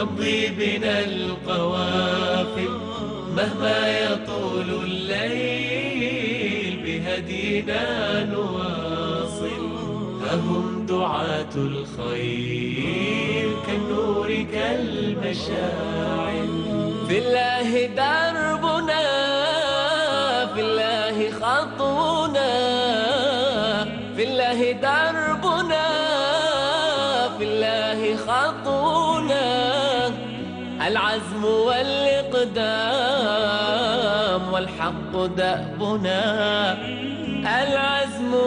تمضي بنا القوافل مهما يطول الليل بهدينا نواصل. فهم دعاة الخير كالنور كالمشاعل. في الله دربنا، في الله خطونا، في الله دربنا، في الله خطونا. العزم والإقدام والحق دأبنا، العزم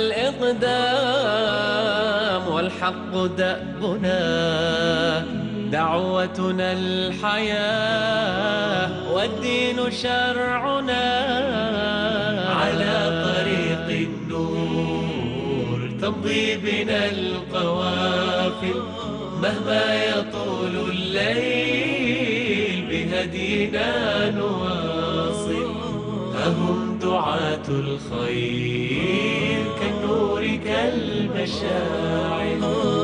والإقدام والحق دأبنا. دعوتنا الحياة والدين شرعنا. على طريق النور تمضي بنا القوافل مهما يطول الليل بهدينا نواصل. فهم دعاة الخير كالنور كالمشاعل.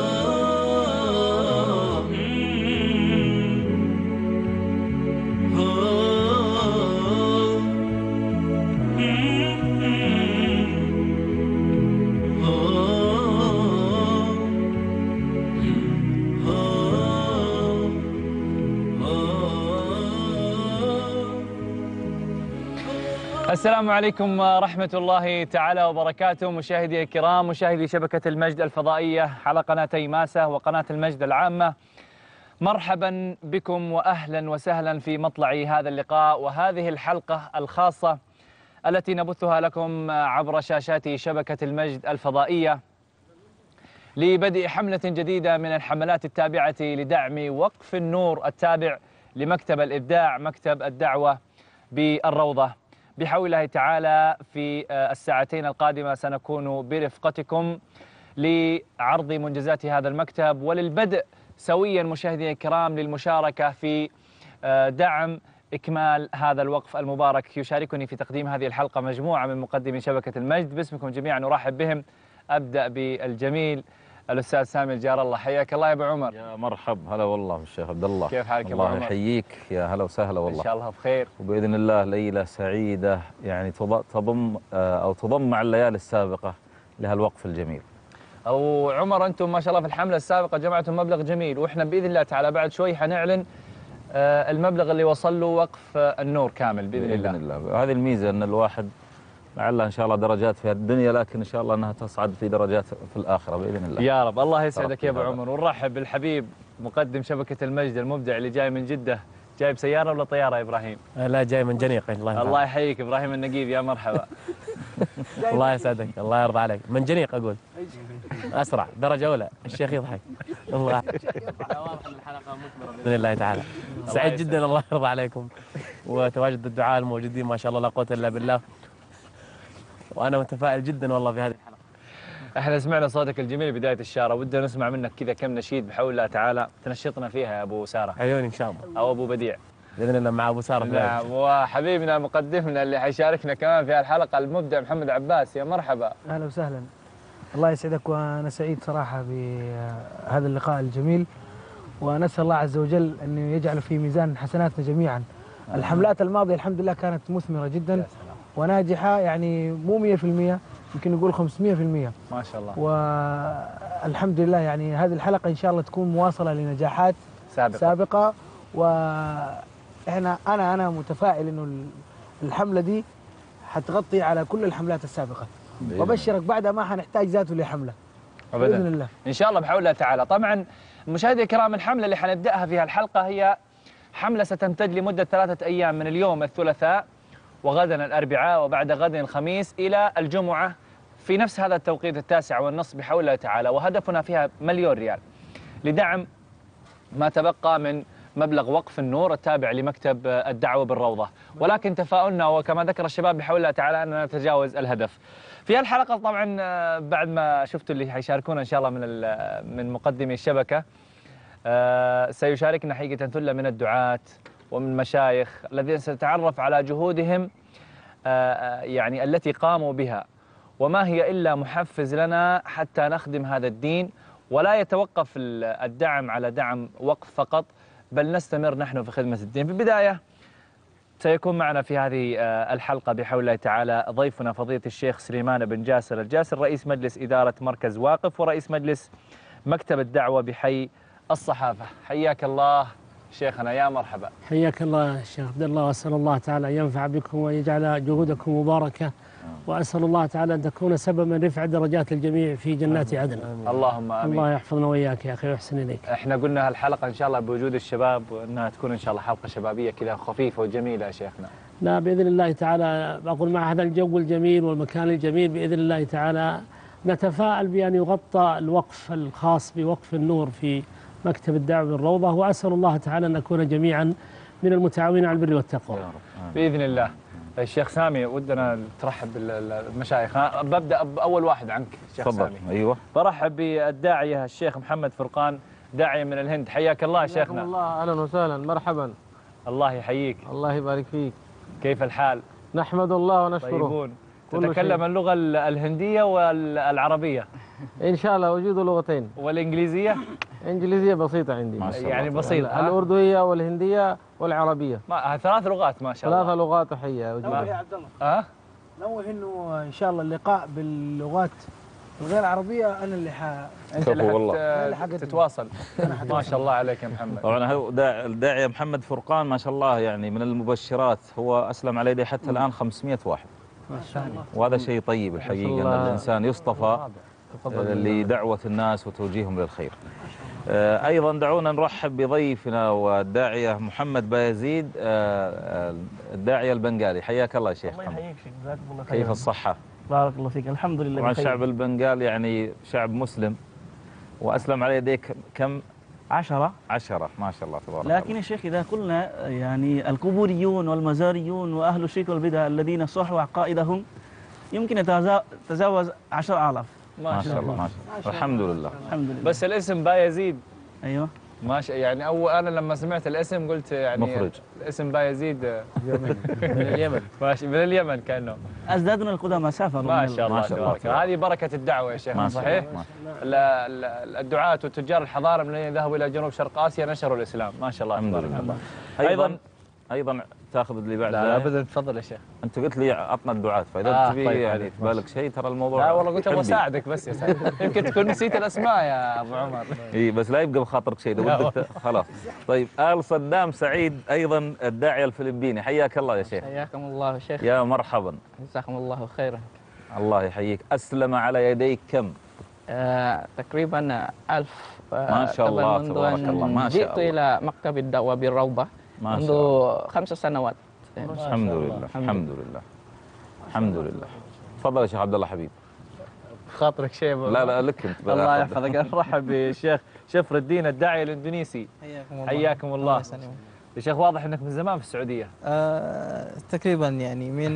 السلام عليكم ورحمة الله تعالى وبركاته. مشاهدي الكرام، مشاهدي شبكة المجد الفضائية على قناتي ماسة وقناة المجد العامة، مرحبا بكم وأهلا وسهلا في مطلع هذا اللقاء وهذه الحلقة الخاصة التي نبثها لكم عبر شاشات شبكة المجد الفضائية لبدء حملة جديدة من الحملات التابعة لدعم وقف النور التابع لمكتب الإبداع، مكتب الدعوة بالروضة. بحول الله تعالى في الساعتين القادمة سنكون برفقتكم لعرض منجزات هذا المكتب وللبدء سويا مشاهدينا الكرام للمشاركة في دعم إكمال هذا الوقف المبارك. يشاركني في تقديم هذه الحلقة مجموعة من مقدمي شبكة المجد، باسمكم جميعا نرحب بهم. أبدأ بالجميل الأستاذ سامي الجار الله، حياك الله يا أبو عمر. يا مرحب، هلا والله بالشيخ عبد الله. كيف حالك يا أبو عمر؟ الله يحييك، يا هلا وسهلا والله. إن شاء الله بخير وبإذن الله ليلة سعيدة يعني تضم مع الليالي السابقة لهالوقف الجميل. أبو عمر، أنتم ما شاء الله في الحملة السابقة جمعتم مبلغ جميل، وإحنا بإذن الله تعالى بعد شوي حنعلن المبلغ اللي وصل له وقف النور كامل بإذن الله. بإذن الله. هذه الميزة أن الواحد لعلها إن شاء الله درجات في الدنيا، لكن إن شاء الله أنها تصعد في درجات في الآخرة بإذن الله. يا رب. الله يسعدك يا أبو عمر. ونرحب بالحبيب مقدم شبكة المجد المبدع اللي جاي من جدة. جاي بسيارة ولا طيارة يا إبراهيم؟ لا، جاي من جنيق. الله يحييك إبراهيم النقيب، يا مرحبا. الله يسعدك، الله يرضى عليك. من جنيق أقول أسرع درجة أولى. الشيخ يضحك. الله واضح أن الحلقة مثمرة بإذن الله تعالى. سعيد جدا، الله يرضى عليكم، وتواجد الدعاء الموجودين ما شاء الله لا قوة إلا بالله، وأنا متفائل جدا والله في هذه الحلقة. احنا سمعنا صوتك الجميل بداية الشارع، ودنا نسمع منك كذا كم نشيد بحول الله تعالى تنشطنا فيها يا أبو سارة. عيوني إن شاء الله. أو أبو بديع بإذن الله مع أبو سارة. نعم، وحبيبنا مقدمنا اللي حيشاركنا كمان في الحلقة المبدع محمد عباس، يا مرحبا. أهلا وسهلا، الله يسعدك. وأنا سعيد صراحة بهذا اللقاء الجميل، ونسأل الله عز وجل أن يجعل في ميزان حسناتنا جميعا. الحملات الماضية الحمد لله كانت مثمرة جدا وناجحة، يعني مو 100%، يمكن نقول 500%. ما شاء الله. والحمد لله يعني هذه الحلقة إن شاء الله تكون مواصلة لنجاحات سابقة. وإحنا أنا متفائل إنه الحملة دي حتغطي على كل الحملات السابقة، وبشرك بعدها ما حنحتاج ذاته لحملة بإذن الله إن شاء الله بحول الله تعالى. طبعا مشاهدي الكرام، الحملة اللي حنبدأها في الحلقة هي حملة ستمتد لمدة 3 أيام، من اليوم الثلاثاء وغدا الأربعاء وبعد غد الخميس إلى الجمعة في نفس هذا التوقيت 9:30 بحول الله تعالى. وهدفنا فيها 1,000,000 ريال لدعم ما تبقى من مبلغ وقف النور التابع لمكتب الدعوة بالروضة. ولكن تفاؤلنا وكما ذكر الشباب بحول الله تعالى أننا نتجاوز الهدف. في الحلقة طبعا بعد ما شفتوا اللي حيشاركونا إن شاء الله من مقدمي الشبكة، سيشاركنا حقيقة ثلة من الدعاة ومن مشايخ الذين سنتعرف على جهودهم يعني التي قاموا بها، وما هي إلا محفز لنا حتى نخدم هذا الدين. ولا يتوقف الدعم على دعم وقف فقط، بل نستمر نحن في خدمة الدين. في البداية سيكون معنا في هذه الحلقة بحول الله تعالى ضيفنا فضيلة الشيخ سليمان بن جاسر الجاسر، رئيس مجلس إدارة مركز واقف ورئيس مجلس مكتب الدعوة بحي الصحافة. حياك الله شيخنا، يا مرحبا. حياك الله شيخ عبد الله، وأسأل الله تعالى أن ينفع بكم ويجعل جهودكم مباركة، وأسأل الله تعالى أن تكون سببا من رفع درجات الجميع في جنات عدن. اللهم آمين. الله يحفظنا وإياك يا أخي ويحسن إليك. احنا قلنا هالحلقة إن شاء الله بوجود الشباب وأنها تكون إن شاء الله حلقة شبابية كذا خفيفة وجميلة يا شيخنا. لا بإذن الله تعالى، بقول مع هذا الجو الجميل والمكان الجميل بإذن الله تعالى نتفائل بأن يغطى الوقف الخاص بوقف النور في مكتب الدعوة بالروضة، وأسأل الله تعالى أن نكون جميعا من المتعاونين على البر والتقوى بإذن الله. الشيخ سامي ودنا ترحب بالمشايخ. ببدأ بأول واحد عنك شيخ سامي. أيوة. برحب بالداعية الشيخ محمد فرقان، داعية من الهند. حياك الله شيخنا. حياكم الله، أهلا وسهلا، مرحبا. الله يحييك. الله يبارك فيك. كيف الحال؟ نحمد الله ونشكره. طيبون. تتكلم اللغة الهندية والعربية؟ إن شاء الله وجود لغتين. والإنجليزية؟ إنجليزية بسيطة عندي. يعني بسيطة. الأردوية والهندية والعربية. ثلاث لغات ما شاء الله. 3 لغات وحية. نوه يا عبد الله. نوه إنه إن شاء الله اللقاء باللغات الغير العربية أنا اللي أنت اللي تتواصل. ما شاء الله عليك يا محمد. طبعا هو الداعية محمد فرقان ما شاء الله يعني من المبشرات، هو أسلم على يدي حتى الآن 500 واحد ما شاء الله، وهذا شيء طيب الحقيقة أن الإنسان يصطفى لدعوة الناس وتوجيههم للخير. أيضا دعونا نرحب بضيفنا والداعية محمد بايزيد، الداعية البنغالي. حياك الله يا شيخ. الله يحييك شيخ، جزاك الله خير. كيف الصحة؟ بارك الله فيك، الحمد لله طبعا بخير. الشعب البنغالي يعني شعب مسلم، وأسلم على يديك كم؟ 10. ما شاء الله تبارك لكن الله. يا شيخ إذا قلنا يعني القبوريون والمزاريون وأهل الشرك والبدع الذين صحوا عقائدهم يمكن يتجاوز 10,000. ما شاء الله. ما شاء الله. الحمد لله. الحمد لله. بس الاسم بايزيد. أيوه. ماشي، يعني أنا لما سمعت الاسم قلت يعني مخرج. الاسم بايزيد من اليمن. ماشي، من اليمن كأنه. أجدادنا القدامى سافروا. ما شاء الله تبارك الله. هذه بركة الدعوة يا شيخ. صحيح. الدعاة وتجار الحضارة من الذين ذهبوا إلى جنوب شرق آسيا نشروا الإسلام. ما شاء الله. الحمد لله. أيضا تاخذ اللي بعد. لا ابدا، تفضل يا شيخ. انت قلت لي عطنا الدعاة، فاذا تبي طيب يعني في بالك شيء ترى الموضوع. لا والله قلت ابغى اساعدك بس يا سعيد. يمكن تكون نسيت الاسماء يا ابو عمر. اي بس لا يبقى بخاطرك شيء لو بدك خلاص. طيب آل صدام سعيد ايضا الداعية الفلبيني، حياك الله يا شيخ. حياكم الله شيخ. يا مرحبا. جزاكم الله خيرا. الله يحييك. اسلم على يديك كم؟ تقريبا 1000. ما شاء الله تبارك الله. ما شاء الله. جئت إلى مكتب الدعوة بالروضة منذ 5 سنوات. الحمد لله. الحمد لله. الحمد لله. تفضل يا شيخ عبد الله حبيب. خاطرك شيء؟ لا لك انت. الله يحفظك. نرحب بالشيخ شفر الدين الداعية الاندونيسي. حياكم الله. يا شيخ واضح انك من زمان في السعودية. تقريبا يعني من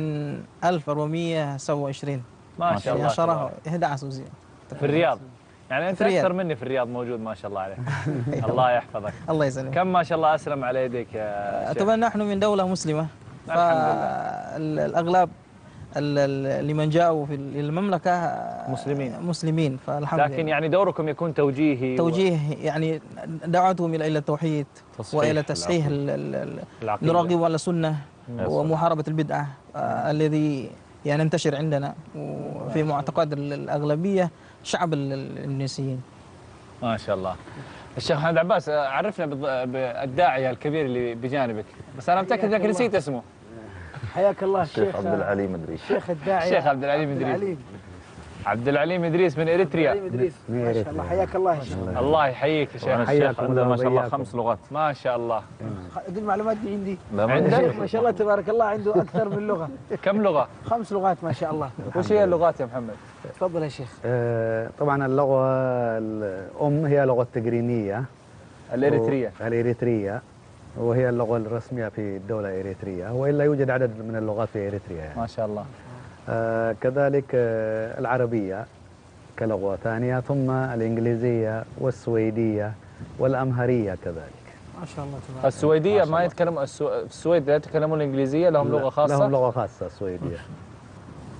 1427. ما شاء الله. شهر 11 في الرياض. يعني انت اكثر مني في الرياض موجود ما شاء الله عليك. الله يحفظك. الله يسلمك. كم ما شاء الله اسلم على يديك يا شيخ؟ طبعا نحن من دولة مسلمة، فالاغلب لمن جاءوا في المملكة مسلمين فالحمد لله. لكن يعني دوركم يكون توجيه يعني دعوتهم إلى التوحيد وإلى تصحيح نراغب على السنة ومحاربة البدعة الذي يعني ينتشر عندنا وفي معتقد الأغلبية شعب الإندونيسيين. ما شاء الله. الشيخ محمد عباس عرفنا بالداعية الكبير اللي بجانبك، بس أنا متأكد أنك نسيت اسمه. حياك الله الشيخ عبد العليم إدريس. الشيخ الداعية الشيخ عبد العليم إدريس. عبد العليم إدريس من إريتريا. ما شاء الله. حياك الله يا شيخ. الله يحييك يا شيخ. الشيخ عنده ما شاء الله 5 لغات. ما شاء الله. دي المعلومات دي عندي. عندك ما شاء الله تبارك الله عنده أكثر من لغة. كم لغة؟ 5 لغات ما شاء الله. وش هي اللغات يا محمد؟ تفضل يا شيخ. طبعا اللغة الأم هي لغة تجرينية الإريترية، وهي اللغة الرسمية في الدولة الإريترية، وإلا يوجد عدد من اللغات في إريتريا يعني. ما شاء الله. كذلك العربية كلغة ثانية، ثم الإنجليزية والسويدية والأمهرية كذلك. ما شاء الله تبارك. السويدية ما يتكلموا السويد لا يتكلمون الإنجليزية، لهم لغة خاصة؟ لهم لغة خاصة السويدية.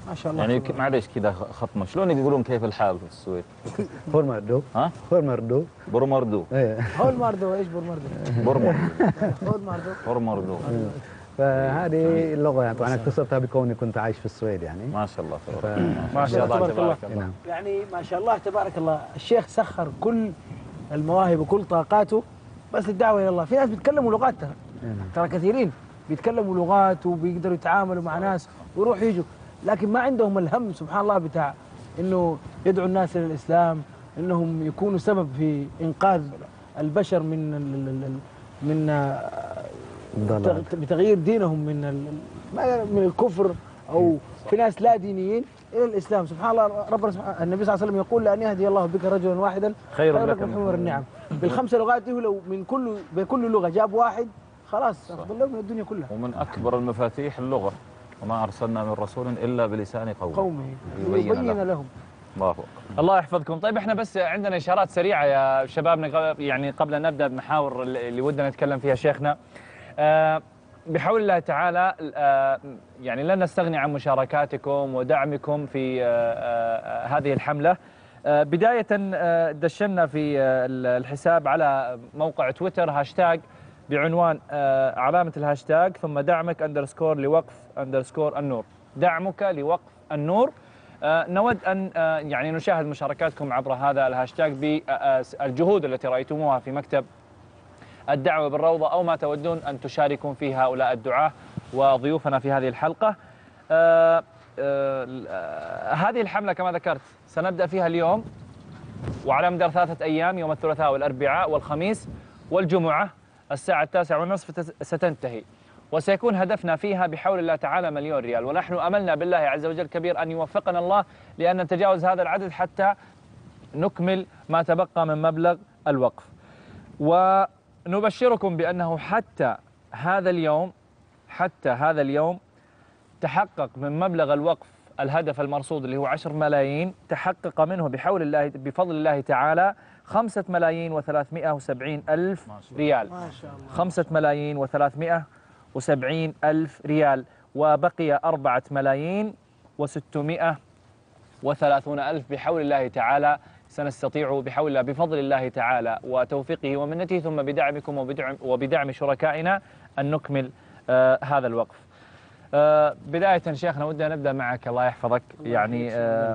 ما شاء الله. يعني معلش كذا خطمه، شلون يقولون كيف الحال في السويد؟ خورمردو. ها؟ خورمردو. برمردو. ايه. هولماردو. ايش برمردو؟ برمردو. فهذه اللغه يعني طبعا اكتسبتها بكوني كنت عايش في السويد يعني. ما شاء الله ما شاء الله تبارك الله. نعم. يعني ما شاء الله تبارك الله، الشيخ سخر كل المواهب وكل طاقاته بس الدعوه الى الله. في ناس بيتكلموا لغات ترى كثيرين بيتكلموا لغات وبيقدروا يتعاملوا مع ناس ويروحوا يجوا، لكن ما عندهم الهم سبحان الله بتاع انه يدعوا الناس الى الاسلام، انهم يكونوا سبب في انقاذ البشر من بتغيير دينهم من الكفر، او في ناس لا دينيين الى الاسلام. سبحان الله ربنا النبي صلى الله عليه وسلم يقول لان يهدي الله بك رجلا واحدا خير لك من حمر النعم. بالخمس لغات دي لو من بكل لغه جاب واحد خلاص افضل له من الدنيا كلها. ومن اكبر المفاتيح اللغه، وما ارسلنا من رسول الا بلسان قومه يبين لهم. الله يحفظكم. طيب احنا بس عندنا اشارات سريعه يا شبابنا يعني قبل ان نبدا بمحاور اللي ودنا نتكلم فيها شيخنا. بحول الله تعالى يعني لن نستغني عن مشاركاتكم ودعمكم في هذه الحمله. بدايه دشنا في الحساب على موقع تويتر هاشتاج بعنوان علامه الهاشتاج ثم دعمك _ لوقف _ النور. دعمك لوقف النور. نود أن يعني نشاهد مشاركاتكم عبر هذا الهاشتاج بالجهود التي رأيتموها في مكتب الدعوة بالروضة، أو ما تودون أن تشاركون فيه هؤلاء الدعاة وضيوفنا في هذه الحلقة. هذه الحملة كما ذكرت سنبدأ فيها اليوم، وعلى مدار 3 أيام يوم الثلاثاء والأربعاء والخميس والجمعة الساعة 9:30 ستنتهي، وسيكون هدفنا فيها بحول الله تعالى 1,000,000 ريال، ونحن أملنا بالله عز وجل كبير أن يوفقنا الله لأن نتجاوز هذا العدد حتى نكمل ما تبقى من مبلغ الوقف. ونبشركم بأنه حتى هذا اليوم تحقق من مبلغ الوقف الهدف المرصود اللي هو 10 ملايين، تحقق منه بفضل الله تعالى 5,370,000 ريال. ما شاء الله. 5,370,000 ريال، وبقي 4,630,000 بحول الله تعالى. سنستطيع بحول الله بفضل الله تعالى وتوفيقه ومنته ثم بدعمكم وبدعم شركائنا أن نكمل هذا الوقف. بداية شيخنا ودنا نبدأ معك الله يحفظك. يعني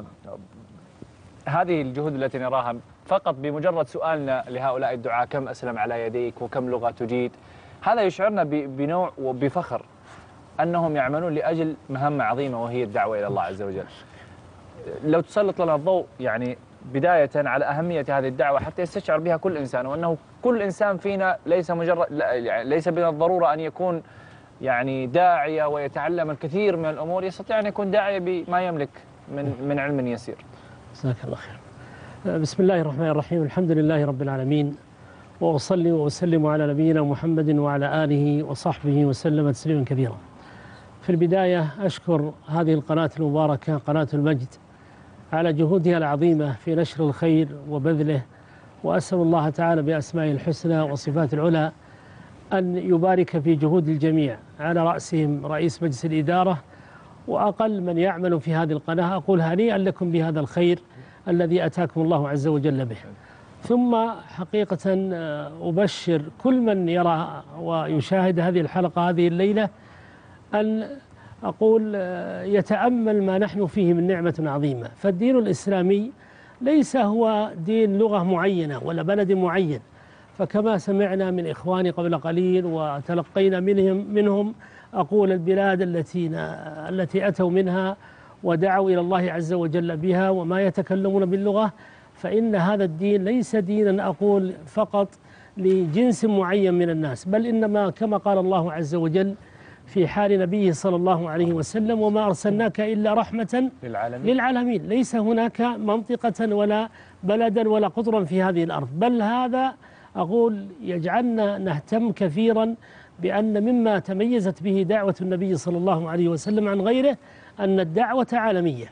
هذه الجهود التي نراها فقط بمجرد سؤالنا لهؤلاء الدعاة كم أسلم على يديك وكم لغة تجيد، هذا يشعرنا بنوع وبفخر أنهم يعملون لأجل مهمة عظيمة وهي الدعوة إلى الله عز وجل. لو تسلط لنا الضوء يعني بداية على أهمية هذه الدعوة حتى يستشعر بها كل إنسان، وأنه كل إنسان فينا ليس من الضرورة أن يكون يعني داعية ويتعلم الكثير من الأمور، يستطيع أن يكون داعية بما يملك من علم يسير. جزاك الله خير. بسم الله الرحمن الرحيم، الحمد لله رب العالمين، وأصلي وأسلم على نبينا محمد وعلى آله وصحبه وسلم تسليما كثيرا. في البداية أشكر هذه القناة المباركة قناة المجد على جهودها العظيمة في نشر الخير وبذله، وأسأل الله تعالى بأسمائه الحسنى وصفات العلى أن يبارك في جهود الجميع، على رأسهم رئيس مجلس الإدارة وأقل من يعمل في هذه القناة. أقول هنيئا لكم بهذا الخير الذي أتاكم الله عز وجل به. ثم حقيقة أبشر كل من يرى ويشاهد هذه الحلقة هذه الليلة أن أقول يتأمل ما نحن فيه من نعمة عظيمة. فالدين الإسلامي ليس هو دين لغة معينة ولا بلد معين، فكما سمعنا من إخواني قبل قليل وتلقينا منهم أقول البلاد التي أتوا منها ودعوا إلى الله عز وجل بها وما يتكلمون باللغة، فإن هذا الدين ليس دينا أقول فقط لجنس معين من الناس، بل إنما كما قال الله عز وجل في حال نبيه صلى الله عليه وسلم وما أرسلناك إلا رحمة للعالمين. ليس هناك منطقة ولا بلدا ولا قطرا في هذه الأرض، بل هذا أقول يجعلنا نهتم كثيرا بأن مما تميزت به دعوة النبي صلى الله عليه وسلم عن غيره أن الدعوة عالمية.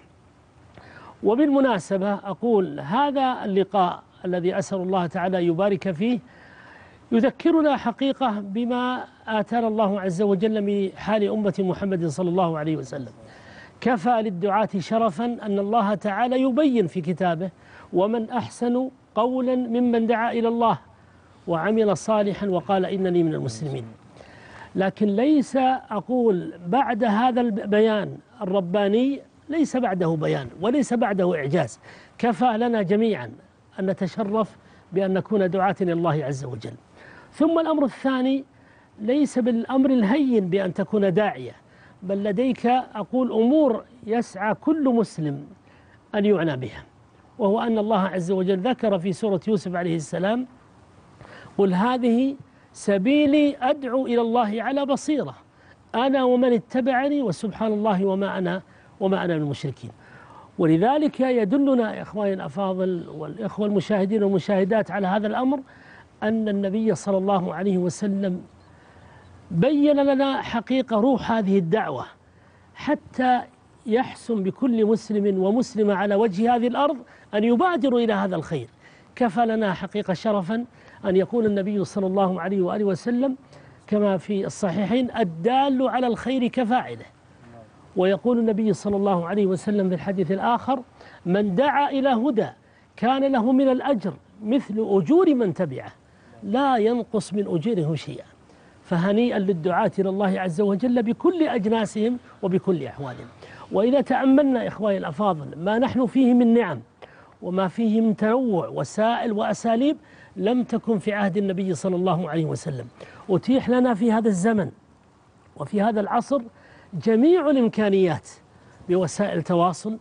وبالمناسبة أقول هذا اللقاء الذي أسأل الله تعالى يبارك فيه يذكرنا حقيقة بما آتانا الله عز وجل من حال أمة محمد صلى الله عليه وسلم. كفى للدعاة شرفا أن الله تعالى يبين في كتابه: ومن أحسن قولا ممن دعا إلى الله وعمل صالحا وقال إنني من المسلمين. لكن ليس أقول بعد هذا البيان الرباني ليس بعده بيان وليس بعده إعجاز. كفى لنا جميعا أن نتشرف بأن نكون دعاة إلى الله عز وجل. ثم الأمر الثاني ليس بالأمر الهين بأن تكون داعية، بل لديك أقول أمور يسعى كل مسلم أن يعنى بها، وهو أن الله عز وجل ذكر في سورة يوسف عليه السلام: قل هذه سبيلي أدعو إلى الله على بصيرة أنا ومن اتبعني وسبحان الله وما أنا من المشركين. ولذلك يدلنا يا إخواني الأفاضل والإخوة المشاهدين والمشاهدات على هذا الأمر أن النبي صلى الله عليه وسلم بين لنا حقيقة روح هذه الدعوة حتى يحسن بكل مسلم ومسلمة على وجه هذه الأرض أن يبادروا إلى هذا الخير. كفى لنا حقيقة شرفا أن يقول النبي صلى الله عليه وآله وسلم كما في الصحيحين: الدال على الخير كفاعله. ويقول النبي صلى الله عليه وسلم في الحديث الآخر: من دعا إلى هدى كان له من الأجر مثل أجور من تبعه لا ينقص من أجورهم شيئا. فهنيئا للدعاة إلى الله عز وجل بكل أجناسهم وبكل أحوالهم. وإذا تأملنا إخواني الأفاضل ما نحن فيه من نعم وما فيه من تنوع وسائل وأساليب لم تكن في عهد النبي صلى الله عليه وسلم. أتيح لنا في هذا الزمن وفي هذا العصر جميع الإمكانيات بوسائل تواصل،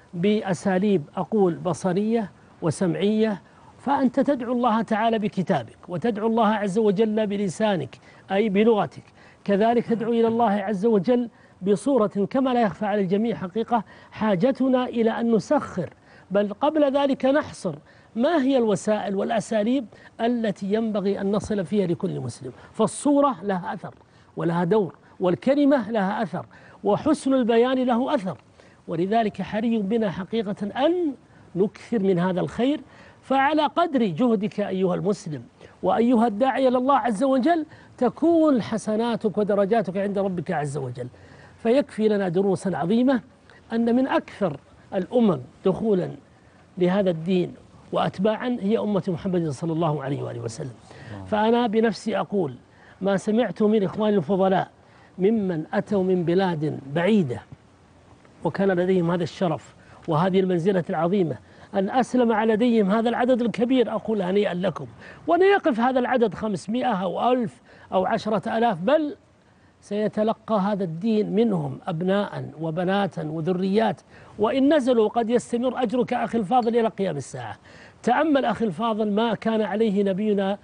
بأساليب أقول بصرية وسمعية. فأنت تدعو الله تعالى بكتابك، وتدعو الله عز وجل بلسانك أي بلغتك، كذلك تدعو إلى الله عز وجل بصورة كما لا يخفى على الجميع حقيقة حاجتنا إلى أن نسخر، بل قبل ذلك نحصر ما هي الوسائل والأساليب التي ينبغي أن نصل فيها لكل مسلم. فالصورة لها أثر ولها دور، والكلمة لها أثر، وحسن البيان له أثر. ولذلك حري بنا حقيقة أن نكثر من هذا الخير. فعلى قدر جهدك أيها المسلم وأيها الداعي إلى الله عز وجل تكون حسناتك ودرجاتك عند ربك عز وجل. فيكفي لنا دروسا عظيمة أن من أكثر الأمم دخولا لهذا الدين وأتباعا هي أمة محمد صلى الله عليه وآله وسلم. فأنا بنفسي أقول ما سمعت من إخواني الفضلاء ممن أتوا من بلاد بعيدة وكان لديهم هذا الشرف وهذه المنزلة العظيمة أن أسلم على يديهم هذا العدد الكبير، أقول هنيئا لكم. ولا يقف هذا العدد 500 أو 1000 أو 10,000، بل سيتلقى هذا الدين منهم أبناء وبنات وذريات، وإن نزلوا قد يستمر أجرك أخي الفاضل إلى قيام الساعة. تأمل أخي الفاضل ما كان عليه نبينا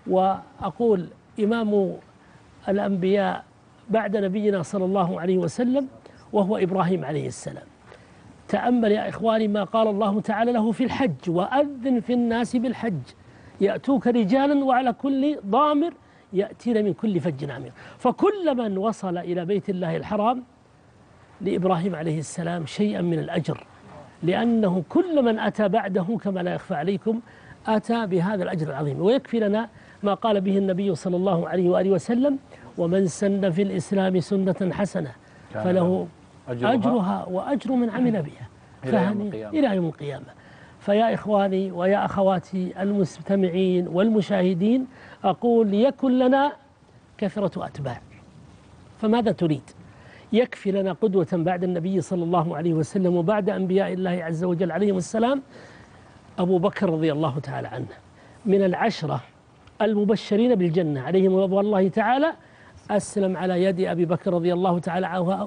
وأقول إمام الأنبياء بعد نبينا صلى الله عليه وسلم وهو إبراهيم عليه السلام. تأمل يا إخواني ما قال الله تعالى له في الحج: وأذن في الناس بالحج يأتوك رجالا وعلى كل ضامر يأتين من كل فج عميق. فكل من وصل إلى بيت الله الحرام لإبراهيم عليه السلام شيئا من الأجر، لأنه كل من أتى بعده كما لا يخفى عليكم أتى بهذا الأجر العظيم. ويكفي لنا ما قال به النبي صلى الله عليه وآله وسلم: ومن سن في الإسلام سنة حسنة فله أجرها وأجر من عمل بها إلى يوم القيامة. فيا إخواني ويا أخواتي المستمعين والمشاهدين أقول ليكن لنا كثرة أتباع. فماذا تريد؟ يكفي لنا قدوة بعد النبي صلى الله عليه وسلم وبعد أنبياء الله عز وجل عليهم السلام أبو بكر رضي الله تعالى عنه، من العشرة المبشرين بالجنة عليهم رضوان الله تعالى. أسلم على يد أبي بكر رضي الله تعالى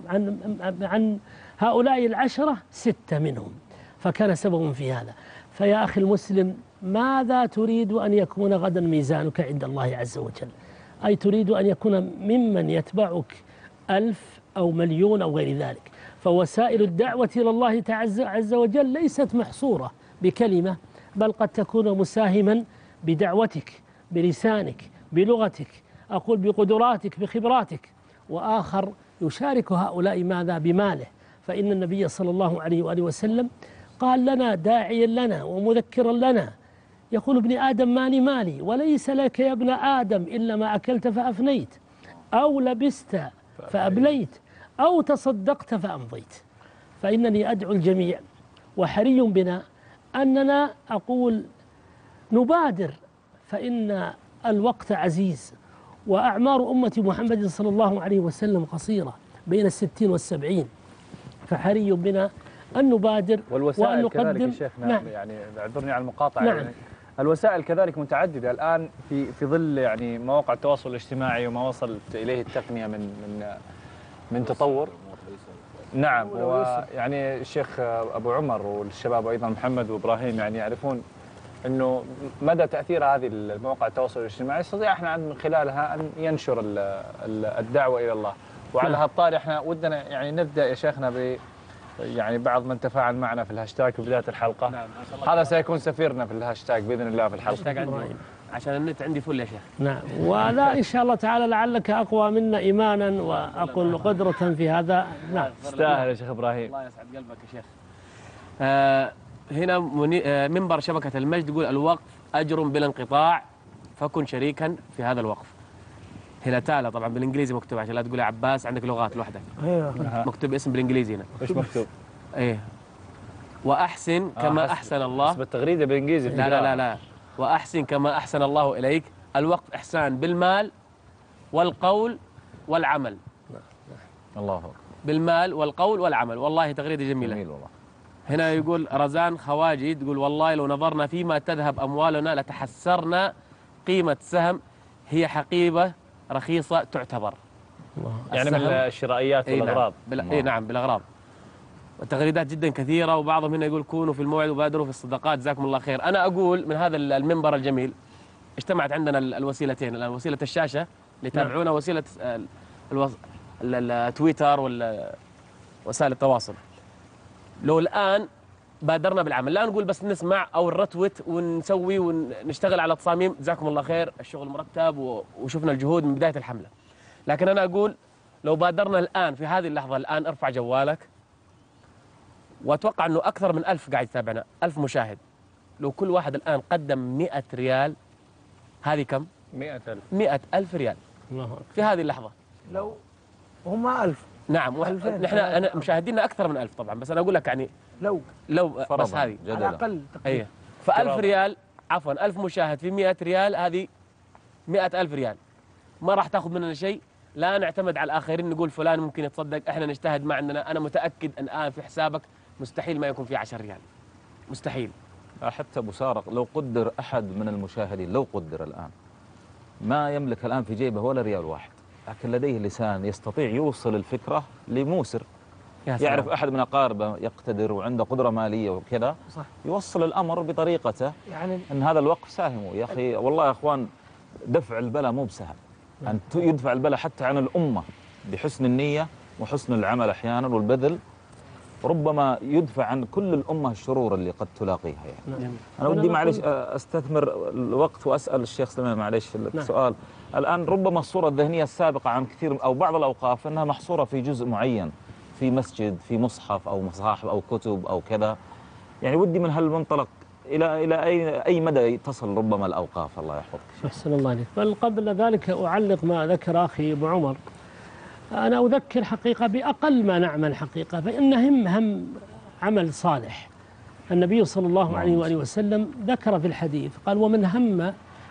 عن هؤلاء العشرة 6 منهم، فكان سبب في هذا. فيا أخي المسلم ماذا تريد أن يكون غدا ميزانك عند الله عز وجل؟ أي تريد أن يكون ممن يتبعك 1000 أو مليون أو غير ذلك. فوسائل الدعوة إلى الله عز وجل ليست محصورة بكلمة، بل قد تكون مساهما بدعوتك بلسانك بلغتك، أقول بقدراتك بخبراتك، وآخر يشارك هؤلاء ماذا؟ بماله. فإن النبي صلى الله عليه وآله وسلم قال لنا داعيا لنا ومذكرا لنا، يقول: ابن آدم مالي وليس لك يا ابن آدم إلا ما أكلت فأفنيت، أو لبست فأبليت، أو تصدقت فأمضيت. فإنني أدعو الجميع وحري بنا أننا أقول نبادر، فإن الوقت عزيز، وأعمار أمة محمد صلى الله عليه وسلم قصيرة بين 60 و70، فحري بنا أن نبادر والوسائل وأن كذلك يا نقدم. شيخنا، نعم. يعني اعذرني على المقاطعة، نعم. يعني الوسائل كذلك متعددة الآن في ظل يعني مواقع التواصل الاجتماعي وما وصلت إليه التقنية من تطور. نعم، ويعني الشيخ أبو عمر والشباب أيضا محمد وإبراهيم يعني يعرفون أنه مدى تأثير هذه المواقع التواصل الاجتماعي. يستطيع احنا من خلالها أن ينشر الدعوة إلى الله. وعلى هالطاري احنا ودنا يعني نبدأ يا شيخنا يعني بعض من تفاعل معنا في الهاشتاج في بداية الحلقة. نعم. هذا سيكون سفيرنا في الهاشتاج بإذن الله في الحلقة. عشان النت عندي فل يا شيخ. نعم، ولا إن شاء الله تعالى لعلك أقوى منا إيمانا وأقل قدرة في هذا. نعم، تستاهل يا شيخ إبراهيم. الله يسعد قلبك يا شيخ. هنا منبر شبكة المجد يقول الوقف أجر بلا انقطاع، فكن شريكا في هذا الوقف. هنا تالا طبعا بالانجليزي مكتوب عشان لا تقول يا عباس عندك لغات لوحدك. مكتوب اسم بالانجليزي هنا. ايش مكتوب؟ ايه واحسن كما احسن الله. بس بالتغريده بالانجليزي. لا لا لا لا، واحسن كما احسن الله اليك. الوقف احسان بالمال والقول والعمل. الله أكبر. بالمال والقول والعمل. والله تغريده جميله. جميل والله. هنا يقول رزان خواجي تقول والله لو نظرنا فيما تذهب اموالنا لتحسرنا قيمه سهم هي حقيبه رخيصة تعتبر. يعني من الشرائيات والأغراض. اي نعم بالأغراض. والتغريدات جدا كثيرة، وبعضهم هنا يقول كونوا في الموعد وبادروا في الصدقات جزاكم الله خير. أنا أقول من هذا المنبر الجميل اجتمعت عندنا الوسيلتين الآن، وسيلة الشاشة اللي يتابعونا، وسيلة التويتر ووسائل التواصل. لو الآن بادرنا بالعمل، لا نقول بس نسمع أو نرتوت ونسوي ونشتغل على تصاميم، جزاكم الله خير، الشغل مرتب وشفنا الجهود من بداية الحملة. لكن أنا أقول لو بادرنا الآن في هذه اللحظة، الآن ارفع جوالك، وأتوقع أنه أكثر من 1000 قاعد يتابعنا، 1000 مشاهد. لو كل واحد الآن قدم 100 ريال، هذه كم؟ 100,000. 100,000 ريال في هذه اللحظة. لو هم 1000. نعم، نحن مشاهدينا أكثر من 1000 طبعا، بس أنا أقول لك يعني لو بس هذه على الأقل أيه. ف1000 ريال، عفوا 1000 مشاهد في 100 ريال، هذه 100,000 ريال ما راح تاخذ مننا شيء. لا نعتمد على الآخرين نقول فلان ممكن يتصدق، احنا نجتهد ما عندنا. أنا متأكد الآن في حسابك مستحيل ما يكون في 10 ريال، مستحيل. حتى أبو سارق لو قدر أحد من المشاهدين، لو قدر الآن ما يملك الآن في جيبه ولا ريال واحد، لكن لديه لسان يستطيع يوصل الفكرة لموسر، يعرف أحد من أقاربه يقتدر وعنده قدرة مالية وكذا، يوصل الأمر بطريقته. يعني أن هذا الوقف ساهموا يا أخي. والله يا أخوان دفع البلاء مو بسهل، أن يدفع البلاء حتى عن الأمة بحسن النية وحسن العمل أحيانا والبذل، ربما يدفع عن كل الأمة الشرور اللي قد تلاقيها. يعني أنا ودي معلش أستثمر الوقت وأسأل الشيخ سليمان معلش السؤال. الآن ربما الصورة الذهنية السابقة عن كثير أو بعض الأوقاف أنها محصورة في جزء معين، في مسجد، في مصحف أو مصاحف أو كتب أو كذا. يعني ودي من هالمنطلق إلى أي مدى تصل ربما الأوقاف؟ الله يحفظك. أحسن الله عليك. بل قبل ذلك أعلق ما ذكر أخي أبو عمر. أنا أذكر حقيقة بأقل ما نعمل حقيقة، فإن هم عمل صالح. النبي صلى الله عليه وآله وسلم ذكر في الحديث قال ومن هم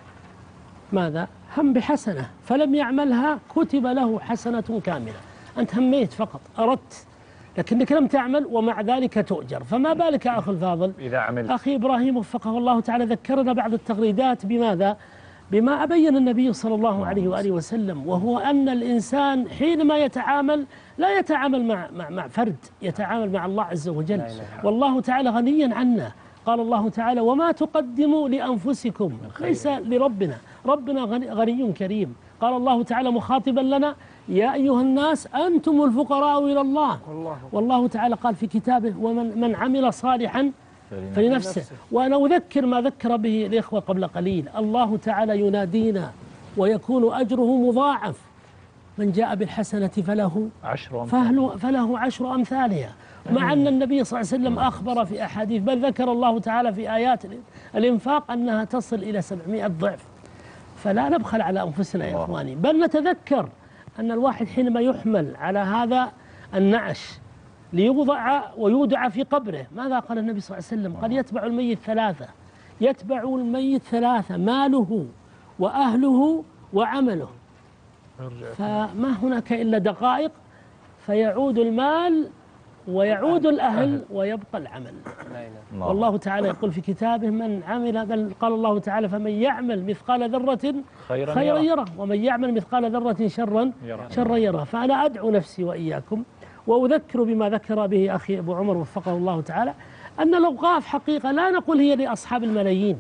ماذا؟ هم بحسنة فلم يعملها كتب له حسنة كاملة. أنت هميت فقط، أردت لكنك لم تعمل ومع ذلك تؤجر، فما بالك أخي الفاضل إذا عملت. أخي إبراهيم وفقه الله تعالى ذكرنا بعض التغريدات بماذا؟ بما أبين النبي صلى الله عليه وآله وسلم، وهو أن الإنسان حينما يتعامل لا يتعامل مع فرد، يتعامل مع الله عز وجل، والله تعالى غنيا عنا. قال الله تعالى وما تقدموا لأنفسكم ليس لربنا، ربنا غني كريم. قال الله تعالى مخاطبا لنا يا أيها الناس أنتم الفقراء إلى الله، والله تعالى قال في كتابه ومن عمل صالحا فلنفسه. وأنا أذكر ما ذكر به الإخوة قبل قليل، الله تعالى ينادينا ويكون أجره مضاعف، من جاء بالحسنة فله 10 أمثالها، مع أن النبي صلى الله عليه وسلم أخبر في أحاديث، بل ذكر الله تعالى في آيات الإنفاق أنها تصل إلى 700 ضعف. فلا نبخل على أنفسنا يا إخواني، بل نتذكر أن الواحد حينما يحمل على هذا النعش ليوضع ويودع في قبره. ماذا قال النبي صلى الله عليه وسلم؟ قال يتبع الميت ثلاثة، يتبع الميت ثلاثة: ماله وأهله وعمله. فما هناك إلا دقائق فيعود المال ويعود الأهل ويبقى العمل. والله تعالى يقول في كتابه: من عمل، بل قال الله تعالى: فمن يعمل مثقال ذرة خيرا يره ومن يعمل مثقال ذرة شرا يره. فأنا أدعو نفسي وإياكم وأذكر بما ذكر به أخي أبو عمر وفقه الله تعالى، أن الأوقاف حقيقة لا نقول هي لأصحاب الملايين.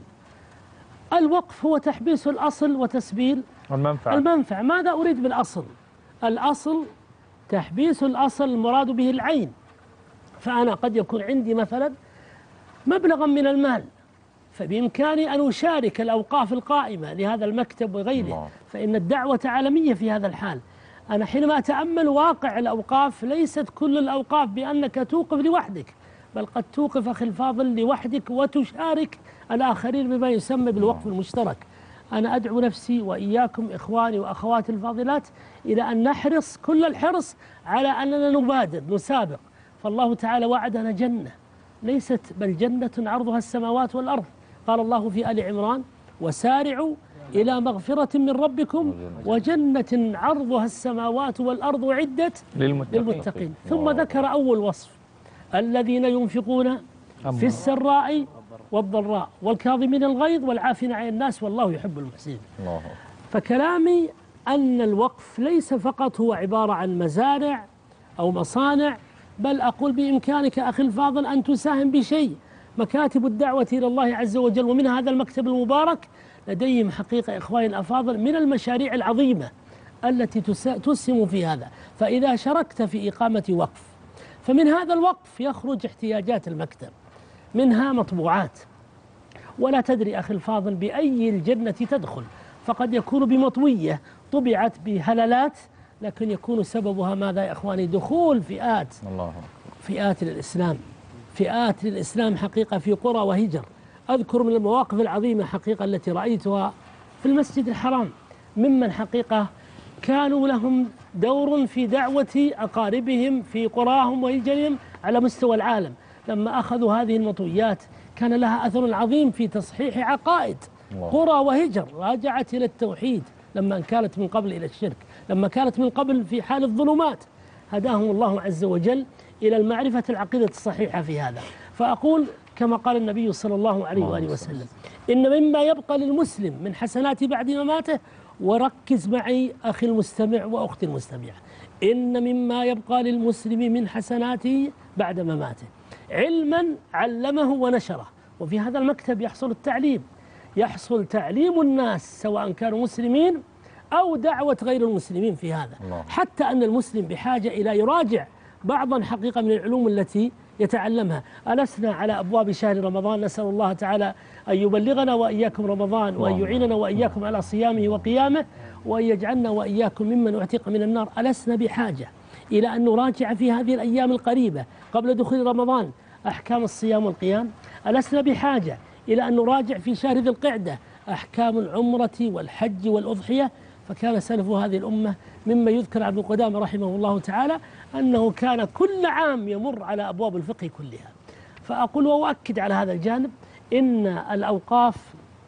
الوقف هو تحبيس الأصل وتسبيل المنفعة. ماذا أريد بالأصل؟ الأصل تحبيس الأصل المراد به العين. فأنا قد يكون عندي مثلا مبلغا من المال، فبإمكاني أن أشارك الأوقاف القائمة لهذا المكتب وغيره، فإن الدعوة عالمية في هذا الحال. أنا حينما أتأمل واقع الأوقاف، ليست كل الأوقاف بأنك توقف لوحدك، بل قد توقف أخي الفاضل لوحدك وتشارك الآخرين بما يسمى بالوقف المشترك. أنا أدعو نفسي وإياكم إخواني وأخواتي الفاضلات إلى أن نحرص كل الحرص على أننا نبادر نسابق. فالله تعالى وعدنا جنة ليست بل جنة عرضها السماوات والأرض. قال الله في آل عمران: وسارعوا إلى مغفرة من ربكم وجنة عرضها السماوات والأرض أعدت للمتقين. ثم ذكر أول وصف: الذين ينفقون في السراء والضراء والكاظمين الغيظ والعافين عن الناس والله يحب المحسنين. فكلامي أن الوقف ليس فقط هو عبارة عن مزارع أو مصانع، بل أقول بإمكانك أخي الفاضل أن تساهم بشيء. مكاتب الدعوة إلى الله عز وجل ومن هذا المكتب المبارك لديهم حقيقة إخواني الأفاضل من المشاريع العظيمة التي تسهم في هذا. فإذا شاركت في إقامة وقف، فمن هذا الوقف يخرج احتياجات المكتب، منها مطبوعات، ولا تدري أخي الفاضل بأي الجنة تدخل. فقد يكون بمطوية طبعت بهللات، لكن يكون سببها ماذا يا إخواني؟ دخول فئات للإسلام، فئات للإسلام حقيقة في قرى وهجر. أذكر من المواقف العظيمة حقيقة التي رأيتها في المسجد الحرام، ممن حقيقة كانوا لهم دور في دعوة أقاربهم في قراهم وهجرهم على مستوى العالم. لما أخذوا هذه المطويات كان لها أثر عظيم في تصحيح عقائد قرى وهجر راجعت إلى التوحيد، لما كانت من قبل إلى الشرك، لما كانت من قبل في حال الظلمات. هداهم الله عز وجل إلى المعرفة العقيدة الصحيحة في هذا. فأقول كما قال النبي صلى الله عليه وآله وسلم: إن مما يبقى للمسلم من حسنات بعد مماته، وركز معي أخي المستمع وأختي المستمعة، إن مما يبقى للمسلم من حسناته بعد مماته علما علمه ونشره. وفي هذا المكتب يحصل التعليم، يحصل تعليم الناس سواء كانوا مسلمين أو دعوة غير المسلمين في هذا. حتى أن المسلم بحاجة إلى يراجع بعضا حقيقة من العلوم التي يتعلمها. ألسنا على أبواب شهر رمضان، نسأل الله تعالى أن يبلغنا وإياكم رمضان، وأن يعيننا وإياكم على صيامه وقيامه، وأن يجعلنا وإياكم ممن اعتق من النار. ألسنا بحاجة إلى أن نراجع في هذه الأيام القريبة قبل دخول رمضان أحكام الصيام والقيام؟ ألسنا بحاجة إلى أن نراجع في شهر ذي القعدة أحكام العمرة والحج والأضحية؟ فكان سلف هذه الأمة مما يذكر عبد القدامى رحمه الله تعالى أنه كان كل عام يمر على أبواب الفقه كلها. فأقول وأؤكد على هذا الجانب إن الأوقاف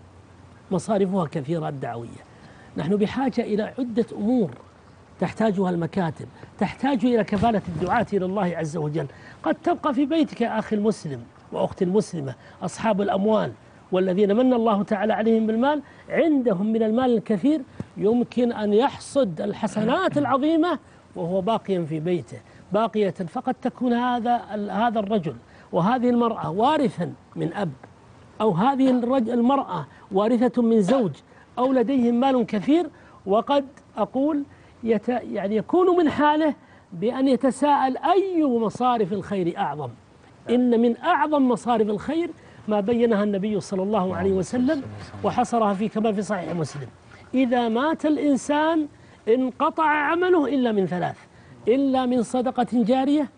مصارفها كثيرة الدعوية. نحن بحاجة إلى عدة أمور تحتاجها المكاتب، تحتاج إلى كفالة الدعاة إلى الله عز وجل. قد تبقى في بيتك أخي المسلم وأختي المسلمة أصحاب الأموال والذين من الله تعالى عليهم بالمال، عندهم من المال الكثير يمكن أن يحصد الحسنات العظيمة وهو باقيا في بيته باقية. فقد تكون هذا الرجل وهذه المرأة وارثا من أب، أو هذه المرأة وارثة من زوج، أو لديهم مال كثير، وقد أقول يعني يكون من حاله بأن يتساءل أي مصارف الخير أعظم. إن من أعظم مصارف الخير ما بينها النبي صلى الله عليه وسلم وحصرها كما في صحيح مسلم: إذا مات الإنسان انقطع عمله إلا من ثلاث: إلا من صدقة جارية،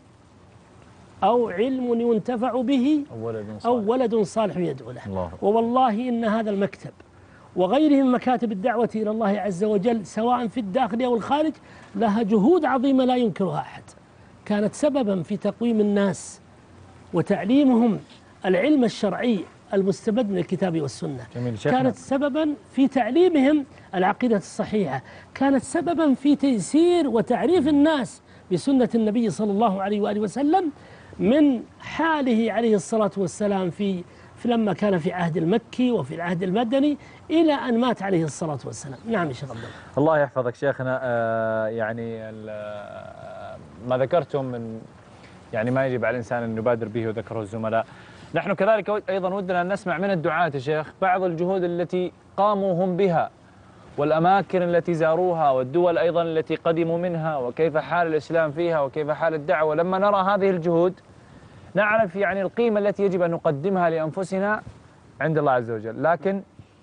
أو علم ينتفع به، أو ولد صالح يدعو له. ووالله إن هذا المكتب وغيره من مكاتب الدعوة إلى الله عز وجل سواء في الداخل أو الخارج لها جهود عظيمة لا ينكرها أحد. كانت سببا في تقويم الناس وتعليمهم العلم الشرعي المستمد من الكتاب والسنة. كانت سببا في تعليمهم العقيدة الصحيحة، كانت سببا في تيسير وتعريف الناس بسنة النبي صلى الله عليه وآله وسلم من حاله عليه الصلاة والسلام في لما كان في عهد المكي وفي العهد المدني إلى أن مات عليه الصلاة والسلام. نعم يا شيخ عبد الله. الله يحفظك شيخنا. يعني ما ذكرتم من يعني ما يجب على الإنسان أن يبادر به وذكره الزملاء. نحن كذلك أيضا ودنا أن نسمع من الدعاة يا شيخ بعض الجهود التي قاموا هم بها والأماكن التي زاروها والدول أيضا التي قدموا منها وكيف حال الإسلام فيها وكيف حال الدعوة. لما نرى هذه الجهود نعرف يعني القيمة التي يجب أن نقدمها لأنفسنا عند الله عز وجل. لكن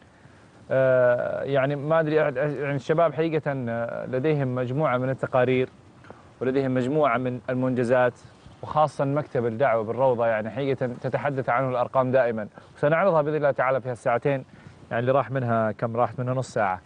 يعني ما أدري يعني الشباب حقيقة لديهم مجموعة من التقارير ولديهم مجموعة من المنجزات، وخاصة مكتب الدعوة بالروضة يعني حقيقة تتحدث عنه الأرقام دائما، وسنعرضها بإذن الله تعالى في هالساعتين يعني اللي راح منها كم راحت منها نص ساعة.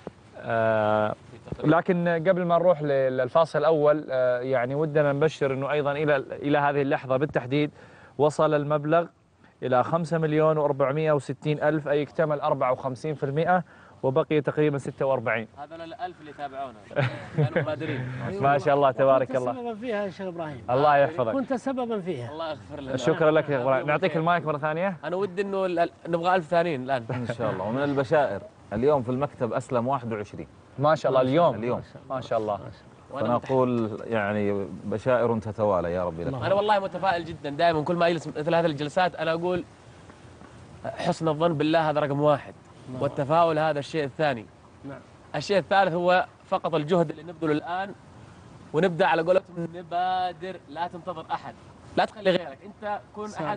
لكن قبل ما نروح للفاصل الأول يعني ودنا نبشر أنه أيضا إلى هذه اللحظة بالتحديد وصل المبلغ إلى 5,460,000 أي اكتمل 54% وبقي تقريبا 46. هذول الألف اللي تابعونا كانوا مبادرين. ما شاء الله تبارك الله. كنت سببا فيها يا شيخ إبراهيم. الله يحفظك. كنت سببا فيها. الله يغفر لنا. شكرا لك يا إبراهيم. نعطيك المايك مرة ثانية. أنا ودي إنه نبغى 1000 ثانيين الآن. إن شاء الله. ومن البشائر اليوم في المكتب أسلم 21. ما شاء الله اليوم. ما شاء الله. فنقول يعني بشائر تتوالى يا رب لك. أنا والله متفائل جدا دائما كل ما أجلس مثل هذه الجلسات أنا أقول حسن الظن بالله هذا رقم واحد، والتفاؤل هذا الشيء الثاني. الشيء الثالث هو فقط الجهد اللي نبذله الآن ونبدأ على قولتهم نبادر، لا تنتظر أحد، لا تخلي غيرك، أنت كن أحد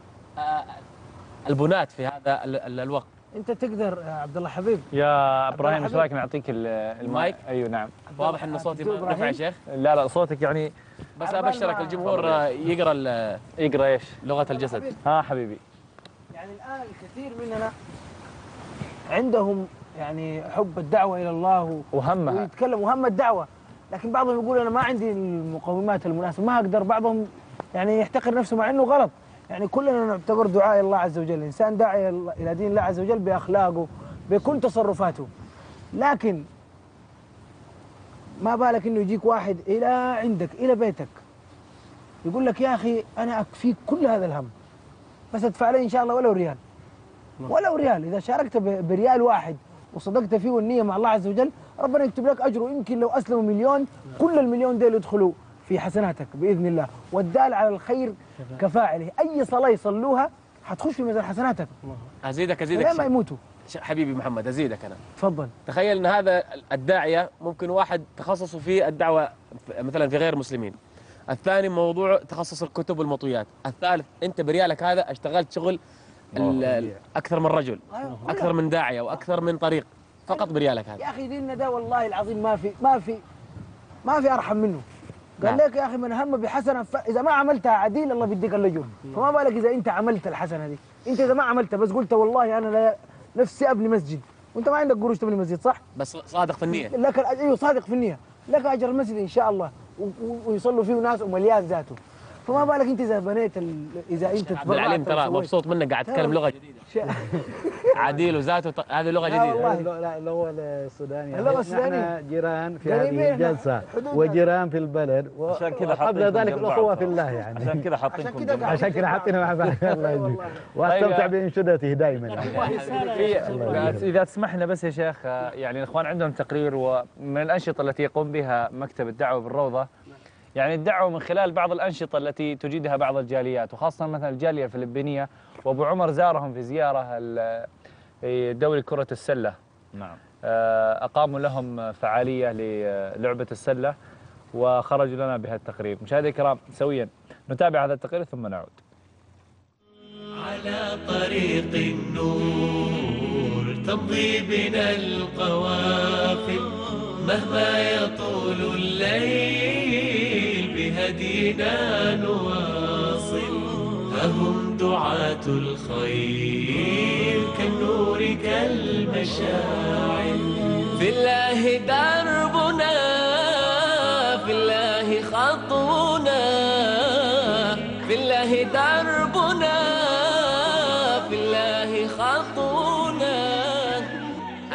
البناة في هذا الوقت. أنت تقدر يا عبد الله حبيب. يا إبراهيم ايش رايك نعطيك المايك؟ أيوه نعم. واضح إن صوتي رفع يا شيخ؟ لا صوتك يعني بس أبشرك الجمهور يقرأ إيش؟ لغة الجسد. حبيبي. يعني الآن الكثير مننا عندهم يعني حب الدعوة إلى الله وهمها ويتكلم وهم الدعوة، لكن بعضهم يقول أنا ما عندي المقومات المناسبة، ما أقدر. بعضهم يعني يحتقر نفسه مع أنه غلط. يعني كلنا نعتبر دعاء الله عز وجل، الإنسان داعي إلى دين الله عز وجل بأخلاقه بكل تصرفاته، لكن ما بالك أنه يجيك واحد إلى عندك إلى بيتك يقول لك يا أخي أنا أكفيك كل هذا الهم بس ادفع لي إن شاء الله ولو ريال، ولو ريال. إذا شاركت بريال واحد وصدقت فيه والنية مع الله عز وجل ربنا يكتب لك أجره. يمكن لو أسلموا مليون كل المليون ديل يدخلوا في حسناتك بإذن الله. والدال على الخير كفاعله، أي صلاة يصلوها حتخش في ميزان حسناتك. أزيدك لا ما يموتوا. حبيبي محمد أزيدك أنا. تفضل. تخيل أن هذا الداعية ممكن واحد تخصصه في الدعوة مثلا في غير مسلمين، الثاني موضوع تخصص الكتب والمطويات، الثالث أنت بريالك هذا اشتغلت شغل أكثر من رجل، أكثر من داعية وأكثر من طريق فقط بريالك هذا. يا أخي ديننا ده والله العظيم ما في أرحم منه. قال لك يا أخي من هم بحسنة إذا ما عملتها عديل الله بيديك الأجر، فما بالك إذا أنت عملت الحسنة دي. أنت إذا ما عملتها بس قلت والله أنا نفسي أبني مسجد وأنت ما عندك قروش تبني مسجد صح؟ بس صادق في النية. لك أيوه صادق في النية، لك أجر المسجد إن شاء الله ويصلوا فيه ناس ومليان ذاته. فما بالك انت اذا بنيت اذا انت عبد العليم ترى مبسوط منك قاعد تتكلم لغه جديده. عديل وذاته هذه لغه جديده. لا اللغه السودانيه. اللغه السودانيه احنا جيران في هذه الجلسه وجيران في البلد عشان كذا قبل ذلك الاخوه في الله يعني. عشان كذا حاطينكم عشان كذا حاطينها مع بعض. الله يجزيك واستمتع بانشودته دائما. اذا تسمحنا بس يا شيخ يعني الاخوان عندهم تقرير ومن الانشطه التي يقوم بها مكتب الدعوه بالروضه، يعني الدعوة من خلال بعض الأنشطة التي تجيدها بعض الجاليات وخاصة مثلا الجالية الفلبينية، وأبو عمر زارهم في زيارة دوري كرة السلة. نعم. أقاموا لهم فعالية للعبة السلة وخرجوا لنا بهذا التقرير. مشاهدينا الكرام سويا نتابع هذا التقرير ثم نعود. على طريق النور تمضي بنا القوافل مهما يطول الليل بهدينا نواصل. هم دعاة الخير كالنور كالمشاعل. في الله دربنا في الله خطونا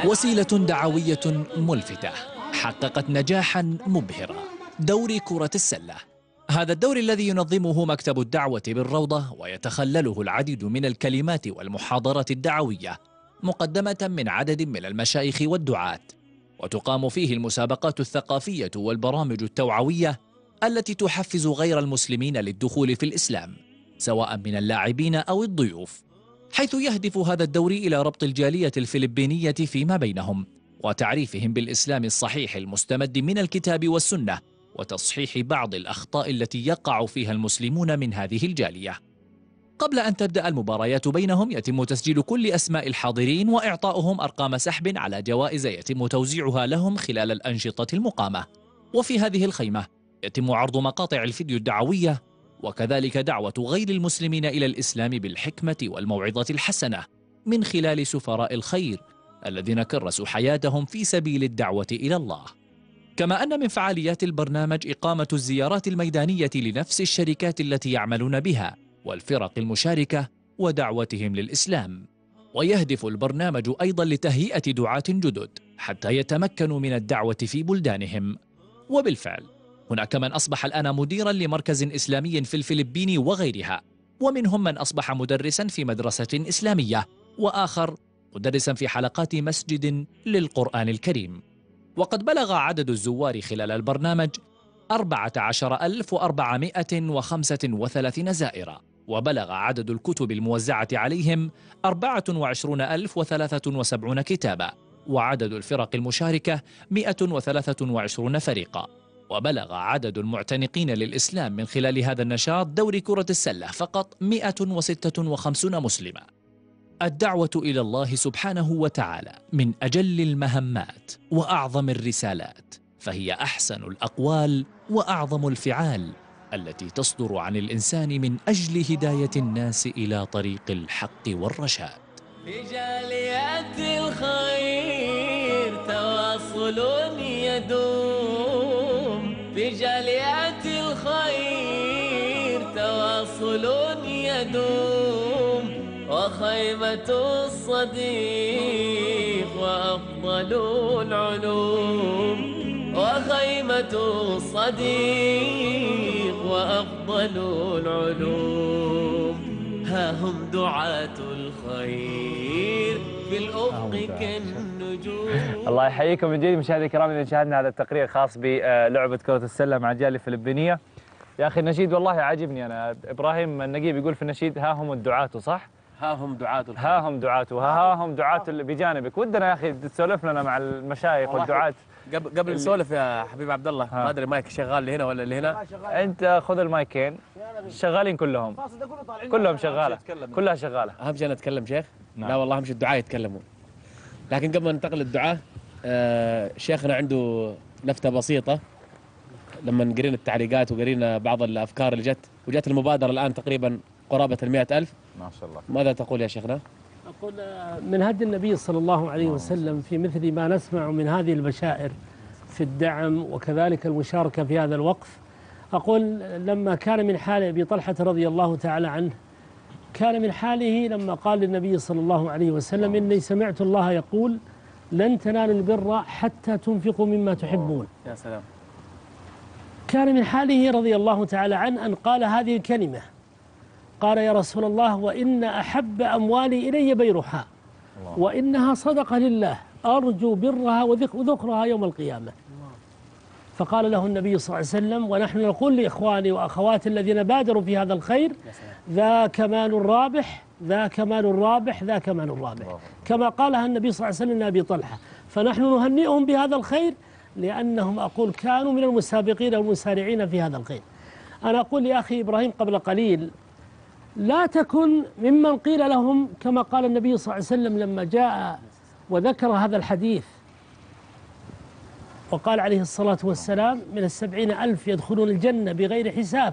وسيلة دعوية ملفتة حققت نجاحا مبهرا، دوري كرة السلة. هذا الدوري الذي ينظمه مكتب الدعوة بالروضة ويتخلله العديد من الكلمات والمحاضرات الدعوية مقدمة من عدد من المشايخ والدعاة، وتقام فيه المسابقات الثقافية والبرامج التوعوية التي تحفز غير المسلمين للدخول في الإسلام سواء من اللاعبين أو الضيوف، حيث يهدف هذا الدوري إلى ربط الجالية الفلبينية فيما بينهم وتعريفهم بالإسلام الصحيح المستمد من الكتاب والسنة، وتصحيح بعض الأخطاء التي يقع فيها المسلمون من هذه الجالية. قبل أن تبدأ المباريات بينهم يتم تسجيل كل أسماء الحاضرين وإعطاؤهم أرقام سحب على جوائز يتم توزيعها لهم خلال الأنشطة المقامة. وفي هذه الخيمة يتم عرض مقاطع الفيديو الدعوية وكذلك دعوة غير المسلمين إلى الإسلام بالحكمة والموعظة الحسنة من خلال سفراء الخير الذين كرسوا حياتهم في سبيل الدعوة إلى الله. كما أن من فعاليات البرنامج إقامة الزيارات الميدانية لنفس الشركات التي يعملون بها والفرق المشاركة ودعوتهم للإسلام. ويهدف البرنامج أيضا لتهيئة دعاة جدد حتى يتمكنوا من الدعوة في بلدانهم. وبالفعل هناك من أصبح الآن مديرا لمركز إسلامي في الفلبين وغيرها، ومنهم من أصبح مدرسا في مدرسة إسلامية، وآخر مدرسا في حلقات مسجد للقرآن الكريم. وقد بلغ عدد الزوار خلال البرنامج 14,435 زائرا، وبلغ عدد الكتب الموزعة عليهم 24,073 كتابا، وعدد الفرق المشاركة 123 فريقا، وبلغ عدد المعتنقين للإسلام من خلال هذا النشاط دوري كرة السلة فقط 156 مسلما. الدعوة إلى الله سبحانه وتعالى من أجل المهمات وأعظم الرسالات، فهي أحسن الأقوال وأعظم الفعال التي تصدر عن الإنسان من أجل هداية الناس إلى طريق الحق والرشاد. في جاليات الخير تواصل يدوم، في جاليات الخير تواصل يدوم، وخيمة الصديق وأفضل العلوم، وخيمة الصديق وأفضل العلوم، ها هم دعاة الخير في الأفق كالنجوم. الله يحييكم من جديد مشاهدينا الكرام. إذا شاهدنا هذا التقرير الخاص بلعبة كرة السلة مع الجالية الفلبينية. يا أخي النشيد والله عاجبني أنا. إبراهيم النقيب يقول في النشيد ها هم الدعاة، صح؟ ها هم دعاة الخير. ها هم دعاة، ها هم دعاة اللي بجانبك. ودنا يا أخي تسولف لنا مع المشايخ والدعاة. قبل نسولف يا حبيب عبد الله، ما ادري مايك شغال اللي هنا ولا اللي هنا؟ انت خذ المايكين شغالين كلهم، كلهم شغاله، كلها شغاله. اهم شيء انا اتكلم شيخ؟ نعم. لا والله اهم شيء الدعاء يتكلمون. لكن قبل ما ننتقل للدعاء شيخنا عنده لفتة بسيطة. لما قرينا التعليقات وقرينا بعض الافكار اللي وجت المبادرة الان تقريبا قرابة 100,000. ما شاء الله. ماذا تقول يا شيخنا؟ أقول من هدي النبي صلى الله عليه وسلم في مثل ما نسمع من هذه البشائر في الدعم وكذلك المشاركة في هذا الوقف. أقول لما كان من حال أبي طلحة رضي الله تعالى عنه، كان من حاله لما قال للنبي صلى الله عليه وسلم إني سمعت الله يقول لن تنالوا البر حتى تنفقوا مما تحبون. يا سلام. كان من حاله رضي الله تعالى عنه أن قال هذه الكلمة، قال يا رسول الله وإن أحب أموالي إلي بيرحاء وإنها صدقة لله أرجو برها وذكرها يوم القيامة. فقال له النبي صلى الله عليه وسلم ونحن نقول لإخواني وأخواتي الذين بادروا في هذا الخير ذاك مال رابح، ذاك مال رابح، ذاك مال رابح، كما قالها النبي صلى الله عليه وسلم لأبي طلحة. فنحن نهنئهم بهذا الخير لأنهم أقول كانوا من المسابقين والمسارعين في هذا الخير. أنا أقول لأخي إبراهيم قبل قليل لا تكن ممن قيل لهم كما قال النبي صلى الله عليه وسلم لما جاء وذكر هذا الحديث وقال عليه الصلاة والسلام من 70,000 يدخلون الجنة بغير حساب،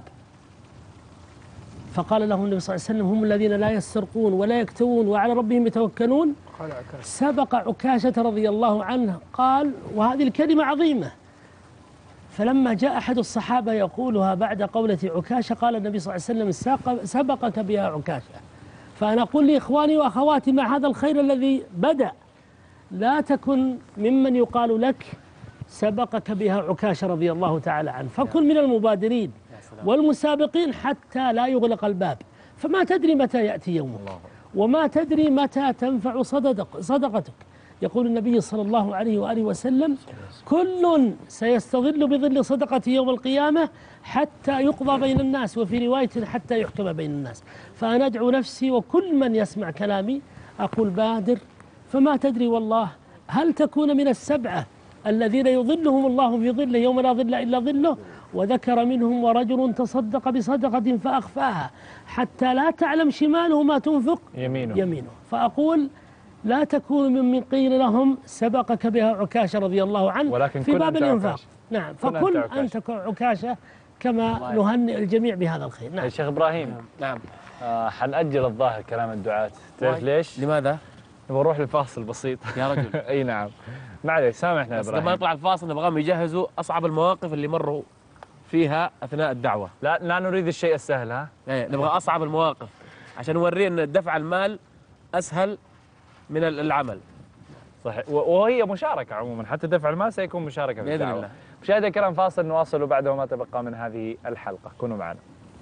فقال لهم النبي صلى الله عليه وسلم هم الذين لا يسرقون ولا يكتوون وعلى ربهم يتوكلون. سبق عكاشة رضي الله عنه قال وهذه الكلمة عظيمة. فلما جاء أحد الصحابة يقولها بعد قولة عكاشة قال النبي صلى الله عليه وسلم سبقك بها عكاشة. فأنا أقول لإخواني وأخواتي مع هذا الخير الذي بدأ لا تكن ممن يقال لك سبقك بها عكاشة رضي الله تعالى عنه، فكن من المبادرين والمسابقين حتى لا يغلق الباب. فما تدري متى يأتي يومك وما تدري متى تنفع صدقتك. يقول النبي صلى الله عليه وآله وسلم: كل سيستظل بظل صدقة يوم القيامة حتى يقضى بين الناس، وفي رواية حتى يحكم بين الناس. فأنا أدعو نفسي وكل من يسمع كلامي أقول بادر، فما تدري والله هل تكون من السبعة الذين يظلهم الله في ظله يوم لا ظل إلا ظله. وذكر منهم: ورجل تصدق بصدقة فأخفاها حتى لا تعلم شماله ما تنفق يمينه. فأقول لا تكون ممن قيل لهم سبقك بها عكاشة رضي الله عنه ولكن في باب الإنفاق. نعم، فكن أنت عكاشة كما نهنئ الجميع بهذا الخير. نعم. الشيخ إبراهيم، نعم، حنأجل الظاهر كلام الدعاة. تعرف ليش؟ لماذا؟ نبغى نروح للفاصل بسيط يا رجل. اي نعم، معليش سامحنا يا بس إبراهيم. لما نطلع الفاصل نبغاهم يجهزوا أصعب المواقف اللي مروا فيها أثناء الدعوة. لا نريد الشيء السهل. ها؟ نبغى أصعب المواقف عشان نوري أن دفع المال أسهل من العمل. صحيح، وهي مشاركة عموما، حتى دفع المال سيكون مشاركة في الدعوة. بإذن الله. مشاهدينا الكرام، فاصل نواصل بعده ما تبقى من هذه الحلقة. كونوا معنا.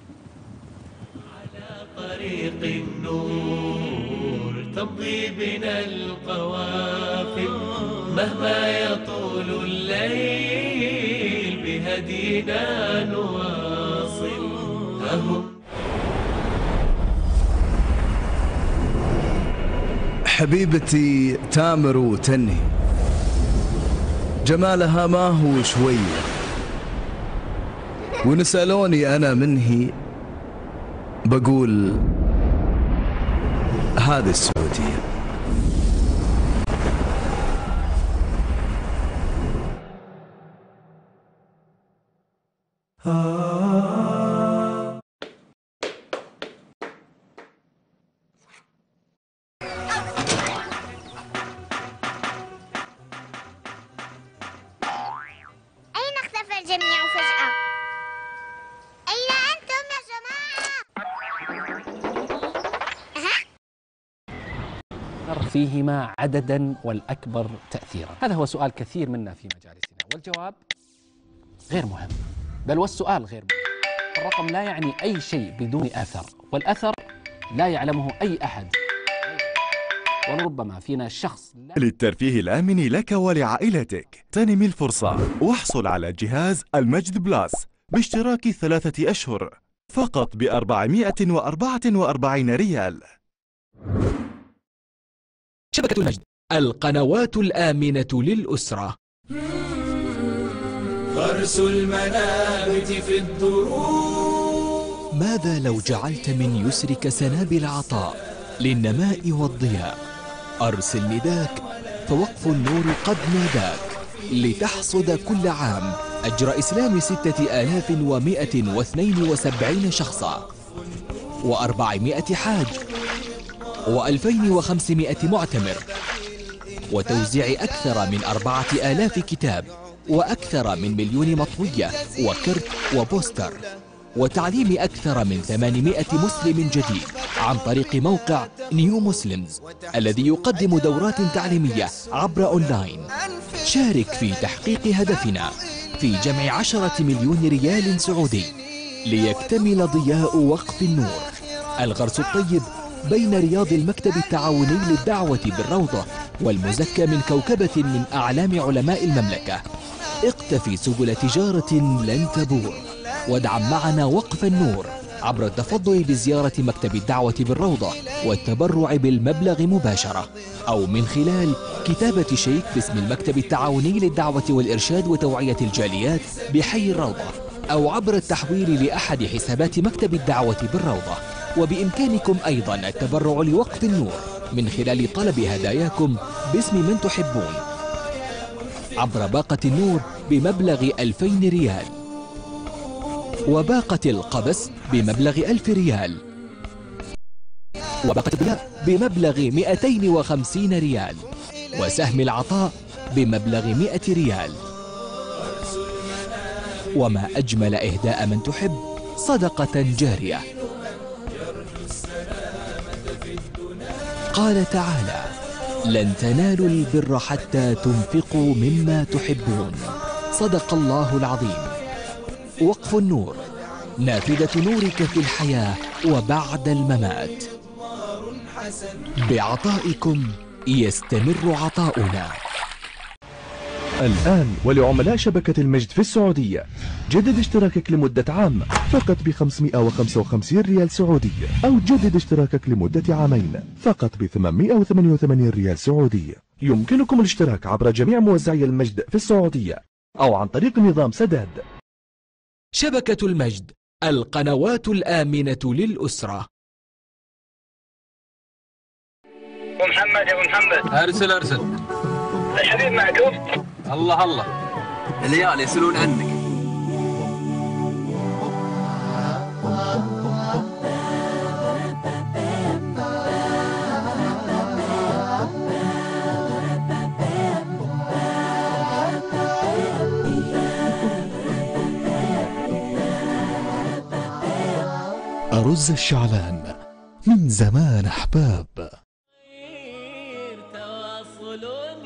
على طريق النور تمضي بنا القوافل، مهما يطول الليل بهدينا نواصل. حبيبتي تامر وتنهي، جمالها ما هو شوية، ونسألوني أنا منهي بقول هذه السعودية. أين اختفى الجميع فجأة؟ أين أنتم يا جماعة؟ فيهما عددا والأكبر تأثيرا؟ هذا هو سؤال كثير منا في مجالسنا، والجواب غير مهم، بل والسؤال غير مهم. الرقم لا يعني أي شيء بدون أثر، والأثر لا يعلمه أي أحد، ولربما فينا شخص. للترفيه الآمن لك ولعائلتك اغتنم الفرصة واحصل على جهاز المجد بلاس باشتراك 3 أشهر فقط ب444 ريال. شبكة المجد، القنوات الآمنة للأسرة. غرس المنابت في الدروب. ماذا لو جعلت من يسرك سنابل عطاء للنماء والضياء؟ أرسل نداك، فوقف النور قد ناداك لتحصد كل عام أجر إسلام 6172 شخصا، و400 حاج، و2500 معتمر، وتوزيع أكثر من 4000 كتاب، وأكثر من 1,000,000 مطوية وكرت وبوستر، وتعليم أكثر من 800 مسلم جديد عن طريق موقع نيو مسلمز الذي يقدم دورات تعليمية عبر أونلاين. شارك في تحقيق هدفنا في جمع 10 مليون ريال سعودي ليكتمل ضياء وقف النور. الغرس الطيب بين رياض المكتب التعاوني للدعوة بالروضة والمزكى من كوكبة من أعلام علماء المملكة. اقتفي سبل تجارة لن تبور، وادعم معنا وقف النور عبر التفضل بزيارة مكتب الدعوة بالروضة والتبرع بالمبلغ مباشرة، أو من خلال كتابة شيك باسم المكتب التعاوني للدعوة والإرشاد وتوعية الجاليات بحي الروضة، أو عبر التحويل لأحد حسابات مكتب الدعوة بالروضة. وبإمكانكم أيضا التبرع لوقف النور من خلال طلب هداياكم باسم من تحبون عبر باقة النور بمبلغ 2000 ريال، وباقة القبس بمبلغ 1000 ريال، وباقة الضياء بمبلغ 250 ريال، وسهم العطاء بمبلغ 100 ريال. وما أجمل إهداء من تحب صدقة جارية. قال تعالى: لن تنالوا البر حتى تنفقوا مما تحبون. صدق الله العظيم. وقف النور، نافذة نورك في الحياة وبعد الممات. بعطائكم يستمر عطاؤنا. الآن ولعملاء شبكة المجد في السعودية، جدد اشتراكك لمدة عام فقط ب555 ريال سعودي، أو جدد اشتراكك لمدة عامين فقط ب888 ريال سعودي. يمكنكم الاشتراك عبر جميع موزعي المجد في السعودية أو عن طريق نظام سداد. شبكة المجد، القنوات الآمنة للأسرة. أبو محمد يا أبو محمد، ارسل الحبيب معكم؟ الله العيال يسألون عنك. أرز الشعلان، من زمان أحباب. تواصل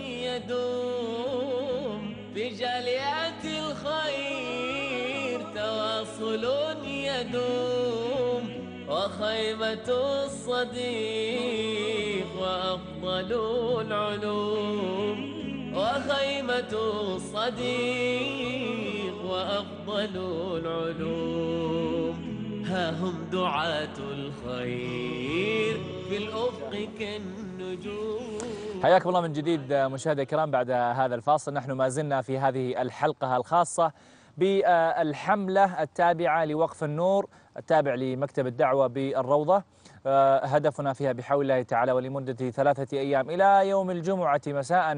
يدوم في جاليات الخير، تواصل يدوم وخيمة الصديق وأفضل العلوم، وخيمة الصديق وأفضل العلوم. ها هم دعاة الخير في الأفق كالنجوم. حياكم الله من جديد مشاهدينا الكرام. بعد هذا الفاصل نحن ما زلنا في هذه الحلقة الخاصة بالحملة التابعة لوقف النور، التابع لمكتب الدعوة بالروضة. هدفنا فيها بحول الله تعالى ولمدة 3 أيام إلى يوم الجمعة مساء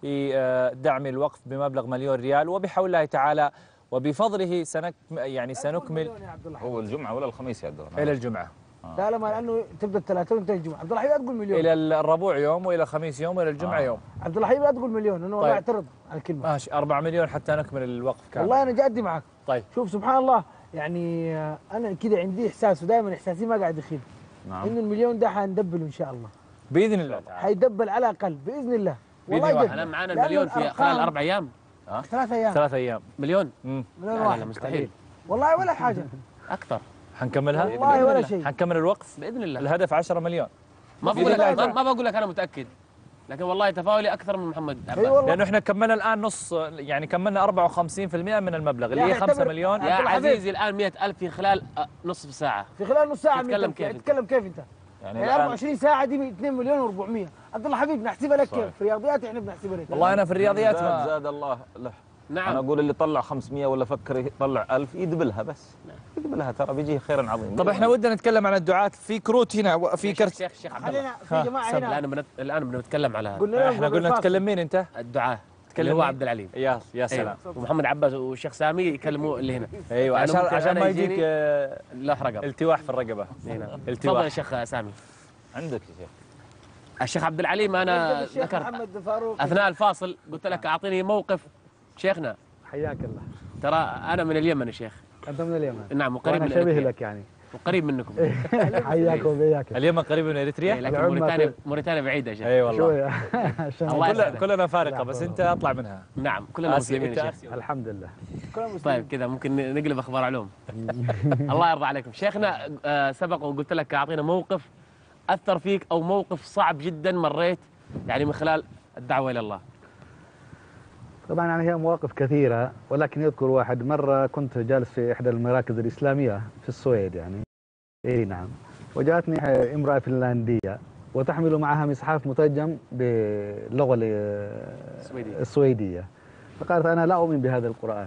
دعم الوقف بمبلغ 1,000,000 ريال، وبحول الله تعالى وبفضله سنكمل. هو الجمعة ولا الخميس يا عبد إلى الجمعة. لا لانه تبدا الثلاثاء وانتهي الجمعه. عبد الحليم لا تقول مليون. الى الربوع يوم، والى الخميس يوم، والى الجمعه يوم. عبد الحليم لا تقول مليون، انه والله اعترض على الكلمه. ماشي 4 مليون حتى نكمل الوقف كامل. والله انا جادي معك. طيب شوف سبحان الله، يعني انا كده عندي احساس، ودائما احساسي ما قاعد يخيب. نعم. انه المليون ده حندبله ان شاء الله. باذن الله تعالى. حيدبل على الاقل باذن الله. والله جد. انا معانا المليون في خلال 4 ايام. 3 ايام. 3 ايام. مليون؟ مليون واحد. لا مستحيل. والله ولا حاجه. اكثر. حنكملها؟ والله ولا شيء. حنكمل الوقف باذن الله. الهدف 10 مليون. ما بقول لك انا متاكد، لكن والله تفاؤلي اكثر من محمد عباس. لانه احنا كملنا الان نص، يعني كملنا 54% من المبلغ اللي هي 5 مليون. يا عزيزي الان 100,000 في خلال نصف ساعه. في خلال نص ساعه. تتكلم كيف؟ تتكلم كيف انت؟ يعني 24 ساعه دي 2 مليون و400. عبد الله حبيب نحسبها لك كيف؟ في رياضيات احنا بنحسبها لك. والله انا في الرياضيات زاد الله له. نعم. انا اقول اللي طلع 500 ولا فكر يطلع 1000 يدبلها، بس يدبلها ترى بيجيه خير عظيم. طب احنا ودنا نتكلم عن الدعاة. في كروت هنا، في كرت. شيخ عبد الله في جماعه هنا الان بنتكلم على احنا قلنا نتكلم مين انت؟ الدعاة. اللي هو عبد العليم. يا سلام. أيوة. ومحمد عباس والشيخ سامي يكلموا اللي هنا. ايوه عشان ما يجيك رقبه التواح في الرقبه. هنا تفضل يا شيخ سامي. عندك يا شيخ. الشيخ عبد العليم انا ذكرت اثناء الفاصل، قلت لك اعطيني موقف شيخنا. حياك الله. ترى انا من اليمن يا شيخ. انت من اليمن؟ نعم، وقريب من شبيه لك يعني. وقريب منكم. حياكم وبياكم. اليمن قريب من اريتريا، لكن موريتانيا بعيده يا شيخ. اي والله. كلنا فارقه، لا بس انت اطلع منها. نعم كلنا مسلمين يا شيخ. الحمد لله. طيب كذا ممكن نقلب اخبار علوم. الله يرضى عليكم شيخنا. سبق وقلت لك اعطينا موقف اثر فيك، او موقف صعب جدا مريت يعني من خلال الدعوه الى الله. طبعا يعني هي مواقف كثيرة، ولكن يذكر واحد. مرة كنت جالس في إحدى المراكز الإسلامية في السويد يعني. إي نعم. وجاءتني امرأة فنلندية وتحمل معها مصحف مترجم باللغة السويدية. فقالت أنا لا أؤمن بهذا القرآن.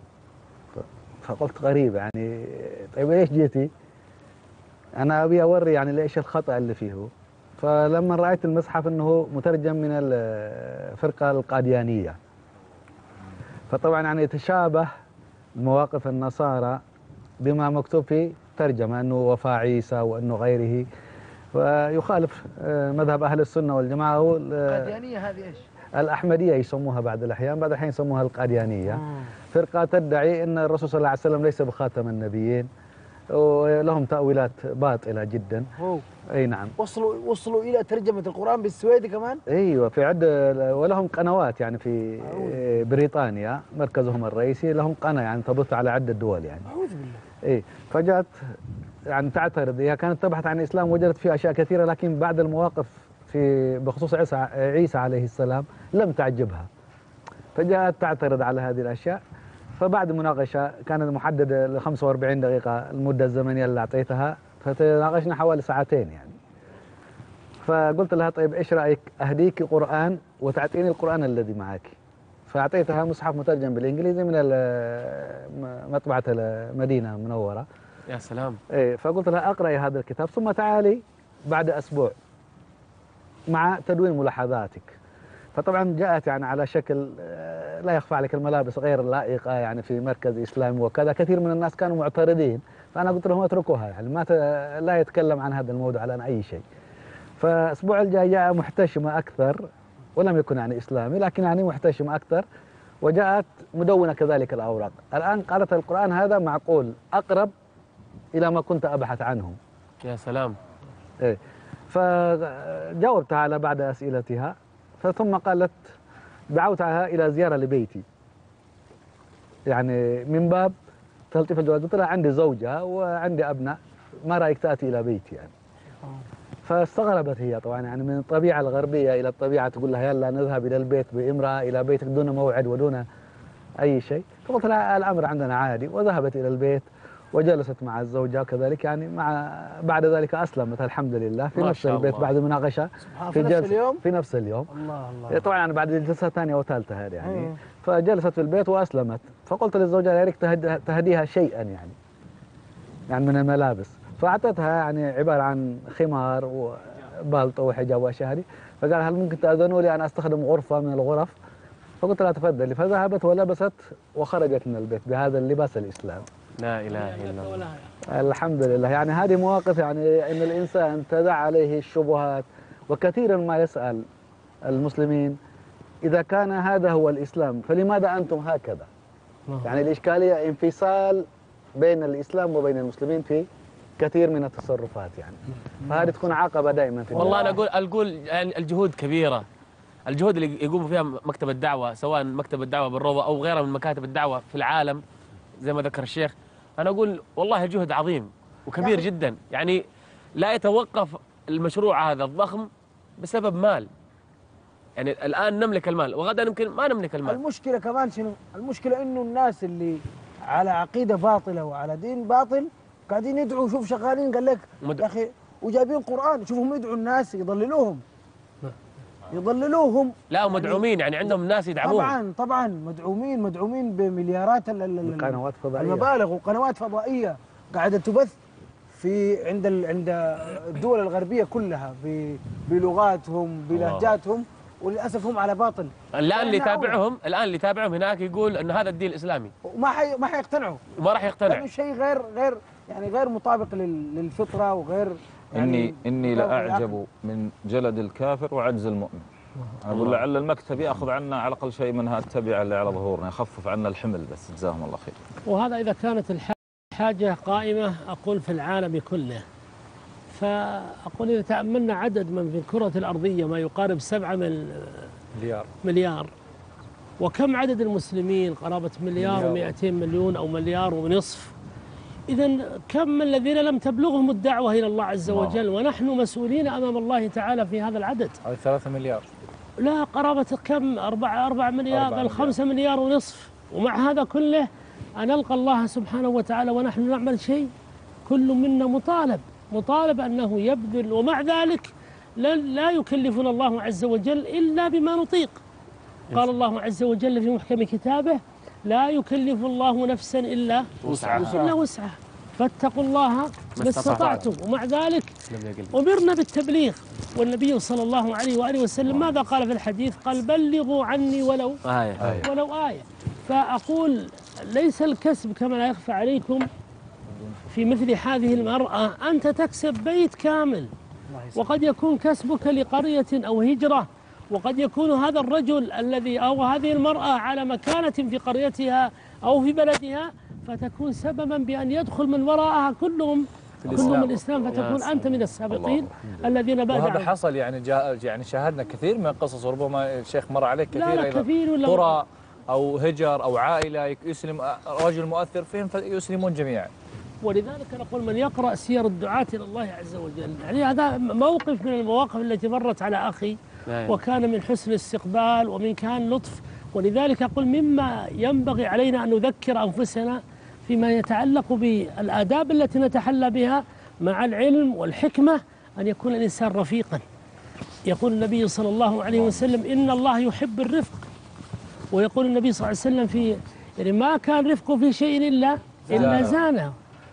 فقلت غريب يعني، طيب ليش جيتي؟ أنا أبي أوري يعني ليش الخطأ اللي فيه. فلما رأيت المصحف أنه مترجم من الفرقة القاديانية، فطبعا يعني يتشابه مواقف النصارى بما مكتوب في ترجمة أنه وفاء عيسى وأنه غيره، ويخالف مذهب أهل السنة والجماعة. القاديانية هذه إيش؟ الأحمدية يسموها بعض الأحيان، بعض الأحيان يسموها القاديانية. فرقة تدعي أن الرسول صلى الله عليه وسلم ليس بخاتم النبيين، ولهم تأويلات باطلة جدا. أي نعم. وصلوا إلى ترجمة القرآن بالسويدي كمان؟ أيوة، في عدة، ولهم قنوات يعني في بريطانيا مركزهم الرئيسي، لهم قناة يعني تبث على عدة دول يعني. أعوذ بالله. إيه، فجأت يعني تعترض، هي كانت تبحث عن الإسلام وجدت فيه أشياء كثيرة، لكن بعد المواقف بخصوص عيسى عليه السلام لم تعجبها، فجاءت تعترض على هذه الأشياء. فبعد مناقشة كانت محددة ل 45 دقيقة المدة الزمنية اللي أعطيتها، فتناقشنا حوالي ساعتين يعني. فقلت لها طيب إيش رأيك أهديك قرآن وتعطيني القرآن الذي معك؟ فأعطيتها مصحف مترجم بالإنجليزي من مطبعة المدينة المنورة. يا سلام. إيه، فقلت لها أقرأي هذا الكتاب ثم تعالي بعد أسبوع مع تدوين ملاحظاتك. فطبعا جاءت يعني على شكل لا يخفى عليك الملابس غير لائقة يعني في مركز إسلامي وكذا، كثير من الناس كانوا معترضين، فأنا قلت لهم اتركوها يعني لا يتكلم عن هذا الموضوع عن أي شيء. فالأسبوع الجاي جاء محتشمة أكثر، ولم يكن يعني إسلامي لكن يعني محتشمة أكثر، وجاءت مدونة كذلك الأوراق. الآن قالت القرآن هذا معقول أقرب إلى ما كنت أبحث عنه. يا سلام. إيه، فجاوبتها على بعد أسئلتها، ثم قالت دعوتها إلى زيارة لبيتي يعني من باب تلطيف الجواز. قلت لها عندي زوجة وعندي أبناء، ما رأيك تأتي إلى بيتي يعني؟ فاستغربت هي طبعا يعني من الطبيعة الغربية إلى الطبيعة تقول لها يلا نذهب إلى البيت بامرأة إلى بيتك دون موعد ودون أي شيء. فقلت لها الأمر عندنا عادي، وذهبت إلى البيت وجلست مع الزوجة وكذلك يعني بعد ذلك أسلمت الحمد لله في نفس البيت بعد مناقشة في نفس اليوم؟ في نفس اليوم. الله الله. طبعا يعني بعد الجلسة الثانية وثالثة هذه يعني. فجلست في البيت وأسلمت. فقلت للزوجة يا ريت تهديها شيئا يعني من الملابس. فأعطتها يعني عبارة عن خمار وبالطو وحجاب وأشياء هذه. فقال هل ممكن تأذنوا لي أن أستخدم غرفة من الغرف؟ فقلت لها تفضلي. فذهبت ولبست وخرجت من البيت بهذا اللباس الإسلامي. لا إله إلا الله. الحمد لله. يعني هذه مواقف يعني إن الإنسان تدع عليه الشبهات، وكثيرا ما يسأل المسلمين إذا كان هذا هو الإسلام فلماذا أنتم هكذا؟ يعني الإشكالية انفصال بين الإسلام وبين المسلمين في كثير من التصرفات يعني. فهذه تكون عقبة دائما في والله أنا أقول يعني الجهود كبيرة، الجهود اللي يقوم فيها مكتب الدعوة، سواء مكتب الدعوة بالروضة أو غيرها من مكاتب الدعوة في العالم زي ما ذكر الشيخ. أنا أقول والله جهد عظيم وكبير جدا، يعني لا يتوقف المشروع هذا الضخم بسبب مال. يعني الآن نملك المال وغدا يمكن ما نملك المال. المشكلة كمان شنو؟ المشكلة إنه الناس اللي على عقيدة باطلة وعلى دين باطل قاعدين يدعوا، شوف شغالين قال لك يا أخي وجايبين قرآن، شوفهم يدعوا الناس يضللوهم. لا ومدعومين يعني عندهم ناس يدعمون. طبعا مدعومين بمليارات قنوات فضائية، المبالغ، وقنوات فضائية قاعدة تبث في عند الدول الغربية كلها بلغاتهم بلهجاتهم، وللأسف هم على باطل. الآن اللي يتابعهم هناك يقول أن هذا الدين الإسلامي، ما حيقتنعوا وما راح يقتنع، لأنه شيء غير مطابق للفطرة وغير يعني. إني لأعجب من جلد الكافر وعجز المؤمن. أقول لعل المكتب يأخذ عنا على الأقل شيء منها التبعة اللي على ظهورنا، يخفف عنا الحمل بس، جزاهم الله خير. وهذا إذا كانت الحاجة قائمة أقول في العالم كله. فأقول إذا تأملنا عدد من في الكرة الأرضية ما يقارب 7 مليار، وكم عدد المسلمين قرابة مليار و200 مليون أو مليار ونصف. إذن كم الذين لم تبلغهم الدعوة إلى الله عز وجل، ونحن مسؤولين أمام الله تعالى في هذا العدد. 3 مليار. لا قرابة كم 4 مليار بل 5 مليار ونصف. ومع هذا كله أن نلقى الله سبحانه وتعالى ونحن نعمل شيء. كل منا مطالب أنه يبذل، ومع ذلك لا يكلفنا الله عز وجل إلا بما نطيق. قال الله عز وجل في محكم كتابه لا يكلف الله نفسا إلا وسعها فاتقوا الله ما استطعتم. ومع ذلك أمرنا بالتبليغ، والنبي صلى الله عليه وآله وسلم ماذا قال في الحديث؟ قال بلغوا عني ولو آية. فأقول ليس الكسب كما لا يخفى عليكم في مثل هذه المرأة أنت تكسب بيت كامل، وقد يكون كسبك لقرية أو هجرة، وقد يكون هذا الرجل الذي أو هذه المرأة على مكانة في قريتها أو في بلدها، فتكون سببا بأن يدخل من وراءها كلهم الإسلام فتكون أنت من السابقين الذين بعد. وهذا حصل يعني شاهدنا كثير من القصص، وربما الشيخ مر عليك كثير. لا كثير قرى أو هجر أو عائلة يسلم رجل مؤثر فيهم فيسلمون جميعا. ولذلك نقول من يقرأ سير الدعاة إلى الله عز وجل، يعني هذا موقف من المواقف التي مرت على أخي وكان من حسن استقبال ومن كان لطف. ولذلك أقول مما ينبغي علينا أن نذكر أنفسنا فيما يتعلق بالآداب التي نتحلى بها مع العلم والحكمة، أن يكون الإنسان رفيقا. يقول النبي صلى الله عليه وسلم إن الله يحب الرفق، ويقول النبي صلى الله عليه وسلم في يعني ما كان رفق في شيء إلا زانه.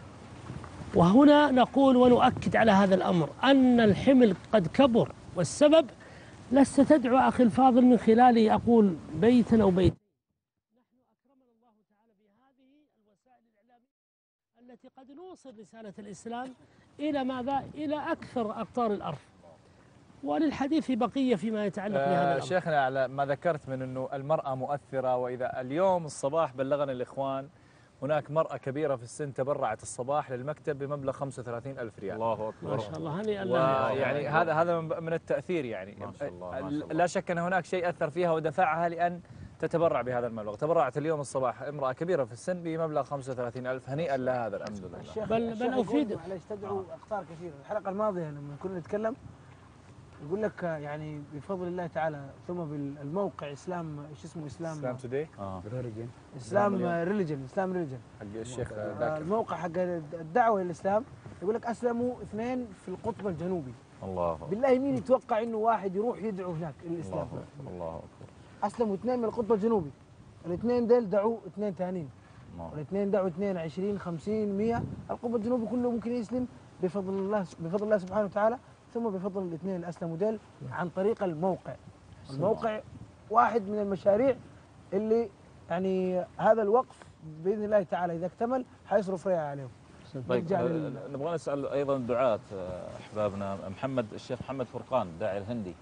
وهنا نقول ونؤكد على هذا الأمر أن الحمل قد كبر، والسبب لست تدعو أخي الفاضل من خلاله أقول بيتا أو بيت. نحن أكرمنا الله تعالى بهذه الوسائل الإعلامية التي قد نوصل رسالة الإسلام إلى ماذا؟ إلى أكثر أقطار الأرض. وللحديث بقية فيما يتعلق بهذا الأمر. شيخنا على ما ذكرت من أنه المرأة مؤثرة، وإذا اليوم الصباح بلغنا الإخوان هناك مرأة كبيرة في السن تبرعت الصباح للمكتب بمبلغ 35,000 ريال. الله أكبر. ما شاء الله. هنيئا. يعني هذا من التأثير يعني. ما شاء الله. ما شاء الله. لا شك أن هناك شيء أثر فيها ودفعها لأن تتبرع بهذا المبلغ. تبرعت اليوم الصباح امرأة كبيرة في السن بمبلغ 35,000. هنيئا لها هذا الحمد لله. بل أفيدك. معلش تدعو أقطار كثيرة. الحلقة الماضية لما كنا نتكلم يقول لك يعني بفضل الله تعالى ثم بالموقع اسلام ايش اسمه اسلام توداي اسلام ريليجن حق الشيخ الموقع حق الدعوه للاسلام يقول لك اسلموا 2 في القطب الجنوبي. الله بالله مين يتوقع انه واحد يروح يدعو هناك الاسلام؟ الله اكبر. اسلموا 2 من القطب الجنوبي، الاثنين ديل دعوا 2 ثانيين، والاثنين دعوا 2 20 50 100. القطب الجنوبي كله ممكن يسلم بفضل الله سبحانه وتعالى، ثم بفضل الاثنين اللي اسلموا ديل عن طريق الموقع. الموقع واحد من المشاريع اللي يعني هذا الوقف باذن الله تعالى اذا اكتمل حيصرف ريع عليهم. طيب نبغى نسال ايضا الدعاة احبابنا الشيخ محمد فرقان الداعي الهندي،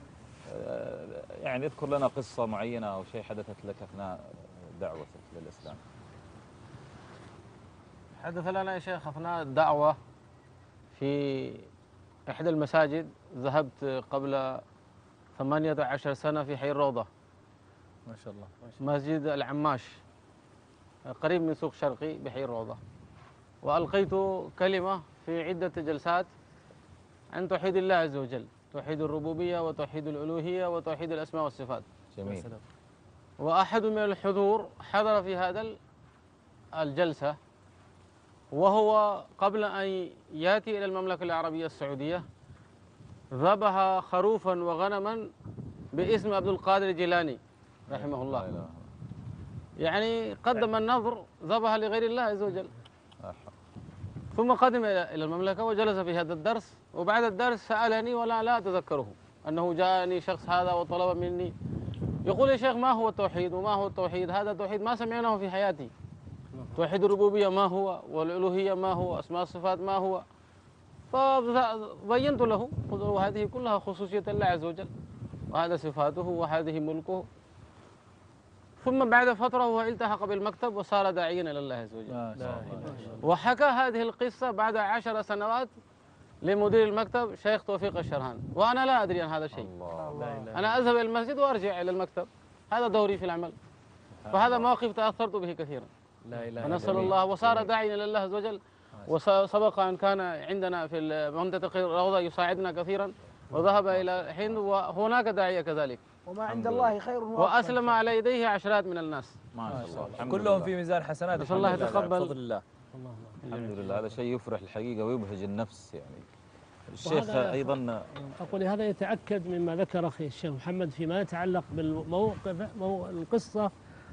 يعني اذكر لنا قصة معينة او شيء حدثت لك اثناء دعوتك للاسلام. حدث لنا يا شيخ اثناء الدعوة في إحدى المساجد، ذهبت قبل 18 سنة في حي الروضة. ما شاء الله. مسجد العماش قريب من سوق شرقي بحي الروضة، وألقيت كلمة في عدة جلسات عن توحيد الله عز وجل، توحيد الربوبية وتوحيد الألوهية وتوحيد الأسماء والصفات. جميل. وأحد من الحضور حضر في هذا الجلسة، وهو قبل أن يأتي إلى المملكة العربية السعودية ذبح خروفا وغنما باسم عبد القادر الجيلاني رحمه الله. يعني قدم النظر، ذبح لغير الله عز وجل. ثم قدم إلى المملكة وجلس في هذا الدرس، وبعد الدرس سألني ولا لا أتذكره أنه جاءني شخص هذا وطلب مني، يقول يا شيخ ما هو التوحيد وما هو التوحيد؟ هذا توحيد ما سمعناه في حياتي. توحيد الربوبية ما هو، والألوهية ما هو، أسماء الصفات ما هو. فبينت له قلت له هذه كلها خصوصية الله عز وجل، وهذا صفاته وهذه ملكه. ثم بعد فترة هو التحق بالمكتب وصار داعيا إلى الله عز وجل. وحكى هذه القصة بعد 10 سنوات لمدير المكتب شيخ توفيق الشرهان، وأنا لا أدري عن هذا الشيء. أنا أذهب إلى المسجد وأرجع إلى المكتب، هذا دوري في العمل. فهذا موقف تأثرت به كثيرا. ونسأل الله، وصار داعيا إلى الله عز وجل. وسبق أن كان عندنا في منطقة الروضة يساعدنا كثيرا، وذهب إلى الهند وهناك داعية كذلك. وما عند الله خير وأسلم على يديه عشرات من الناس. ما شاء الله. كلهم في ميزان حسنات. نسأل الله يتقبل. بفضل الله. الحمد لله. هذا شيء يفرح الحقيقة ويبهج النفس يعني. الشيخ أيضا أقول هذا يتأكد مما ذكر أخي الشيخ محمد فيما يتعلق بالموقف، القصة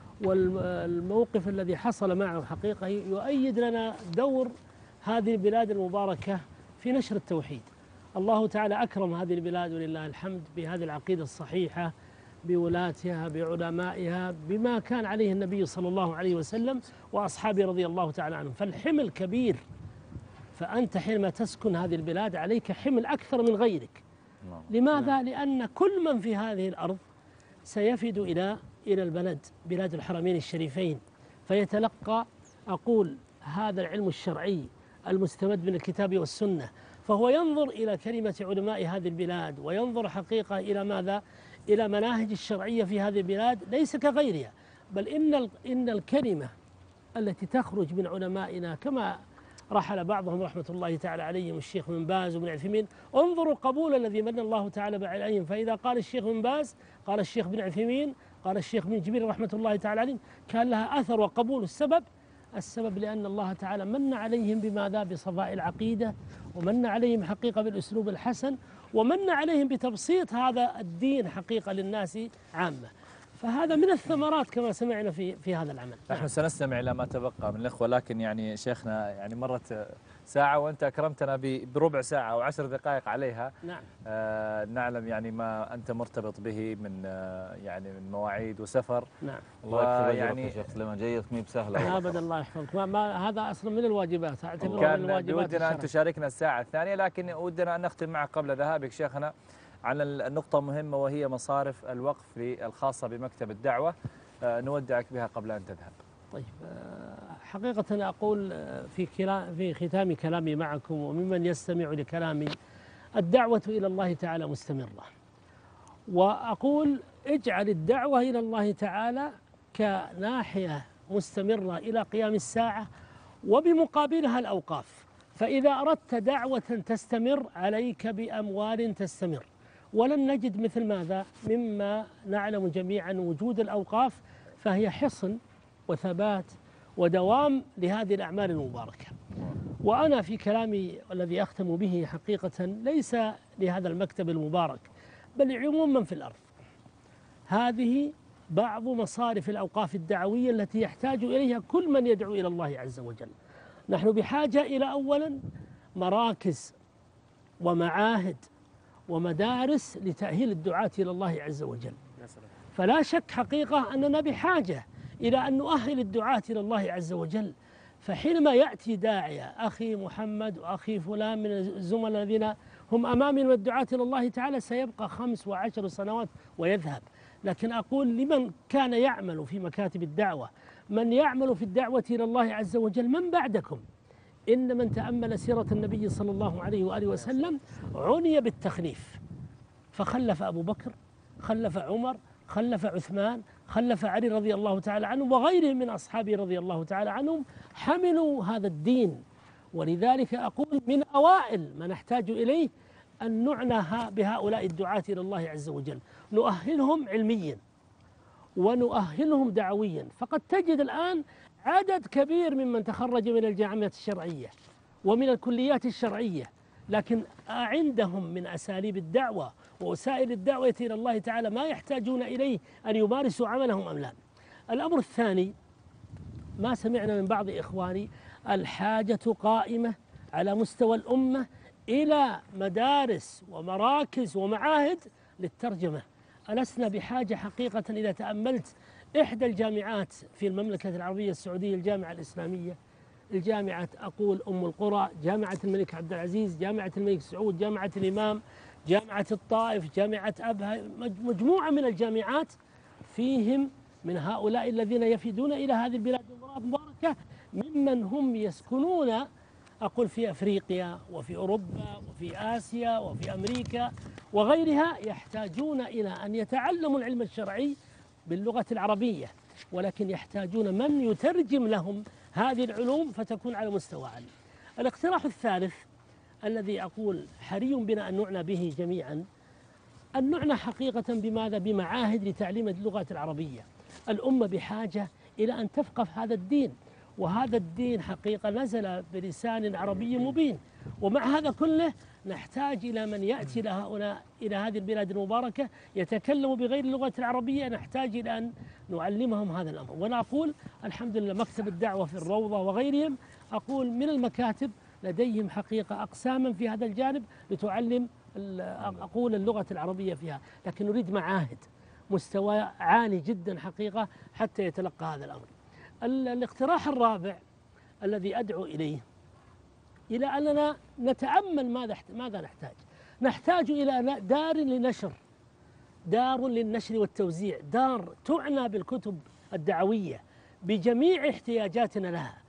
والموقف الذي حصل معه حقيقة يؤيد لنا دور هذه البلاد المباركة في نشر التوحيد. الله تعالى أكرم هذه البلاد ولله الحمد بهذه العقيدة الصحيحة، بولاتها، بعلمائها، بما كان عليه النبي صلى الله عليه وسلم وأصحابه رضي الله تعالى عنهم. فالحمل كبير، فأنت حينما تسكن هذه البلاد عليك حمل أكثر من غيرك. لماذا؟ لأن كل من في هذه الأرض سيفد إلى البلد، بلاد الحرمين الشريفين، فيتلقى أقول هذا العلم الشرعي المستمد من الكتاب والسنة، فهو ينظر إلى كلمة علماء هذه البلاد، وينظر حقيقة إلى ماذا؟ إلى مناهج الشرعية في هذه البلاد ليس كغيرها، بل إن الكلمة التي تخرج من علمائنا كما رحل بعضهم رحمة الله تعالى عليهم الشيخ بن باز وابن عثيمين، انظروا القبول الذي من الله تعالى عليهم، فإذا قال الشيخ بن باز قال الشيخ بن عثيمين قال الشيخ بن جبير رحمة الله تعالى عليهم كان لها أثر وقبول. السبب لأن الله تعالى من عليهم بماذا؟ بصفاء العقيدة، ومن عليهم حقيقة بالأسلوب الحسن، ومن عليهم بتبسيط هذا الدين حقيقة للناس عامة. فهذا من الثمرات كما سمعنا في هذا العمل. نحن سنستمع إلى ما تبقى من الإخوة، لكن يعني شيخنا يعني مرت ساعة وأنت أكرمتنا بربع ساعة أو 10 دقائق عليها. نعم. نعلم يعني ما أنت مرتبط به من يعني من مواعيد وسفر. نعم. الله يكرمك يا شيخ سليمان، جيتك مي بسهلة. أبدا الله يحفظك، هذا أصلا من الواجبات، أعتبره من الواجبات. ودنا أن تشاركنا الساعة الثانية، لكن ودنا أن نختم معك قبل ذهابك شيخنا على النقطة مهمة، وهي مصارف الوقف الخاصة بمكتب الدعوة، نودعك بها قبل أن تذهب. طيب، حقيقة أقول في ختام كلامي معكم وممن يستمع لكلامي، الدعوة إلى الله تعالى مستمرة، وأقول اجعل الدعوة إلى الله تعالى كناحية مستمرة إلى قيام الساعة، وبمقابلها الأوقاف. فإذا أردت دعوة تستمر عليك بأموال تستمر، ولن نجد مثل ماذا؟ مما نعلم جميعا وجود الأوقاف، فهي حصن وثبات ودوام لهذه الأعمال المباركة. وأنا في كلامي الذي أختم به حقيقة ليس لهذا المكتب المبارك، بل عموما في الأرض، هذه بعض مصارف الأوقاف الدعوية التي يحتاج إليها كل من يدعو إلى الله عز وجل. نحن بحاجة إلى أولا مراكز ومعاهد ومدارس لتأهيل الدعاة إلى الله عز وجل. فلا شك حقيقة أننا بحاجة إلى أن نؤهل الدعاة إلى الله عز وجل. فحينما يأتي داعية أخي محمد وأخي فلان من الزملاء الذين هم أمامي من الدعاة إلى الله تعالى سيبقى 5 و10 سنوات ويذهب، لكن أقول لمن كان يعمل في مكاتب الدعوة، من يعمل في الدعوة إلى الله عز وجل من بعدكم، إن من تأمل سيرة النبي صلى الله عليه وآله وسلم عني بالتخليف، فخلف أبو بكر، خلف عمر، خلف عثمان، خلف علي رضي الله تعالى عنهم، وغيرهم من أصحابه رضي الله تعالى عنهم، حملوا هذا الدين. ولذلك أقول من أوائل ما نحتاج إليه أن نعنى بهؤلاء الدعاة إلى الله عز وجل، نؤهلهم علميا ونؤهلهم دعويا. فقد تجد الآن عدد كبير ممن تخرج من الجامعات الشرعية ومن الكليات الشرعية، لكن عندهم من أساليب الدعوة ووسائل الدعوة إلى الله تعالى ما يحتاجون إليه أن يمارسوا عملهم أم لا. الأمر الثاني، ما سمعنا من بعض إخواني، الحاجة قائمة على مستوى الأمة إلى مدارس ومراكز ومعاهد للترجمة. ألسنا بحاجة حقيقة إذا تأملت إحدى الجامعات في المملكة العربية السعودية، الجامعة الإسلامية، الجامعة أقول أم القرى، جامعة الملك عبد العزيز، جامعة الملك سعود، جامعة الإمام، جامعة الطائف، جامعة أبها، مجموعة من الجامعات فيهم من هؤلاء الذين يفيدون إلى هذه البلاد المباركة ممن هم يسكنون أقول في أفريقيا وفي أوروبا وفي آسيا وفي أمريكا وغيرها، يحتاجون إلى أن يتعلموا العلم الشرعي باللغة العربية، ولكن يحتاجون من يترجم لهم هذه العلوم فتكون على مستوى عالي. الاقتراح الثالث الذي أقول حري بنا أن نعنى به جميعا، أن نعنى حقيقة بماذا؟ بمعاهد لتعليم اللغة العربية. الأمة بحاجة إلى أن تفقه هذا الدين، وهذا الدين حقيقة نزل بلسان عربي مبين، ومع هذا كله نحتاج إلى من يأتي إلى هذه البلاد المباركة يتكلم بغير اللغة العربية، نحتاج إلى أن نعلمهم هذا الأمر. وأنا أقول الحمد لله مكتب الدعوة في الروضة وغيرهم، أقول من المكاتب لديهم حقيقة أقساما في هذا الجانب لتعلم أقول اللغة العربية فيها، لكن نريد معاهد مستوى عالي جدا حقيقة حتى يتلقى هذا الأمر. الاقتراح الرابع الذي أدعو إليه، إلى أننا نتأمل ماذا نحتاج. نحتاج إلى دار للنشر والتوزيع، دار تعنى بالكتب الدعوية بجميع احتياجاتنا لها،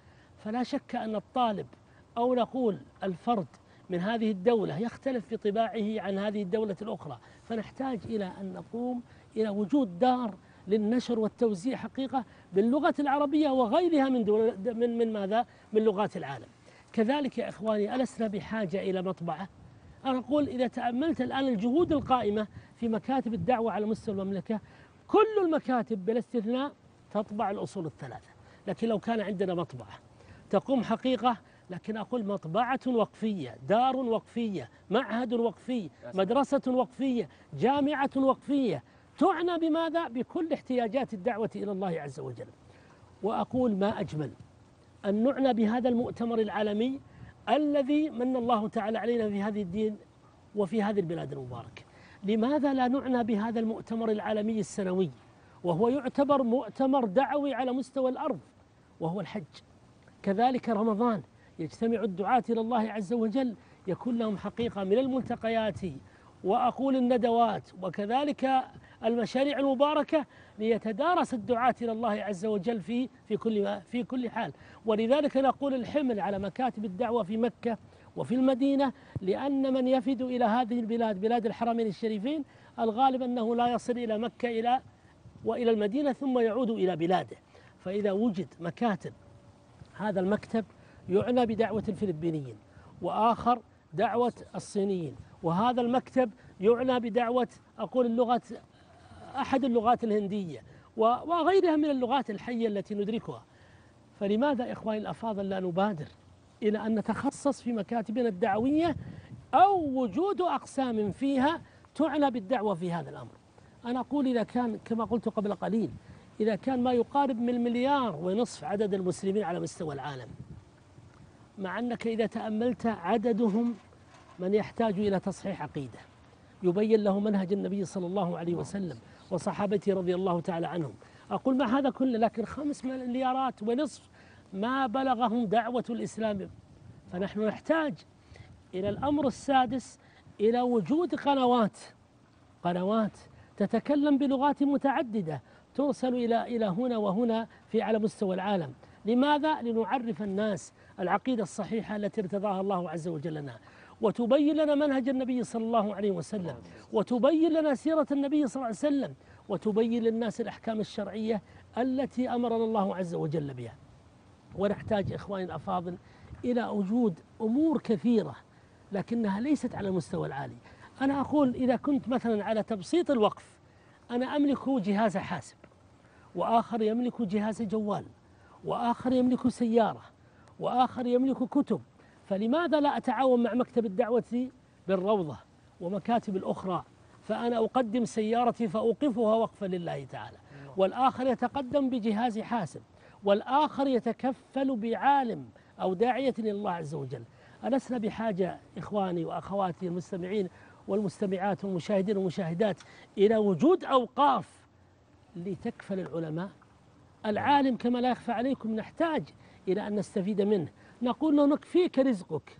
فلا شك أن الطالب أو نقول الفرد من هذه الدولة يختلف في طباعه عن هذه الدولة الأخرى، فنحتاج إلى أن نقوم إلى وجود دار للنشر والتوزيع حقيقة باللغة العربية وغيرها من ماذا؟ من لغات العالم. كذلك يا إخواني ألسنا بحاجة إلى مطبعة؟ أنا أقول إذا تأملت الآن الجهود القائمة في مكاتب الدعوة على مستوى المملكة، كل المكاتب بلا استثناء تطبع الأصول الثلاثة. لكن لو كان عندنا مطبعة تقوم حقيقة، لكن أقول مطبعة وقفية، دار وقفية، معهد وقفي، مدرسة وقفية، جامعة وقفية، تعنى بماذا؟ بكل احتياجات الدعوة إلى الله عز وجل. وأقول ما أجمل أن نعنى بهذا المؤتمر العالمي الذي من الله تعالى علينا في هذه الدين وفي هذه البلاد المباركة. لماذا لا نعنى بهذا المؤتمر العالمي السنوي وهو يعتبر مؤتمر دعوي على مستوى الأرض وهو الحج؟ كذلك رمضان يجتمع الدعاة إلى الله عز وجل، يكون لهم حقيقة من الملتقيات وأقول الندوات وكذلك المشاريع المباركة ليتدارس الدعاة إلى الله عز وجل في كل حال. ولذلك نقول الحمل على مكاتب الدعوة في مكة وفي المدينة، لأن من يفد إلى هذه البلاد بلاد الحرمين الشريفين الغالب أنه لا يصل إلى مكة وإلى المدينة ثم يعود إلى بلاده. فإذا وجد مكاتب، هذا المكتب يعنى بدعوة الفلبينيين وآخر دعوة الصينيين، وهذا المكتب يعنى بدعوة أقول أحد اللغات الهندية وغيرها من اللغات الحية التي ندركها. فلماذا إخواني الأفاضل لا نبادر إلى أن نتخصص في مكاتبنا الدعوية أو وجود أقسام فيها تعنى بالدعوة في هذا الأمر؟ أنا أقول إذا كان كما قلت قبل قليل، إذا كان ما يقارب من 1.5 مليار عدد المسلمين على مستوى العالم، مع أنك إذا تأملت عددهم من يحتاج إلى تصحيح عقيدة يبين له منهج النبي صلى الله عليه وسلم وصحابته رضي الله تعالى عنهم، أقول ما هذا كله، لكن 5.5 مليار ما بلغهم دعوة الإسلام. فنحن نحتاج إلى الأمر السادس، إلى وجود قنوات تتكلم بلغات متعددة توصل إلى هنا وهنا على مستوى العالم. لماذا؟ لنعرف الناس العقيدة الصحيحة التي ارتضاها الله عز وجل لنا، وتبين لنا منهج النبي صلى الله عليه وسلم، وتبين لنا سيرة النبي صلى الله عليه وسلم، وتبين للناس الأحكام الشرعية التي أمرنا الله عز وجل بها. ونحتاج إخواني الأفاضل إلى وجود أمور كثيرة لكنها ليست على المستوى العالي. أنا أقول إذا كنت مثلا على تبسيط الوقف، أنا أملك جهاز حاسب، وآخر يملك جهاز جوال، وآخر يملك سيارة، وآخر يملك كتب، فلماذا لا أتعاون مع مكتب الدعوة بالروضة ومكاتب الأخرى؟ فأنا أقدم سيارتي فأوقفها وقفا لله تعالى، والآخر يتقدم بجهاز حاسب، والآخر يتكفل بعالم أو داعية إلى الله عز وجل. ألسنا بحاجة إخواني وأخواتي المستمعين والمستمعات والمشاهدين والمشاهدات إلى وجود أوقاف لتكفل العلماء؟ العالم كما لا يخفى عليكم نحتاج إلى أن نستفيد منه. نقول له نكفيك رزقك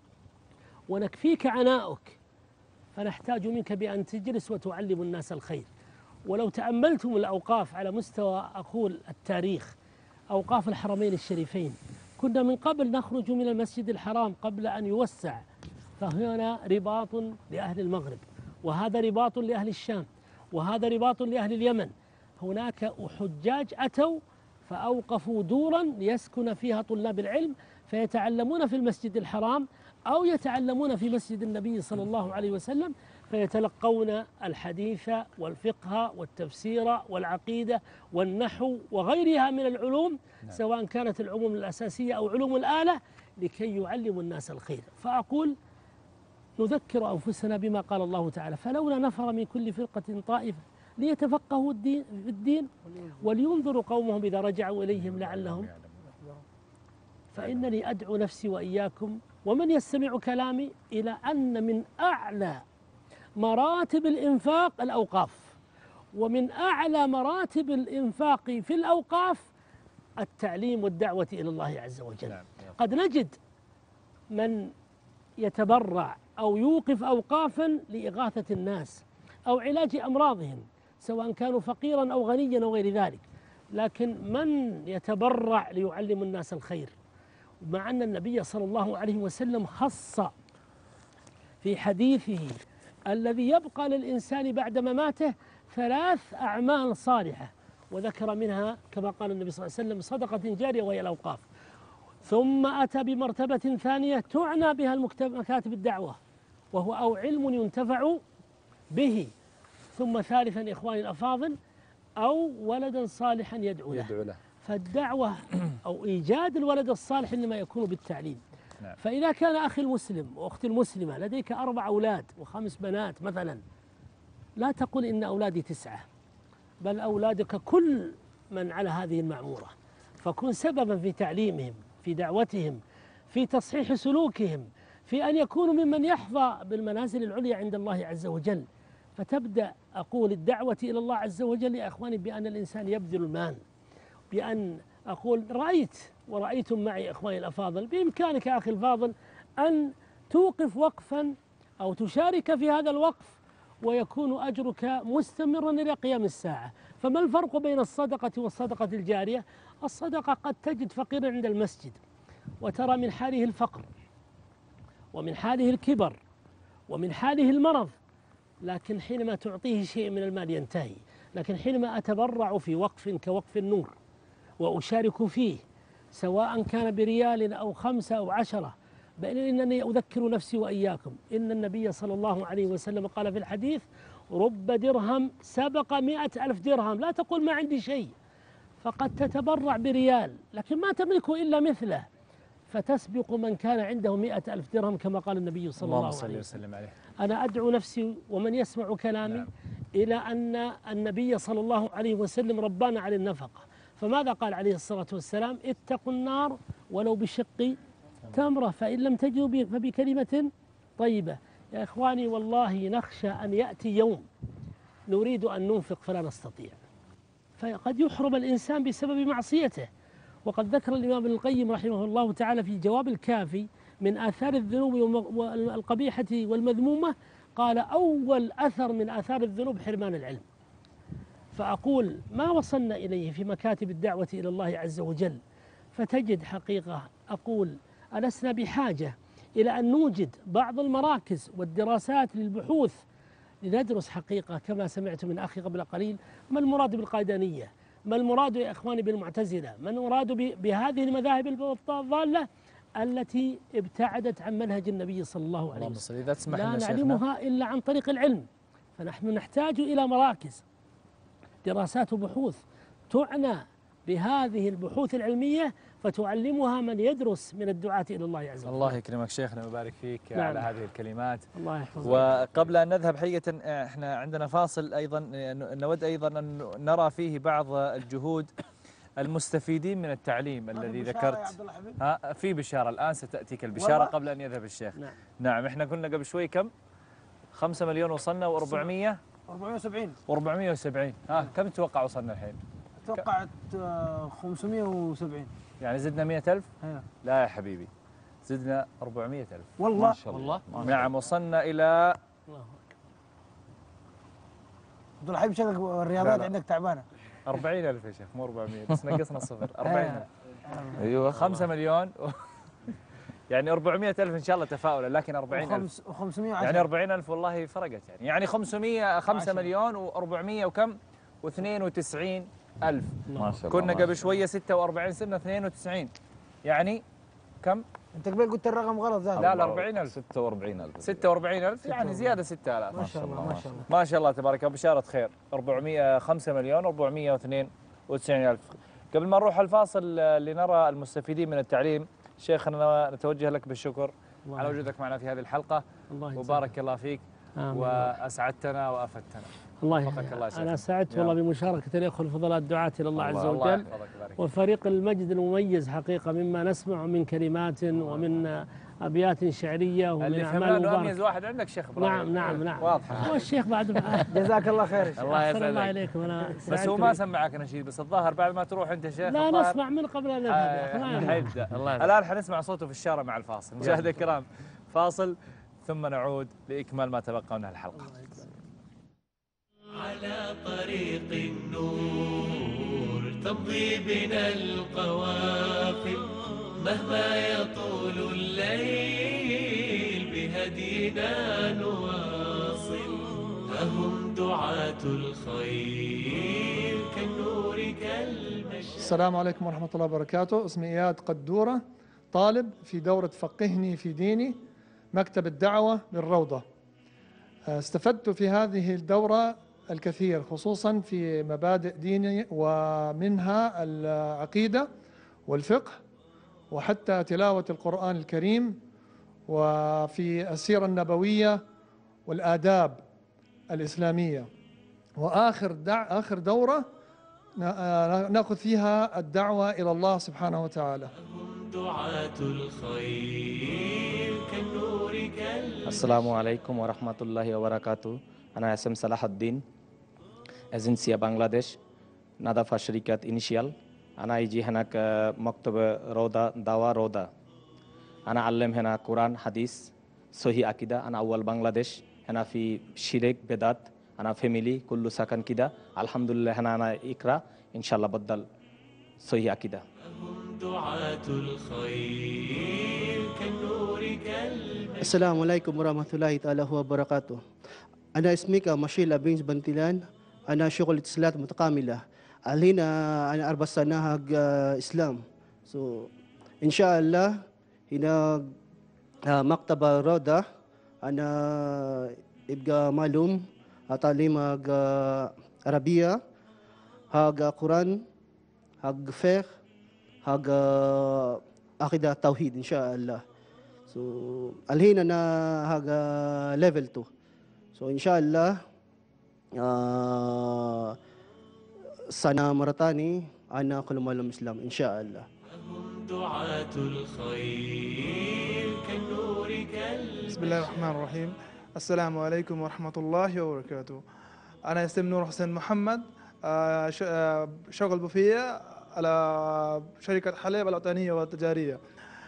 ونكفيك عناؤك، فنحتاج منك بأن تجلس وتعلم الناس الخير. ولو تأملتم الأوقاف على مستوى أقول التاريخ، أوقاف الحرمين الشريفين، كنا من قبل نخرج من المسجد الحرام قبل أن يوسع، فهنا رباط لأهل المغرب، وهذا رباط لأهل الشام، وهذا رباط لأهل اليمن. هناك حجاج أتوا فأوقفوا دورا ليسكن فيها طلاب العلم فيتعلمون في المسجد الحرام أو يتعلمون في مسجد النبي صلى الله عليه وسلم، فيتلقون الحديث والفقه والتفسير والعقيدة والنحو وغيرها من العلوم، سواء كانت العلوم الأساسية أو علوم الآلة، لكي يعلموا الناس الخير. فأقول نذكر أنفسنا بما قال الله تعالى: فلولا نفر من كل فرقة طائفة ليتفقهوا في الدين ولينذروا قومهم إذا رجعوا إليهم لعلهم. فإنني أدعو نفسي وإياكم ومن يستمع كلامي إلى أن من أعلى مراتب الإنفاق الأوقاف، ومن أعلى مراتب الإنفاق في الأوقاف التعليم والدعوة إلى الله عز وجل. قد نجد من يتبرع أو يوقف أوقافا لإغاثة الناس أو علاج أمراضهم، سواء كانوا فقيرا أو غنيا أو غير ذلك، لكن من يتبرع ليعلم الناس الخير مع أن النبي صلى الله عليه وسلم خص في حديثه الذي يبقى للإنسان بعد مماته 3 أعمال صالحة، وذكر منها كما قال النبي صلى الله عليه وسلم صدقة جارية وهي الأوقاف. ثم أتى بمرتبة ثانية تعنى بها مكاتب الدعوة، وهو أو علم ينتفع به. ثم ثالثا إخواني الأفاضل أو ولدا صالحا يدعو له. فالدعوة أو إيجاد الولد الصالح إنما يكون بالتعليم. نعم. فإذا كان أخي المسلم وأختي المسلمة لديك 4 أولاد و5 بنات مثلا، لا تقل إن أولادي 9، بل أولادك كل من على هذه المعمورة، فكن سببا في تعليمهم، في دعوتهم، في تصحيح سلوكهم، في أن يكونوا ممن يحظى بالمنازل العليا عند الله عز وجل. فتبدأ أقول الدعوة إلى الله عز وجل يا إخواني بأن الإنسان يبذل المال، بأن أقول ورأيتم معي إخواني الأفاضل، بإمكانك أخي الفاضل أن توقف وقفا أو تشارك في هذا الوقف ويكون أجرك مستمرا إلى قيام الساعة. فما الفرق بين الصدقة والصدقة الجارية؟ الصدقة قد تجد فقيرا عند المسجد وترى من حاله الفقر ومن حاله الكبر ومن حاله المرض، لكن حينما تعطيه شيء من المال ينتهي. لكن حينما أتبرع في وقف كوقف النور وأشارك فيه سواء كان بريال أو 5 أو 10، بل إنني أذكر نفسي وإياكم إن النبي صلى الله عليه وسلم قال في الحديث: رب درهم سبق 100,000 درهم. لا تقول ما عندي شيء، فقد تتبرع بريال لكن ما تملكه إلا مثله، فتسبق من كان عنده 100,000 درهم كما قال النبي صلى الله عليه وسلم. أنا أدعو نفسي ومن يسمع كلامي إلى أن النبي صلى الله عليه وسلم ربانا على النفقة. فماذا قال عليه الصلاة والسلام؟ اتقوا النار ولو بشق تمرة، فإن لم تجدوا فبكلمة طيبة. يا إخواني والله نخشى أن يأتي يوم نريد أن ننفق فلا نستطيع، فقد يحرم الإنسان بسبب معصيته. وقد ذكر الإمام ابن القيم رحمه الله تعالى في جواب الكافي من آثار الذنوب القبيحة والمذمومة، قال: أول أثر من آثار الذنوب حرمان العلم. فأقول ما وصلنا إليه في مكاتب الدعوة إلى الله عز وجل، فتجد حقيقة أقول ألسنا بحاجة إلى أن نوجد بعض المراكز والدراسات للبحوث لندرس حقيقة كما سمعت من أخي قبل قليل ما المراد بالقيدانية، ما المراد يا إخواني بالمعتزلة، ما المراد بهذه المذاهب الضالة التي ابتعدت عن منهج النبي صلى الله عليه وسلم. لا نعلمها إلا عن طريق العلم، فنحن نحتاج إلى مراكز دراسات وبحوث تعنى بهذه البحوث العلمية فتعلمها من يدرس من الدعاة إلى الله عز وجل. الله يكرمك شيخنا ويبارك فيك. نعم. على هذه الكلمات. الله يحفظك. وقبل أن نذهب حقيقة احنا عندنا فاصل أيضا نود أيضا أن نرى فيه بعض الجهود المستفيدين من التعليم الذي ذكرت. في بشارة الآن ستأتيك البشارة قبل أن يذهب الشيخ. نعم احنا كنا قبل شوي كم 5 مليون وصلنا و400 470. كم تتوقع وصلنا الحين؟ توقعت 570. يعني زدنا 100,000؟ لا يا حبيبي، زدنا 400,000 والله. ما شاء الله. نعم وصلنا إلى عبد الحليم شكلك الرياضات عندك تعبانة. 40,000 يا شيخ مو 400 بس نقصنا الصفر. 40,000. ايوه 5 مليون يعني 400,000 ان شاء الله تفاؤلا، لكن 40,000 و510 يعني 40,000 والله فرقت يعني 5 مليون و400 وكم و92,000. ما شاء الله. كنا قبل شويه 46 صرنا 92 يعني كم؟ انت قبل قلت الرقم غلط زاد. لا 40,000 46,000 يعني زياده 6,000. ما شاء الله ما شاء الله ما شاء الله تبارك الله. بشاره خير. 5 مليون و492,000. قبل ما نروح الفاصل لنرى المستفيدين من التعليم، شيخنا نتوجه لك بالشكر على وجودك معنا في هذه الحلقة. وبارك الله فيك. وأسعدتنا وأفدتنا. الله يحفظك. أنا سعدت والله بمشاركة الإخوة الفضلاء الدعاة إلى الله عز وجل وفريق المجد المميز حقيقة مما نسمع من كلمات ومن أبيات شعرية ومن أعمال مباركة. أميز واحد عندك شيخ إبراهيم. نعم واضح. والشيخ بعد جزاك الله خير. الله يسعدك. الله عليكم. أنا بس هو ما سمعك نشيد، بس الظاهر بعد ما تروح أنت شيخ لا نسمع من قبل أن نذهب. الآن حنسمع صوته في الشارع مع الفاصل. مشاهدينا الكرام فاصل ثم نعود لإكمال ما تبقى من الحلقة. على طريق النور تمضي بنا القوافل مهما يطول الليل بهدينا نواصل. هم دعاة الخير كالنور كالمشعل. السلام عليكم ورحمة الله وبركاته. اسمي إياد قدورة، طالب في دورة فقهني في ديني مكتب الدعوة بالروضة. استفدت في هذه الدورة الكثير، خصوصا في مبادئ ديني ومنها العقيدة والفقه وحتى تلاوة القرآن الكريم، وفي السيرة النبوية والآداب الإسلامية. وآخر دورة نأخذ فيها الدعوة إلى الله سبحانه وتعالى. دعاة الخير كالنور كالمشعل. السلام عليكم ورحمة الله وبركاته. أنا اسم صلاح الدين، أجنسية بنغلاديش، نظافة شركة إنيشيال. أنا يجي هناك مكتب روضة دعوة روضة. أنا أعلم هنا قرآن حديث صحيح عقيدة. أنا أول بنغلاديش، هنا في شرك بدات. أنا فاميلي كله سكن كده الحمد لله. هنا أنا إقرأ إن شاء الله بدل صحيح عقيدة. دعاة الخير كالنور كالمشعل. السلام عليكم ورحمة الله تعالى وبركاته. أنا اسمي مشيل بن بنتلان. أنا شغل اتصالات متكاملة. الحين أنا 4 سنة حق إسلام. إن شاء الله هنا مكتب روضة. أنا يبقى معلوم تعليم حق عربية حق قرآن حق فقه حق عقيدة توحيد إن شاء الله. الحين أنا حق ليفل 2. إن شاء الله سنة مرة ثانية أنا كل معلم إسلام إن شاء الله. دعاة الخير كالنور كالمشعل. بسم الله الرحمن الرحيم. السلام عليكم ورحمة الله وبركاته. أنا اسمي نور حسين محمد، شغل بوفية على شركة حليب الوطنية والتجارية.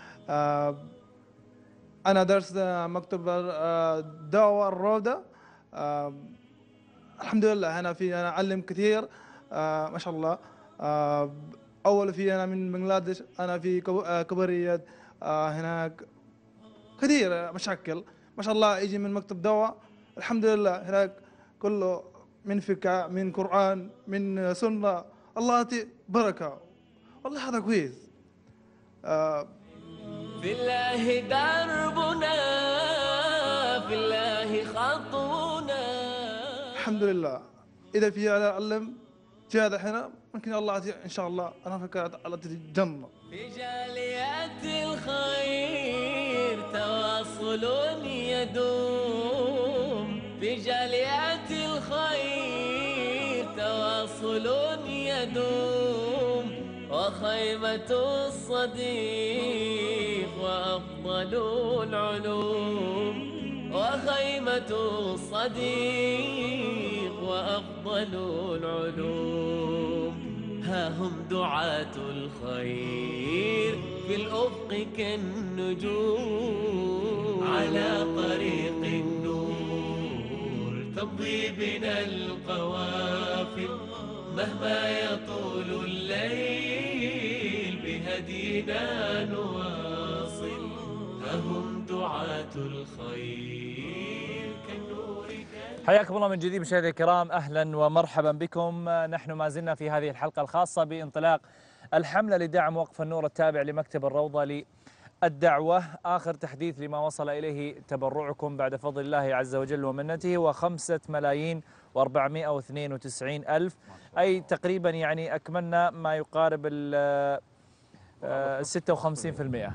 أنا درس مكتب دعوة الروضة. الحمد لله أنا أعلم كثير ما شاء الله. أول أنا من بنغلاديش، أنا في كبرية هناك كثير مشاكل ما شاء الله. يجي من مكتب دعوة الحمد لله هناك كله من فقه من قرآن من سنة. الله يعطي بركة والله هذا كويس. في الله دربنا في الله خطونا. الحمد لله إذا في أنا أعلم جهاد هنا ممكن الله يعطي إن شاء الله. أنا فكرت على الجنة. في جاليات الخير تواصل يدوم. في جاليات الخير تواصل يدوم. وخيمة الصديق وأفضل العلوم. وخيمة الصديق وأفضل العلوم. ها هم دعاة الخير في الأفق كالنجوم. على طريق النور تمضي بنا القوافل. مهما يطول الليل بهدينا نواصل. ها هم دعاة الخير كالنور. حياكم الله من جديد مشاهدينا الكرام، اهلا ومرحبا بكم. نحن ما زلنا في هذه الحلقه الخاصه بانطلاق الحمله لدعم وقف النور التابع لمكتب الروضه للدعوه. اخر تحديث لما وصل اليه تبرعكم بعد فضل الله عز وجل ومنته هو 5,492,000، اي تقريبا يعني اكملنا ما يقارب ال 56%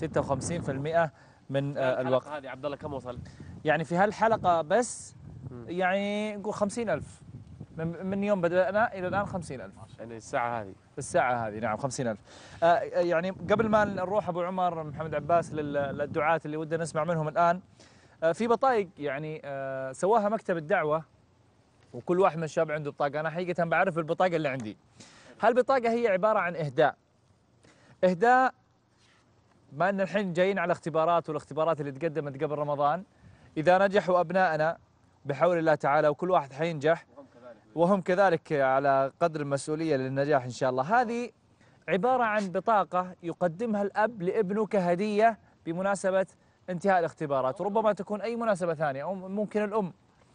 من الوقت. هذه عبد الله كم وصل؟ يعني في هالحلقه بس يعني نقول 50,000 من يوم بدأنا إلى الآن. 50,000 يعني الساعة هذه نعم 50,000. يعني قبل ما نروح أبو عمر محمد عباس للدعاة اللي ودنا نسمع منهم الآن، في بطايق يعني سواها مكتب الدعوة، وكل واحد من الشباب عنده بطاقة. أنا حقيقة بعرف البطاقة اللي عندي. هالبطاقة هي عبارة عن إهداء ما أن الحين جايين على اختبارات، والاختبارات اللي تقدمت قبل رمضان إذا نجحوا أبنائنا بحول الله تعالى، وكل واحد حينجح وهم كذلك على قدر المسؤولية للنجاح إن شاء الله. هذه عبارة عن بطاقة يقدمها الأب لابنه كهدية بمناسبة انتهاء الاختبارات، وربما تكون أي مناسبة ثانية أو ممكن الأم.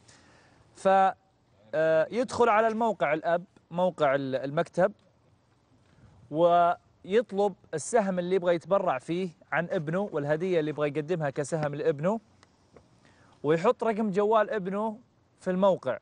فيدخل على الموقع الأب، موقع المكتب، ويطلب السهم اللي يبغى يتبرع فيه عن ابنه والهدية اللي يبغى يقدمها كسهم لابنه، ويحط رقم جوال ابنه في الموقع،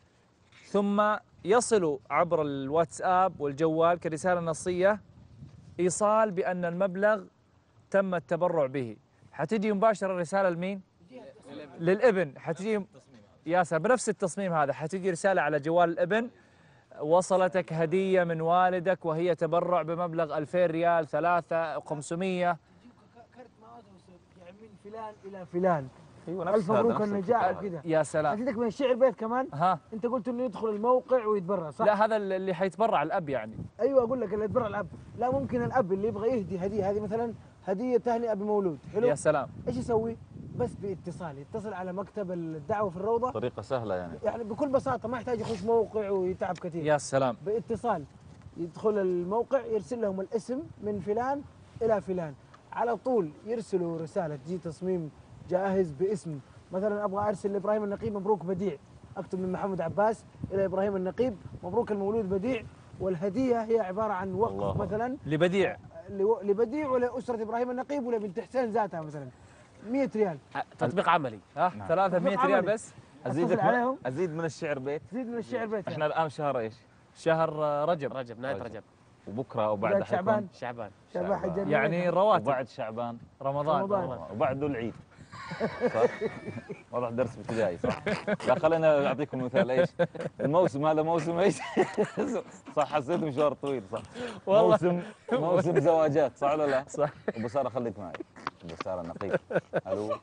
ثم يصل عبر الواتساب والجوال كرسالة نصية إيصال بأن المبلغ تم التبرع به. حتجي مباشرة الرسالة لمين؟ للابن. حتجي يا سلام بنفس التصميم هذا، حتجي رسالة على جوال الابن: وصلتك هدية من والدك وهي تبرع بمبلغ 2000 ريال 3 500. كرت يعني من فلان إلى فلان. ايوه ألف مبروك النجاح وكذا. يا سلام. أزيدك من الشعر بيت كمان. أنت قلت إنه يدخل الموقع ويتبرع صح؟ لا هذا اللي حيتبرع الأب يعني. أيوه أقول لك اللي يتبرع الأب، لا ممكن الأب اللي يبغى يهدي هدية، هذه مثلا هدية تهنئة بمولود، حلو؟ يا سلام. إيش يسوي؟ بس باتصال، يتصل على مكتب الدعوة في الروضة. طريقة سهلة يعني بكل بساطة، ما يحتاج يخش موقع ويتعب كثير. يا سلام. باتصال يدخل الموقع، يرسل لهم الاسم من فلان إلى فلان، على طول يرسلوا رسالة تجي تصميم جاهز باسم، مثلا أبغى أرسل لإبراهيم النقيب مبروك بديع، أكتب من محمد عباس إلى إبراهيم النقيب مبروك المولود بديع، والهدية هي عبارة عن وقف مثلا لبديع لبديع ولأسرة إبراهيم النقيب ولا بنت حسين ذاتها مثلا 100 ريال. تطبيق عملي. 300 ريال بس. أزيد من الشعر بيت. زيد من الشعر بيت. احنا الآن شهر ايش؟ شهر رجب. نهاية رجب. وبكره وبعد شعبان. شعبان يعني رواتب. وبعد شعبان رمضان. وبعده العيد. صح؟ واضح درس ابتدائي صح؟ لا خلينا اعطيكم مثال ايش؟ الموسم هذا موسم ايش؟ صح حسيت مشوار طويل صح؟ والله موسم زواجات صح ولا لا؟ صح. ابو ساره خليك معي. ابو ساره نقيب. الو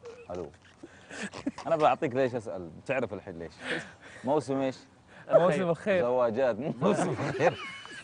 انا بعطيك ليش اسال؟ تعرف الحين ليش؟ موسم ايش؟ موسم الخير. زواجات موسم الخير.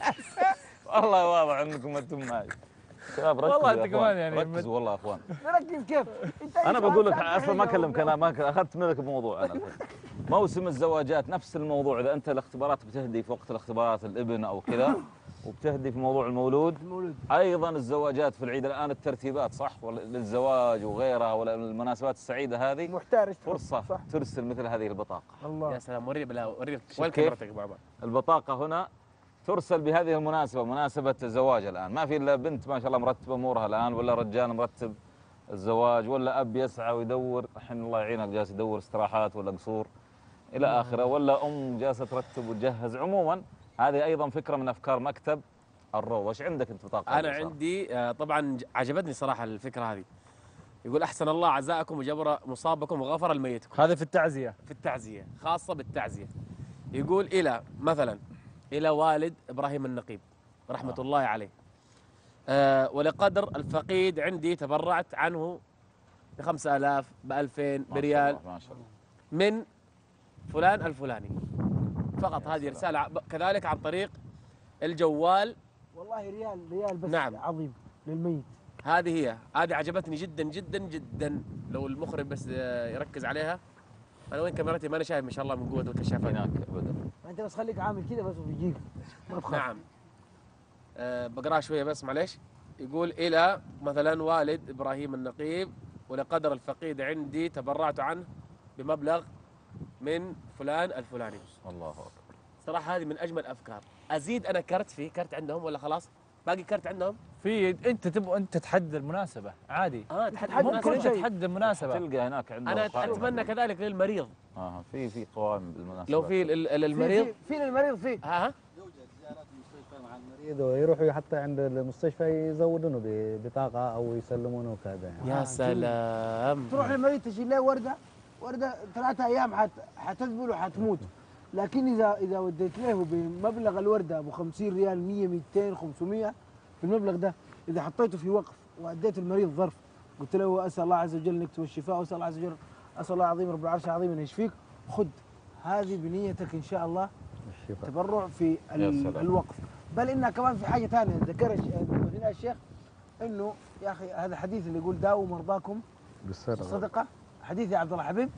والله واضح انكم انتم معي. شباب ركزوا والله انت كمان يعني ركزوا والله يا اخوان. نركز كيف؟ انا بقول لك اصلا ما اكلمك، انا ما اخذت منك بموضوع. انا موسم الزواجات نفس الموضوع، اذا انت الاختبارات بتهدي في وقت الاختبارات الابن او كذا وبتهدي في موضوع المولود، ايضا الزواجات في العيد الان الترتيبات صح للزواج وغيرها والمناسبات السعيده هذه محتاج فرصه صح. ترسل مثل هذه البطاقه. الله يا سلام. وريني وين كاميرتك بابا؟ البطاقه هنا ترسل بهذه المناسبة، مناسبة الزواج الآن، ما في إلا بنت ما شاء الله مرتبة أمورها الآن، ولا رجال مرتب الزواج، ولا أب يسعى ويدور، الحين الله يعينك جالس يدور استراحات ولا قصور إلى آخره، ولا أم جالسة ترتب وتجهز. عموما هذه أيضا فكرة من أفكار مكتب الروضة. وش عندك أنت بطاقة؟ أنا عندي طبعا عجبتني صراحة الفكرة هذه. يقول أحسن الله عزاءكم وجبر مصابكم وغفر الميتكم. هذا في التعزية. في التعزية، خاصة بالتعزية. يقول إلى مثلا إلى والد إبراهيم النقيب رحمة الله عليه، ولقدر الفقيد عندي تبرعت عنه ب5000 ب2000 بريال ما شاء الله من فلان الفلاني. فقط هذه رسالة كذلك عن طريق الجوال. والله ريال بس. نعم. عظيم للميت. هذه عجبتني جدا جدا جدا. لو المخرج بس يركز عليها. أنا وين كاميرتي؟ ما أنا شايف ما شاء الله من قوة الكشاف هناك أبدا. أنت بس خليك عامل كذا بس وبيجيك. نعم. بقرأ شوية بس معليش. يقول إلى مثلا والد إبراهيم النقيب، ولقدر الفقيد عندي تبرعت عنه بمبلغ من فلان الفلاني. الله أكبر. صراحة هذه من أجمل الأفكار. أزيد أنا كرت عندهم ولا خلاص؟ باقي كرت عندهم؟ انت تبغى انت تحدد المناسبة عادي. ممكن انت تحدد المناسبة. تلقى هناك عندهم. انا اتمنى كذلك للمريض. في قوائم بالمناسبة. لو في للمريض. في للمريض في. المريض ويروحوا حتى عند المستشفى يزودونه ببطاقة او يسلمونه كذا يعني. يا سلام. تروح للمريض تشيل له وردة 3 أيام حتذبل وحتموت. لكن اذا وديت له بمبلغ الوردة ابو 50 ريال 100 200 500 في المبلغ ده، إذا حطيته في وقف وأديت المريض ظرف قلت له أسأل الله عز وجل نكتب الشفاء، وأسأل الله عز وجل أسأل الله العظيم رب العرش العظيم أن يشفيك، خذ هذه بنيتك إن شاء الله الشفاء. تبرع في الوقف. بل إنها كمان في حاجة ثانية ذكرها الشيخ، إنه يا أخي هذا حديث اللي يقول داووا مرضاكم بالصدقة، حديث يا عبد الله حبيب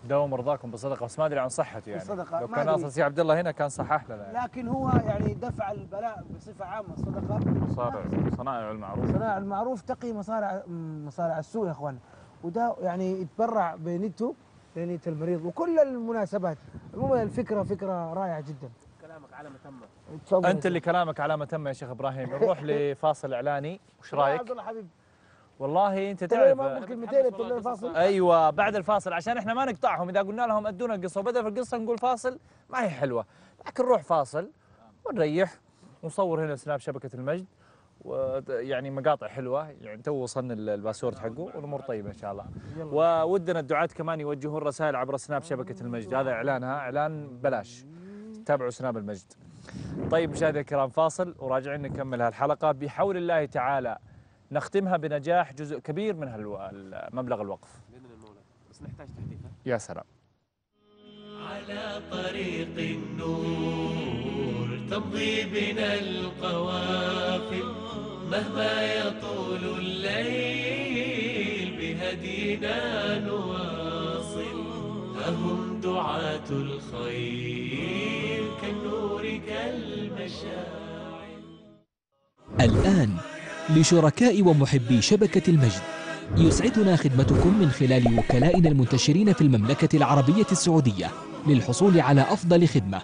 داوم مرضاكم بالصدقه، بس ما ادري عن صحته يعني. بالصدقة، لو ما كان أدري. اصلا سي عبد الله هنا كان صحح لنا يعني. لكن هو يعني دفع البلاء بصفه عامه الصدقه. صنائع المعروف. صنائع المعروف تقي مصارع السوء يا اخوان، وده يعني يتبرع بنيته لنية المريض وكل المناسبات. عموما الفكره فكره رائعه جدا. كلامك علامه تامه. تفضل. انت اللي كلامك علامه تامه يا شيخ ابراهيم. نروح لفاصل اعلاني، وش رايك؟ عبد الله حبيب، والله انت تعرف ما ممكن 200 تقول لي الفاصل. ايوه بعد الفاصل، عشان احنا ما نقطعهم. اذا قلنا لهم ادونا القصه وبدل في القصه نقول فاصل ما هي حلوه، لكن نروح فاصل ونريح ونصور هنا سناب شبكه المجد، ويعني مقاطع حلوه يعني تو وصلنا الباسورد حقه والامور طيبه ان شاء الله. وودنا الدعاة كمان يوجهون رسائل عبر سناب شبكه المجد، هذا اعلانها اعلان بلاش، تابعوا سناب المجد. طيب مشاهدينا الكرام فاصل وراجعين نكمل هالحلقه بحول الله تعالى، نختمها بنجاح جزء كبير من مبلغ الوقف باذن المولى، بس نحتاج تحديثها. يا سلام. على طريق النور تمضي بنا القوافل، مهما يطول الليل بهدينا نواصل. هم دعاة الخير كالنور كالمشاعل. الآن لشركاء ومحبي شبكة المجد، يسعدنا خدمتكم من خلال وكلائنا المنتشرين في المملكة العربية السعودية للحصول على أفضل خدمة.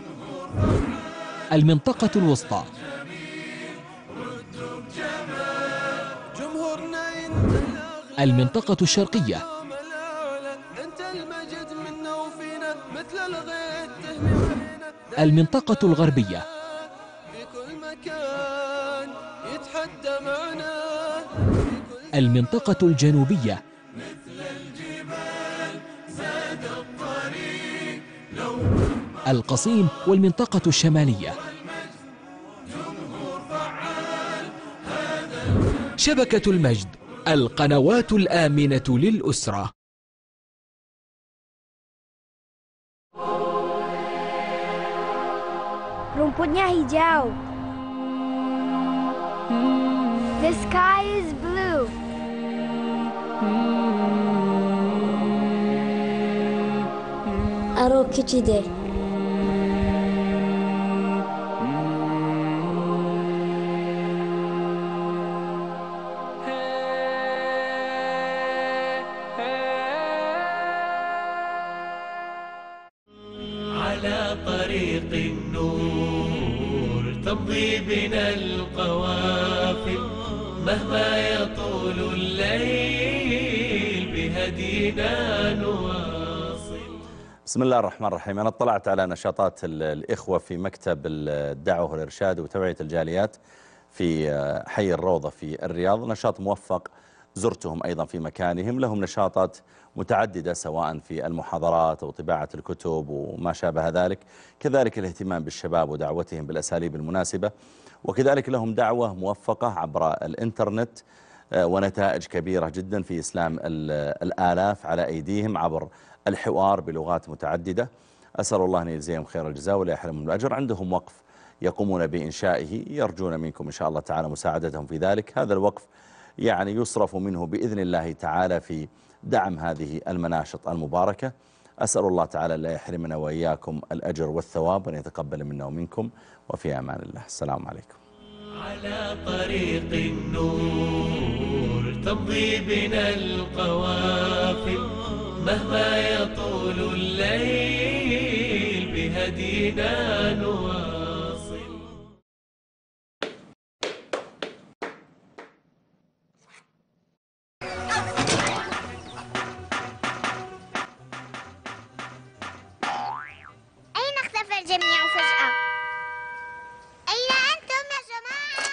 المنطقة الوسطى، المنطقة الشرقية، المنطقة الغربية، المنطقة الجنوبية، القصيم والمنطقة الشمالية. شبكة المجد، القنوات الآمنة للأسرة. Rumputnya hijau. The sky is blue. Aro kichide. على طريق النور تمضي بنا القوافل، مهما يطول الليل بهدينا نواصل. بسم الله الرحمن الرحيم. أنا اطلعت على نشاطات الإخوة في مكتب الدعوة والإرشاد وتوعية الجاليات في حي الروضة في الرياض. نشاط موفق، زرتهم أيضا في مكانهم. لهم نشاطات متعددة سواء في المحاضرات أو طباعة الكتب وما شابه ذلك، كذلك الاهتمام بالشباب ودعوتهم بالأساليب المناسبة، وكذلك لهم دعوة موفقة عبر الإنترنت ونتائج كبيرة جدا في إسلام الآلاف على أيديهم عبر الحوار بلغات متعددة. أسأل الله أن يجزيهم خير الجزاء ولا يحرمهم من الأجر. عندهم وقف يقومون بإنشائه، يرجون منكم إن شاء الله تعالى مساعدتهم في ذلك. هذا الوقف يعني يصرف منه بإذن الله تعالى في دعم هذه المناشط المباركة. أسأل الله تعالى لا يحرمنا وإياكم الأجر والثواب وأن يتقبل منا ومنكم، وفي أمان الله. السلام عليكم. على طريق النور تمضي بنا القوافل، مهما يطول الليل بهدينا نواصل. أين اختفى الجميع فجأة؟ أين أنتم يا جماعة؟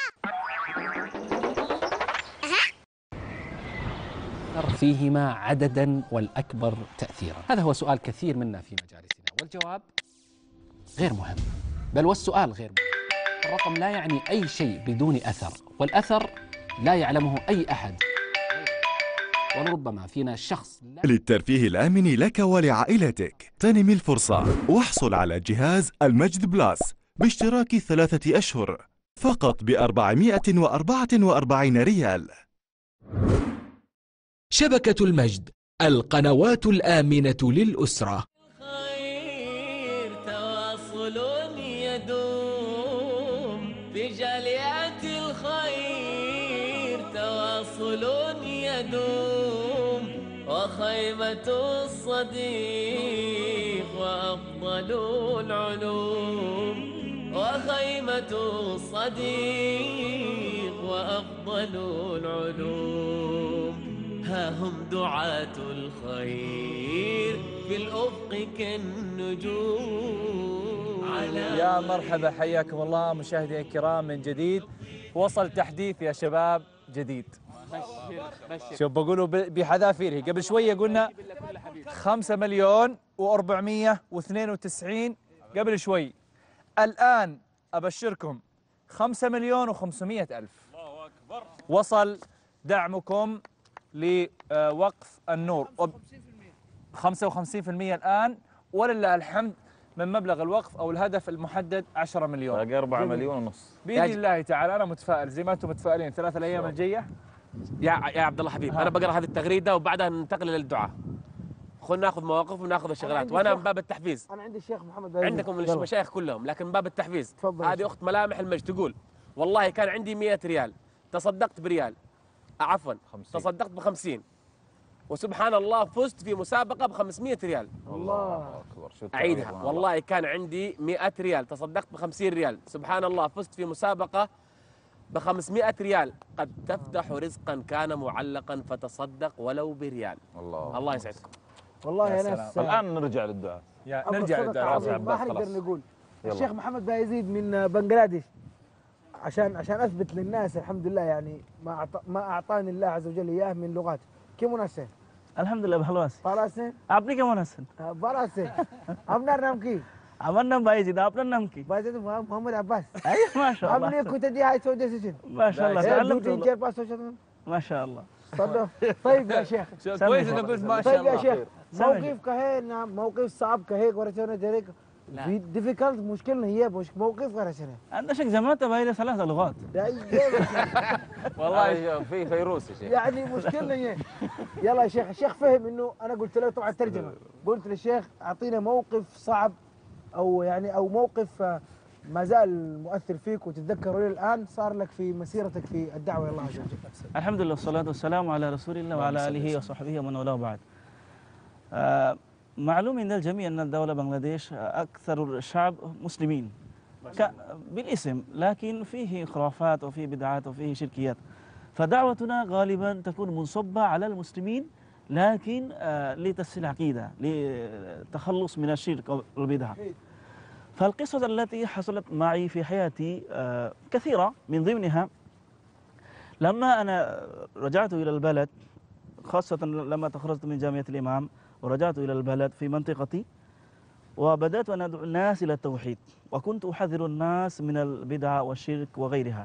فيهما عددا والأكبر تأثيرا؟ هذا هو سؤال كثير منا في مجالسنا، والجواب غير مهم، بل والسؤال غير مهم. الرقم لا يعني أي شيء بدون أثر، والأثر لا يعلمه أي أحد، ولربما فينا شخص. للترفيه الآمن لك ولعائلتك تنم الفرصة واحصل على جهاز المجد بلاس باشتراك 3 أشهر فقط ب444 ريال. شبكة المجد، القنوات الآمنة للأسرة. الخير تواصل يدوم في جاليات الخير، تواصل يدوم وخيمة الصديق وأفضل العلوم، وخيمة الصديق وأفضل العلوم. ها هم دعاة الخير في الأفق كالنجوم. يا مرحبا، حياكم الله مشاهدينا الكرام من جديد. وصل تحديث يا شباب جديد. شوف بقولوا بحذافيره، قبل شوية قلنا 5,492,000 قبل شوي، الآن أبشركم 5,500,000. وصل دعمكم لوقف النور 55% الآن، ولله الحمد من مبلغ الوقف أو الهدف المحدد 10 مليون، باقي 4 مليون ونص بإذن الله تعالى. أنا متفائل زي ما أنتم متفائلين 3 الأيام الجاية. يا عبد الله حبيب، انا بقرا هذه التغريده وبعدها ننتقل للدعاء. خلينا ناخذ مواقف وناخذ الشغلات، وانا من باب التحفيز. انا عندي الشيخ محمد بايزيد. عندكم المشايخ كلهم، لكن من باب التحفيز. هذه اخت ملامح المجد تقول والله كان عندي 100 ريال تصدقت بريال، عفوا تصدقت ب50، وسبحان الله فزت في مسابقه ب500 ريال. الله اكبر. اعيدها، والله كان عندي 100 ريال تصدقت ب50 ريال، سبحان الله فزت في مسابقه ب500 ريال. قد تفتح رزقا كان معلقا فتصدق ولو بريال. الله يسعدكم. والله يا ناس الآن نرجع للدعاء. نرجع للدعاء. ما حنقدر نقول. الشيخ محمد بايزيد من بنغلاديش، عشان اثبت للناس الحمد لله يعني ما اعطاني الله عز وجل اياه من لغات. كم ناسين؟ الحمد لله بخلاص. خلاصين؟ আপনি কেমন আছেন? ভালো আছে। আপনার নাম কি? আমার নাম বাইজিদ, আপনার নাম কি? বাইজিদ মোহাম্মদ আব্বাস। ايوه ما شاء الله. আপনি কোথা দিয়ে হাই সৌদি এসেছেন؟ ما شاء الله. تعلمت 2 3 4 5 ما شاء الله. صدق. طيب يا شيخ. كويس انه قلت ما شاء طيب الله. يا شيخ موقف كهي موقف صعب كهي ورثنا ذلك في difficult مشكلة هي موقف ورثنا. عندك زمان تباين 3 لغات. والله في فيروس يا شيخ. يعني مشكلة هي. يلا يا شيخ، الشيخ فهم انه انا قلت له طبعا ترجمة، قلت للشيخ اعطينا موقف صعب او يعني او موقف ما زال مؤثر فيك وتتذكره الى الان صار لك في مسيرتك في الدعوة الى الله عز وجل. الحمد لله والصلاة والسلام على رسول الله وعلى آله وصحبه ومن والاه بعد. معلوم عند الجميع أن الدولة بنغلاديش أكثر الشعب مسلمين بالاسم، لكن فيه خرافات وفيه بدعات وفيه شركيات، فدعوتنا غالبا تكون منصبة على المسلمين، لكن لتسهيل العقيدة، للتخلص من الشرك والبدعة. فالقصة التي حصلت معي في حياتي كثيرة، من ضمنها لما أنا رجعت إلى البلد، خاصة لما تخرجت من جامعة الإمام ورجعت إلى البلد في منطقتي، وبدأت أن أدعو الناس إلى التوحيد، وكنت أحذر الناس من البدع والشرك وغيرها.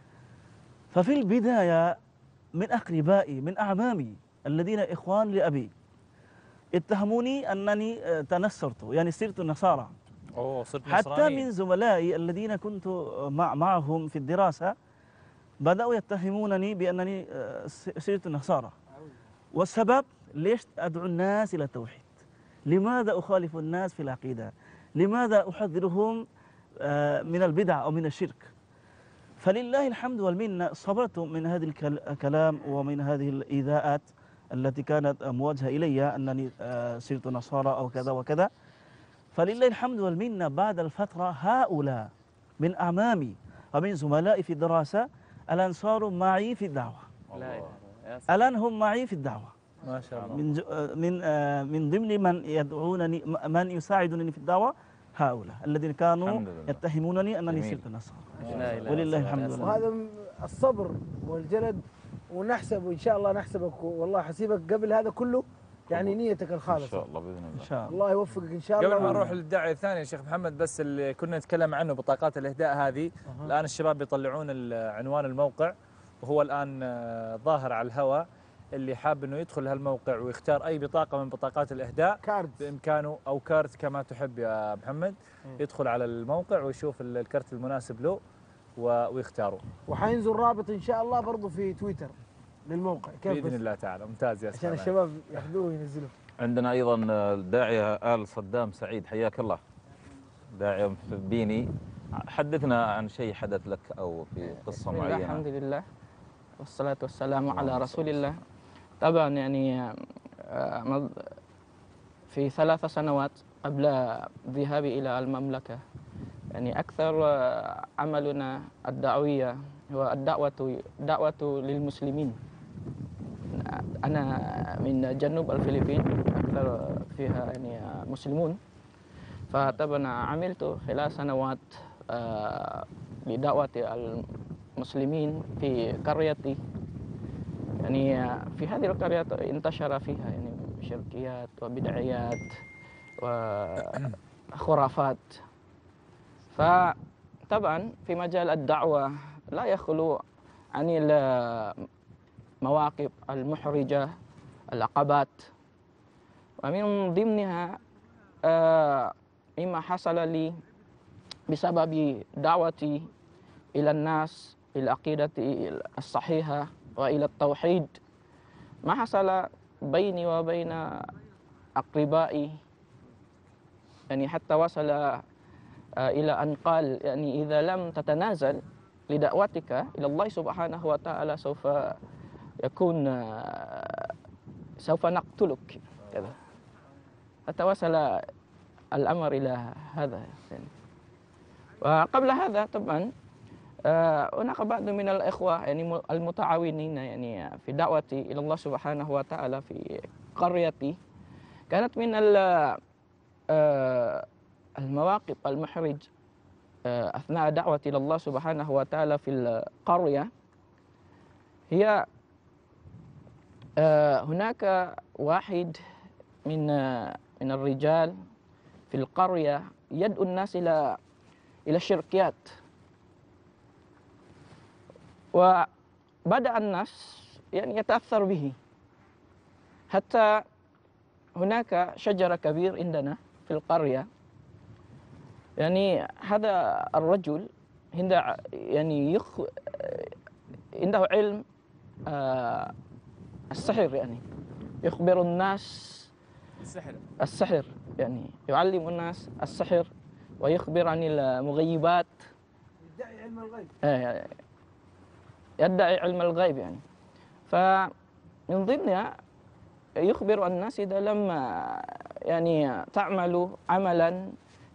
ففي البداية من أقربائي من أعمامي الذين إخوان لأبي اتهموني أنني تنصرت، يعني صرت نصارى. حتى من زملائي الذين كنت معهم في الدراسة بدأوا يتهمونني بأنني صرت نصارى. والسبب ليش أدعو الناس إلى التوحيد؟ لماذا أخالف الناس في العقيدة؟ لماذا أحذرهم من البدع أو من الشرك؟ فلله الحمد والمنة صبرت من هذا الكلام ومن هذه الإيذاءات التي كانت موجهة إلي أنني صرت نصارى أو كذا وكذا. فلله الحمد والمنة بعد الفترة هؤلاء من أعمامي ومن زملائي في الدراسة الآن صاروا معي في الدعوة. الآن هم معي في الدعوة ما شاء الله. من ضمن من يدعونني من يساعدونني في الدعوة هؤلاء الذين كانوا يتهمونني أنني صرت نصارى. ولله الحمد لله. وهذا الصبر والجلد، ونحسب إن شاء الله نحسبك والله حسيبك قبل هذا كله يعني نيتك الخالصة. إن شاء الله بإذن الله. إن شاء الله. الله يوفقك إن شاء الله. قبل ما نروح للداعي الثاني يا شيخ محمد، بس اللي كنا نتكلم عنه بطاقات الإهداء هذه، الآن الشباب بيطلعون عنوان الموقع وهو الآن ظاهر على الهواء. اللي حاب انه يدخل هالموقع ويختار اي بطاقه من بطاقات الاهداء بامكانه، او كارت كما تحب يا محمد، يدخل على الموقع ويشوف الكارت المناسب له ويختاره. وحينزل رابط ان شاء الله برضه في تويتر. للموقع كيف باذن الله تعالى. ممتاز يا عشان سلام. الشباب ياخذوه وينزلوه. عندنا ايضا الداعيه ال صدام سعيد، حياك الله. داعيه في بيني، حدثنا عن شيء حدث لك او في قصه معينه. الحمد لله والصلاة والسلام على رسول الله. طبعا يعني في 3 سنوات قبل ذهابي إلى المملكة، يعني أكثر عملنا الدعوية هو دعوة للمسلمين. أنا من جنوب الفلبين، أكثر فيها يعني مسلمون، فطبعا عملت خلال سنوات لدعوة المسلمين في قريتي. يعني في هذه القرية انتشر فيها يعني شركيات وبدعيات وخرافات. فطبعا في مجال الدعوة لا يخلو عن المواقف المحرجة، العقبات، ومن ضمنها مما حصل لي بسبب دعوتي إلى الناس بالعقيدة الصحيحة وإلى التوحيد، ما حصل بيني وبين أقربائي، يعني حتى وصل إلى أن قال يعني إذا لم تتنازل لدعوتك إلى الله سبحانه وتعالى سوف نقتلك كذا. حتى وصل الأمر إلى هذا يعني. وقبل هذا طبعا هناك بعض من الإخوة يعني المتعاونين يعني في دعوتي إلى الله سبحانه وتعالى في قريتي. كانت من المواقف المحرج أثناء دعوتي إلى الله سبحانه وتعالى في القرية هي هناك واحد من الرجال في القرية يدعو الناس إلى الشركيات، وبدأ الناس يعني يتأثر به، حتى هناك شجرة كبير عندنا في القرية. يعني هذا الرجل عنده علم السحر، يعني يخبر الناس السحر، يعني يعلم الناس السحر ويخبر عن المغيبات، يدعي علم الغيب. يدعي علم الغيب يعني. فمن ضمنها يخبر الناس إذا لم يعني تعملوا عملا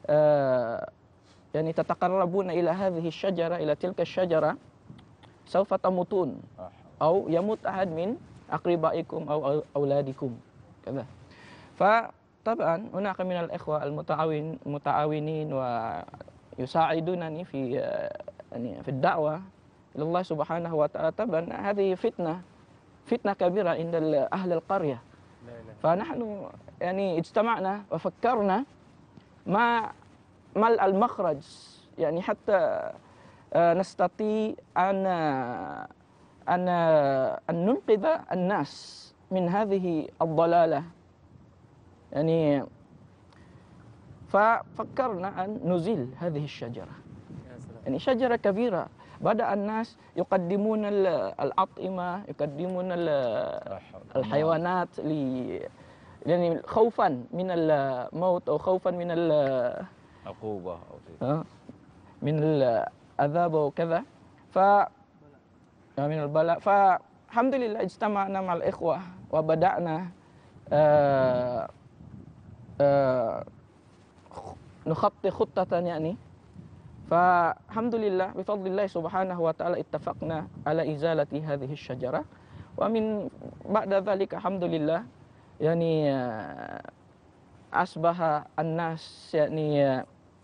يعني تتقربون إلى هذه الشجرة، إلى تلك الشجرة، سوف تموتون أو يموت أحد من أقربائكم أو أولادكم كذا. فطبعا هناك من الإخوة المتعاونين ويساعدونني في يعني في الدعوة إلى الله سبحانه وتعالى. طبعا هذه فتنة كبيرة عند أهل القرية. فنحن يعني اجتمعنا وفكرنا ما المخرج، يعني حتى نستطيع أن ننقذ الناس من هذه الضلالة يعني. ففكرنا أن نزيل هذه الشجرة، يعني شجرة كبيرة. بدأ الناس يقدمون الأطعمة، يقدمون الحيوانات يعني خوفا من الموت أو خوفا من عقوبة أو من العذاب وكذا، من البلاء. فالحمد لله اجتمعنا مع الإخوة وبدأنا نخطط خطة يعني. فالحمد لله بفضل الله سبحانه وتعالى اتفقنا على إزالة هذه الشجرة. ومن بعد ذلك الحمد لله يعني أصبح الناس يعني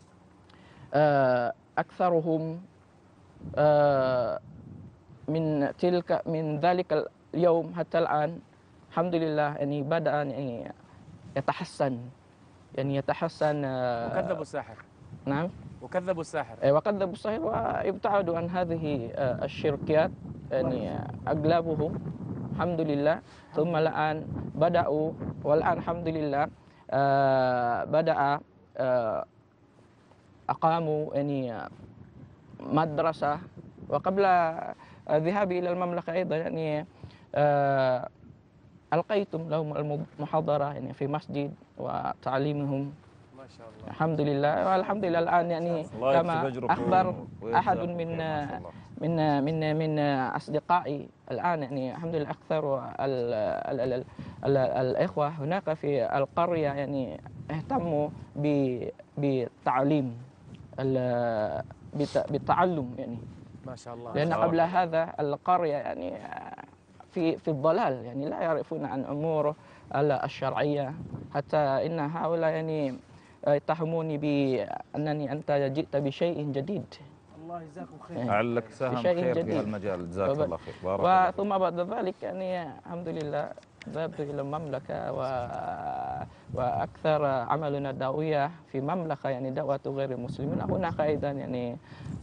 أكثرهم من ذلك اليوم حتى الآن الحمد لله يعني بدأ يعني يتحسن وكذبوا الساحر. نعم، وكذبوا الساحر. وكذبوا الساحر وابتعدوا عن هذه الشركيات يعني أغلبهم الحمد لله. ثم الآن بدأوا، والآن الحمد لله بدأ أقاموا يعني مدرسة. وقبل ذهابي إلى المملكة أيضا يعني ألقيتم لهم المحاضرة يعني في مسجد وتعليمهم ما شاء الله. الحمد لله. والحمد لله الآن يعني كما أخبر أحد من أصدقائي الآن، يعني الحمد لله أكثر الإخوة هناك في القرية يعني اهتموا بالتعليم بالتعلم يعني. ما شاء الله. لأن قبل هذا القرية يعني في الضلال، يعني لا يعرفون عن أمور الشرعية، حتى إن هؤلاء يعني يتهموني بأنني أنت جئت بشيء جديد. الله يجزاكم خير. لعلك ساهم خير في هالمجال، جزاك الله خير. بارك الله. ثم بعد ذلك يعني الحمد لله ذهبت إلى المملكة وأكثر عملنا الدعوية في مملكة يعني دعوة غير المسلمين. هناك أيضا يعني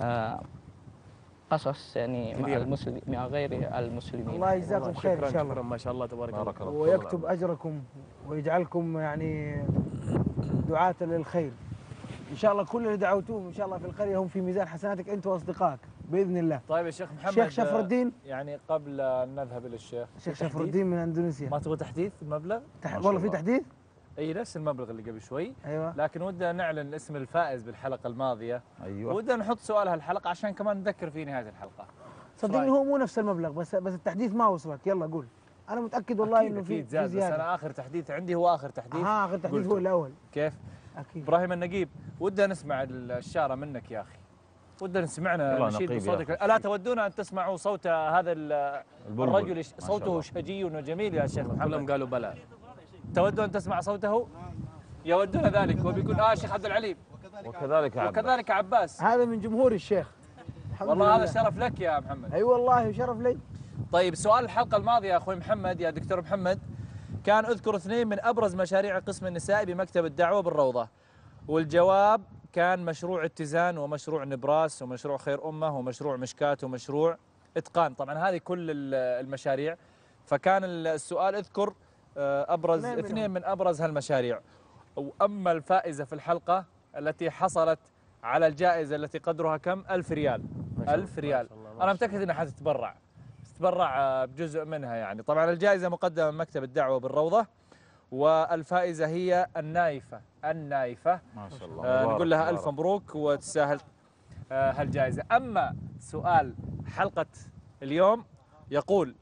قصص يعني مع غير المسلمين. الله يجزاكم خير إن شاء الله. ما شاء الله تبارك الله. ويكتب أجركم ويجعلكم يعني دعاة للخير إن شاء الله. كل اللي دعوتوهم إن شاء الله في القرية هم في ميزان حسناتك أنت وأصدقائك بإذن الله. طيب يا شيخ محمد، الشيخ شفر الدين، يعني قبل أن نذهب إلى الشيخ شفر الدين من أندونيسيا. ما تبغى تحديث المبلغ؟ والله في تحديث؟ اي نفس المبلغ اللي قبل شوي. ايوه. لكن ودنا نعلن اسم الفائز بالحلقه الماضيه. ايوه. ودنا نحط سؤال هالحلقه عشان كمان نذكر في نهايه الحلقه. صدقني هو مو نفس المبلغ، بس التحديث ما وصلك. يلا قول. انا متاكد والله انه في زياده. بس انا اخر تحديث عندي هو اخر تحديث. اخر تحديث هو الاول. كيف؟ اكيد. ابراهيم النقيب، ودنا نسمع الشاره منك يا اخي. ودنا سمعنا نشيد بصوتك. الا تودون ان تسمعوا صوت هذا الرجل؟ صوته شجي وجميل يا شيخ محمد. كلهم قالوا بلى. تودون ان تسمع صوته؟ يودون ذلك. وبيقول شيخ عبد العليم وكذلك عباس. هذا من جمهور الشيخ. والله هذا شرف لك يا محمد. اي والله شرف لي. طيب سؤال الحلقه الماضيه يا اخوي محمد، يا دكتور محمد، كان اذكر 2 من ابرز مشاريع القسم النسائي بمكتب الدعوه بالروضه، والجواب كان مشروع اتزان ومشروع نبراس ومشروع خير امه ومشروع مشكات ومشروع اتقان. طبعا هذه كل المشاريع، فكان السؤال اذكر ابرز 2 من ابرز هالمشاريع. واما الفائزه في الحلقه التي حصلت على الجائزه التي قدرها كم؟ 1000 ريال. 1000 ريال. انا متاكد انها حتتبرع بجزء منها يعني. طبعا الجائزه مقدمه من مكتب الدعوه بالروضه، والفائزه هي النايفه. ما شاء الله. نقول لها الف مبروك وتستاهل هالجائزه. اما سؤال حلقه اليوم يقول: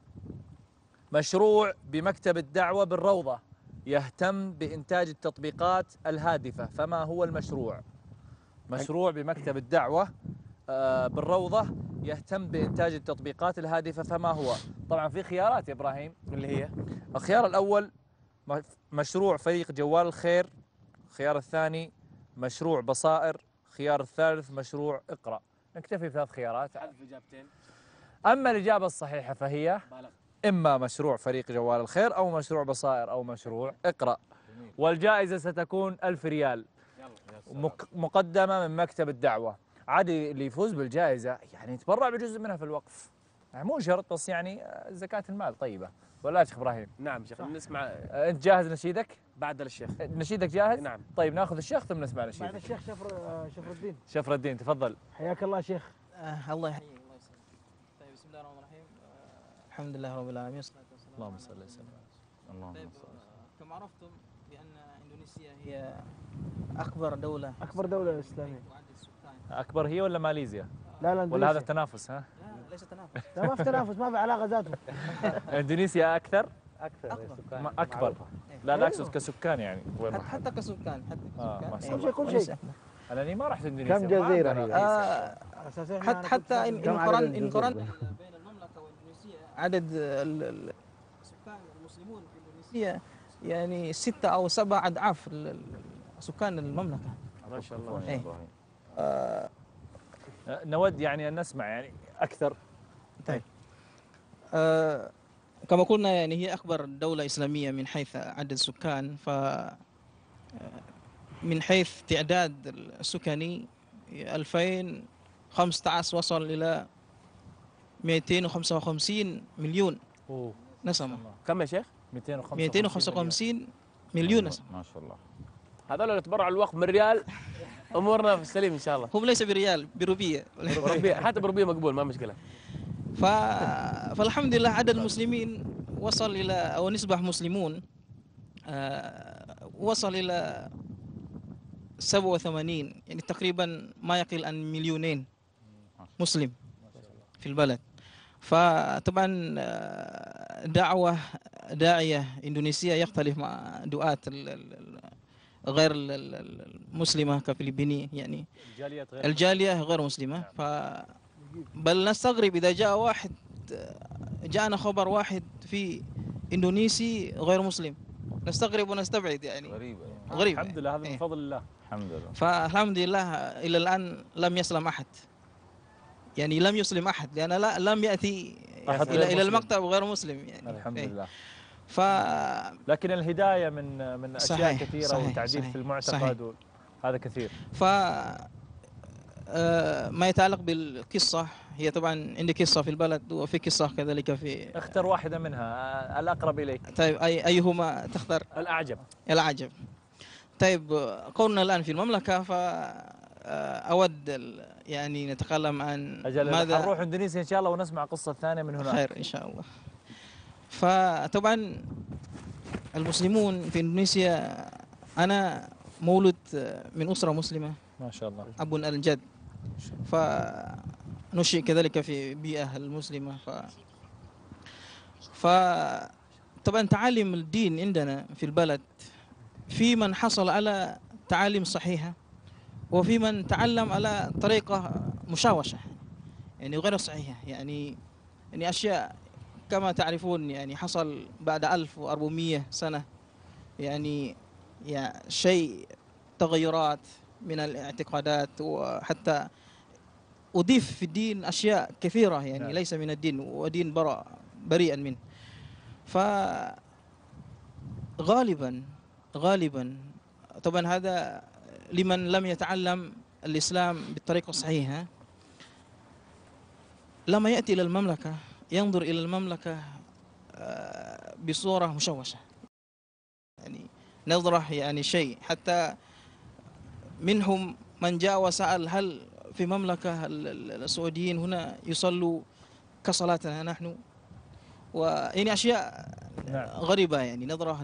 مشروع بمكتب الدعوه بالروضه يهتم بإنتاج التطبيقات الهادفة، فما هو المشروع؟ مشروع بمكتب الدعوة بالروضة يهتم بإنتاج التطبيقات الهادفة، فما هو؟ طبعا في خيارات يا إبراهيم، اللي هي الخيار الأول مشروع فريق جوال الخير، الخيار الثاني مشروع بصائر، الخيار الثالث مشروع اقرأ. نكتفي ب3 خيارات. أما الإجابة الصحيحة فهي إما مشروع فريق جوال الخير أو مشروع بصائر أو مشروع اقرأ. والجائزة ستكون 1000 ريال مقدمة من مكتب الدعوة. عادي اللي يفوز بالجائزة يعني يتبرع بجزء منها في الوقف، يعني مو شرط، بس يعني زكاة المال طيبة. ولا يا شيخ إبراهيم؟ نعم شيخ. نسمع. أنت جاهز نشيدك؟ بعد الشيخ. نشيدك جاهز؟ نعم. طيب ناخذ الشيخ ثم نسمع نشيدك. بعد الشيخ شفر الدين. شفر الدين تفضل. حياك الله شيخ. الله يحييك. الله يسلمك. طيب بسم الله الرحمن الرحيم. الحمد لله رب العالمين والصلاة والسلام. اللهم صل وسلم. اللهم صل وسلم. كما عرفتم بأن إندونيسيا هي أكبر دولة إسلامية. أكبر هي ولا ماليزيا؟ لا ولا هذا التنافس؟ ها؟ لا ليس تنافس. لا ما في تنافس، ما في علاقة ذاته. إندونيسيا أكثر أكبر. لا أقصد كسكان يعني. حتى كسكان. ما شاء الله. كل شيء. أنا ما رحت إندونيسيا. كم جزيرة هي؟ حتى إن قرن بين المملكة وإندونيسيا عدد السكان المسلمون في إندونيسيا يعني 6 أو 7 أضعاف سكان المملكة. ما شاء الله. نود يعني أن نسمع يعني أكثر. طيب. كما قلنا يعني هي أكبر دولة إسلامية من حيث عدد السكان، من حيث تعداد السكاني 2015 وصل إلى 255 مليون نسمة. كم يا شيخ؟ 255 مليون نسمة. ما شاء الله. هذول اللي تبرعوا الوقف من ريال امورنا في السليم ان شاء الله. هم ليس بريال، بروبيه. حتى بروبيه مقبول، ما مشكله. فالحمد لله عدد المسلمين وصل إلى أو نسبة مسلمون وصل إلى 87، يعني تقريبا ما يقل عن 2,000,000 مسلم في البلد. فطبعا داعية إندونيسيا يختلف مع دعاة غير المسلمة كفلبيني، يعني الجالية غير مسلمة. بل نستغرب إذا جاءنا خبر واحد في إندونيسي غير مسلم، نستغرب ونستبعد، يعني غريب. الحمد لله، هذا من فضل الله. الحمد لله. فالحمد لله إلى الآن لم يسلم أحد، يعني لم يسلم أحد، لأن لم يأتي إلى المكتب غير مسلم، يعني الحمد لله. لكن الهداية من أشياء صحيح كثيرة صحيح والتعديل صحيح في المعتقد هذا كثير. ما يتعلق بالقصة، هي طبعا عندي قصة في البلد وفي قصة كذلك في. اختر واحدة منها الأقرب إليك. طيب أيهما تختار؟ الأعجب. طيب قولنا الآن في المملكة، فأود يعني نتكلم عن ماذا نروح إندونيسيا إن شاء الله ونسمع قصة ثانية من هناك. خير إن شاء الله. فطبعا المسلمون في إندونيسيا، أنا مولود من أسرة مسلمة ما شاء الله، أب الجد، فنشئ كذلك في بيئة المسلمة. فطبعا تعاليم الدين عندنا في البلد، في من حصل على تعاليم صحيحة، وفي من تعلم على طريقة مشوشة، يعني غير صحيحة، يعني أشياء كما تعرفون، يعني حصل بعد 1400 سنة يعني شيء تغيرات من الاعتقادات، وحتى أضيف في الدين أشياء كثيرة، يعني ليس من الدين، ودين بريئا منه. غالبا طبعا هذا لمن لم يتعلم الإسلام بالطريقة الصحيحة، لما يأتي إلى المملكة ينظر إلى المملكة بصورة مشوشة، يعني نظرة يعني شيء، حتى منهم من جاء وسأل هل في مملكة السعوديين هنا يصلوا كصلاتنا نحن، ويعني أشياء غريبة، يعني نظرة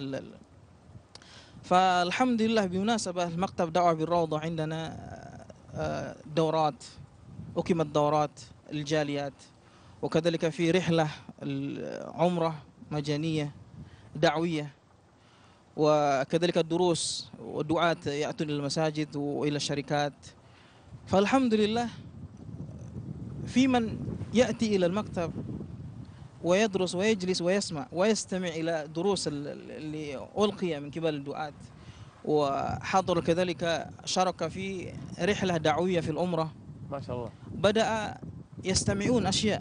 فالحمد لله بمناسبة مكتب دعوة بالروضة عندنا دورات، أقيمت دورات الجاليات، وكذلك في رحلة العمرة مجانية دعوية، وكذلك الدروس والدعاة يأتون إلى المساجد وإلى الشركات. فالحمد لله في من يأتي إلى المكتب ويدرس ويجلس ويسمع ويستمع إلى دروس اللي ألقي من قبل الدعاة، وحضر كذلك شارك في رحلة دعوية في العمرة ما شاء الله. بدأ يستمعون أشياء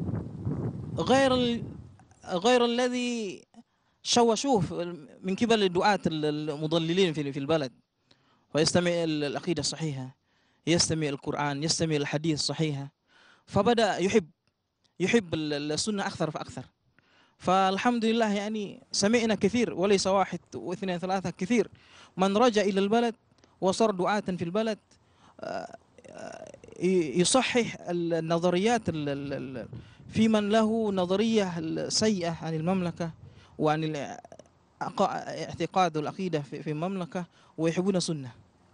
غير الذي شوشوه من قبل الدعاة المضللين في البلد، ويستمع العقيدة الصحيحة، يستمع القرآن، يستمع الحديث الصحيحة، فبدأ يحب السنة أكثر فأكثر. فالحمد لله يعني سمعنا كثير، وليس واحد واثنين ثلاثة، كثير من رجع إلى البلد وصار دعاة في البلد، يصحح النظريات في من له نظرية سيئة عن المملكة وعن اعتقاد العقيدة في المملكة، ويحبون السنة.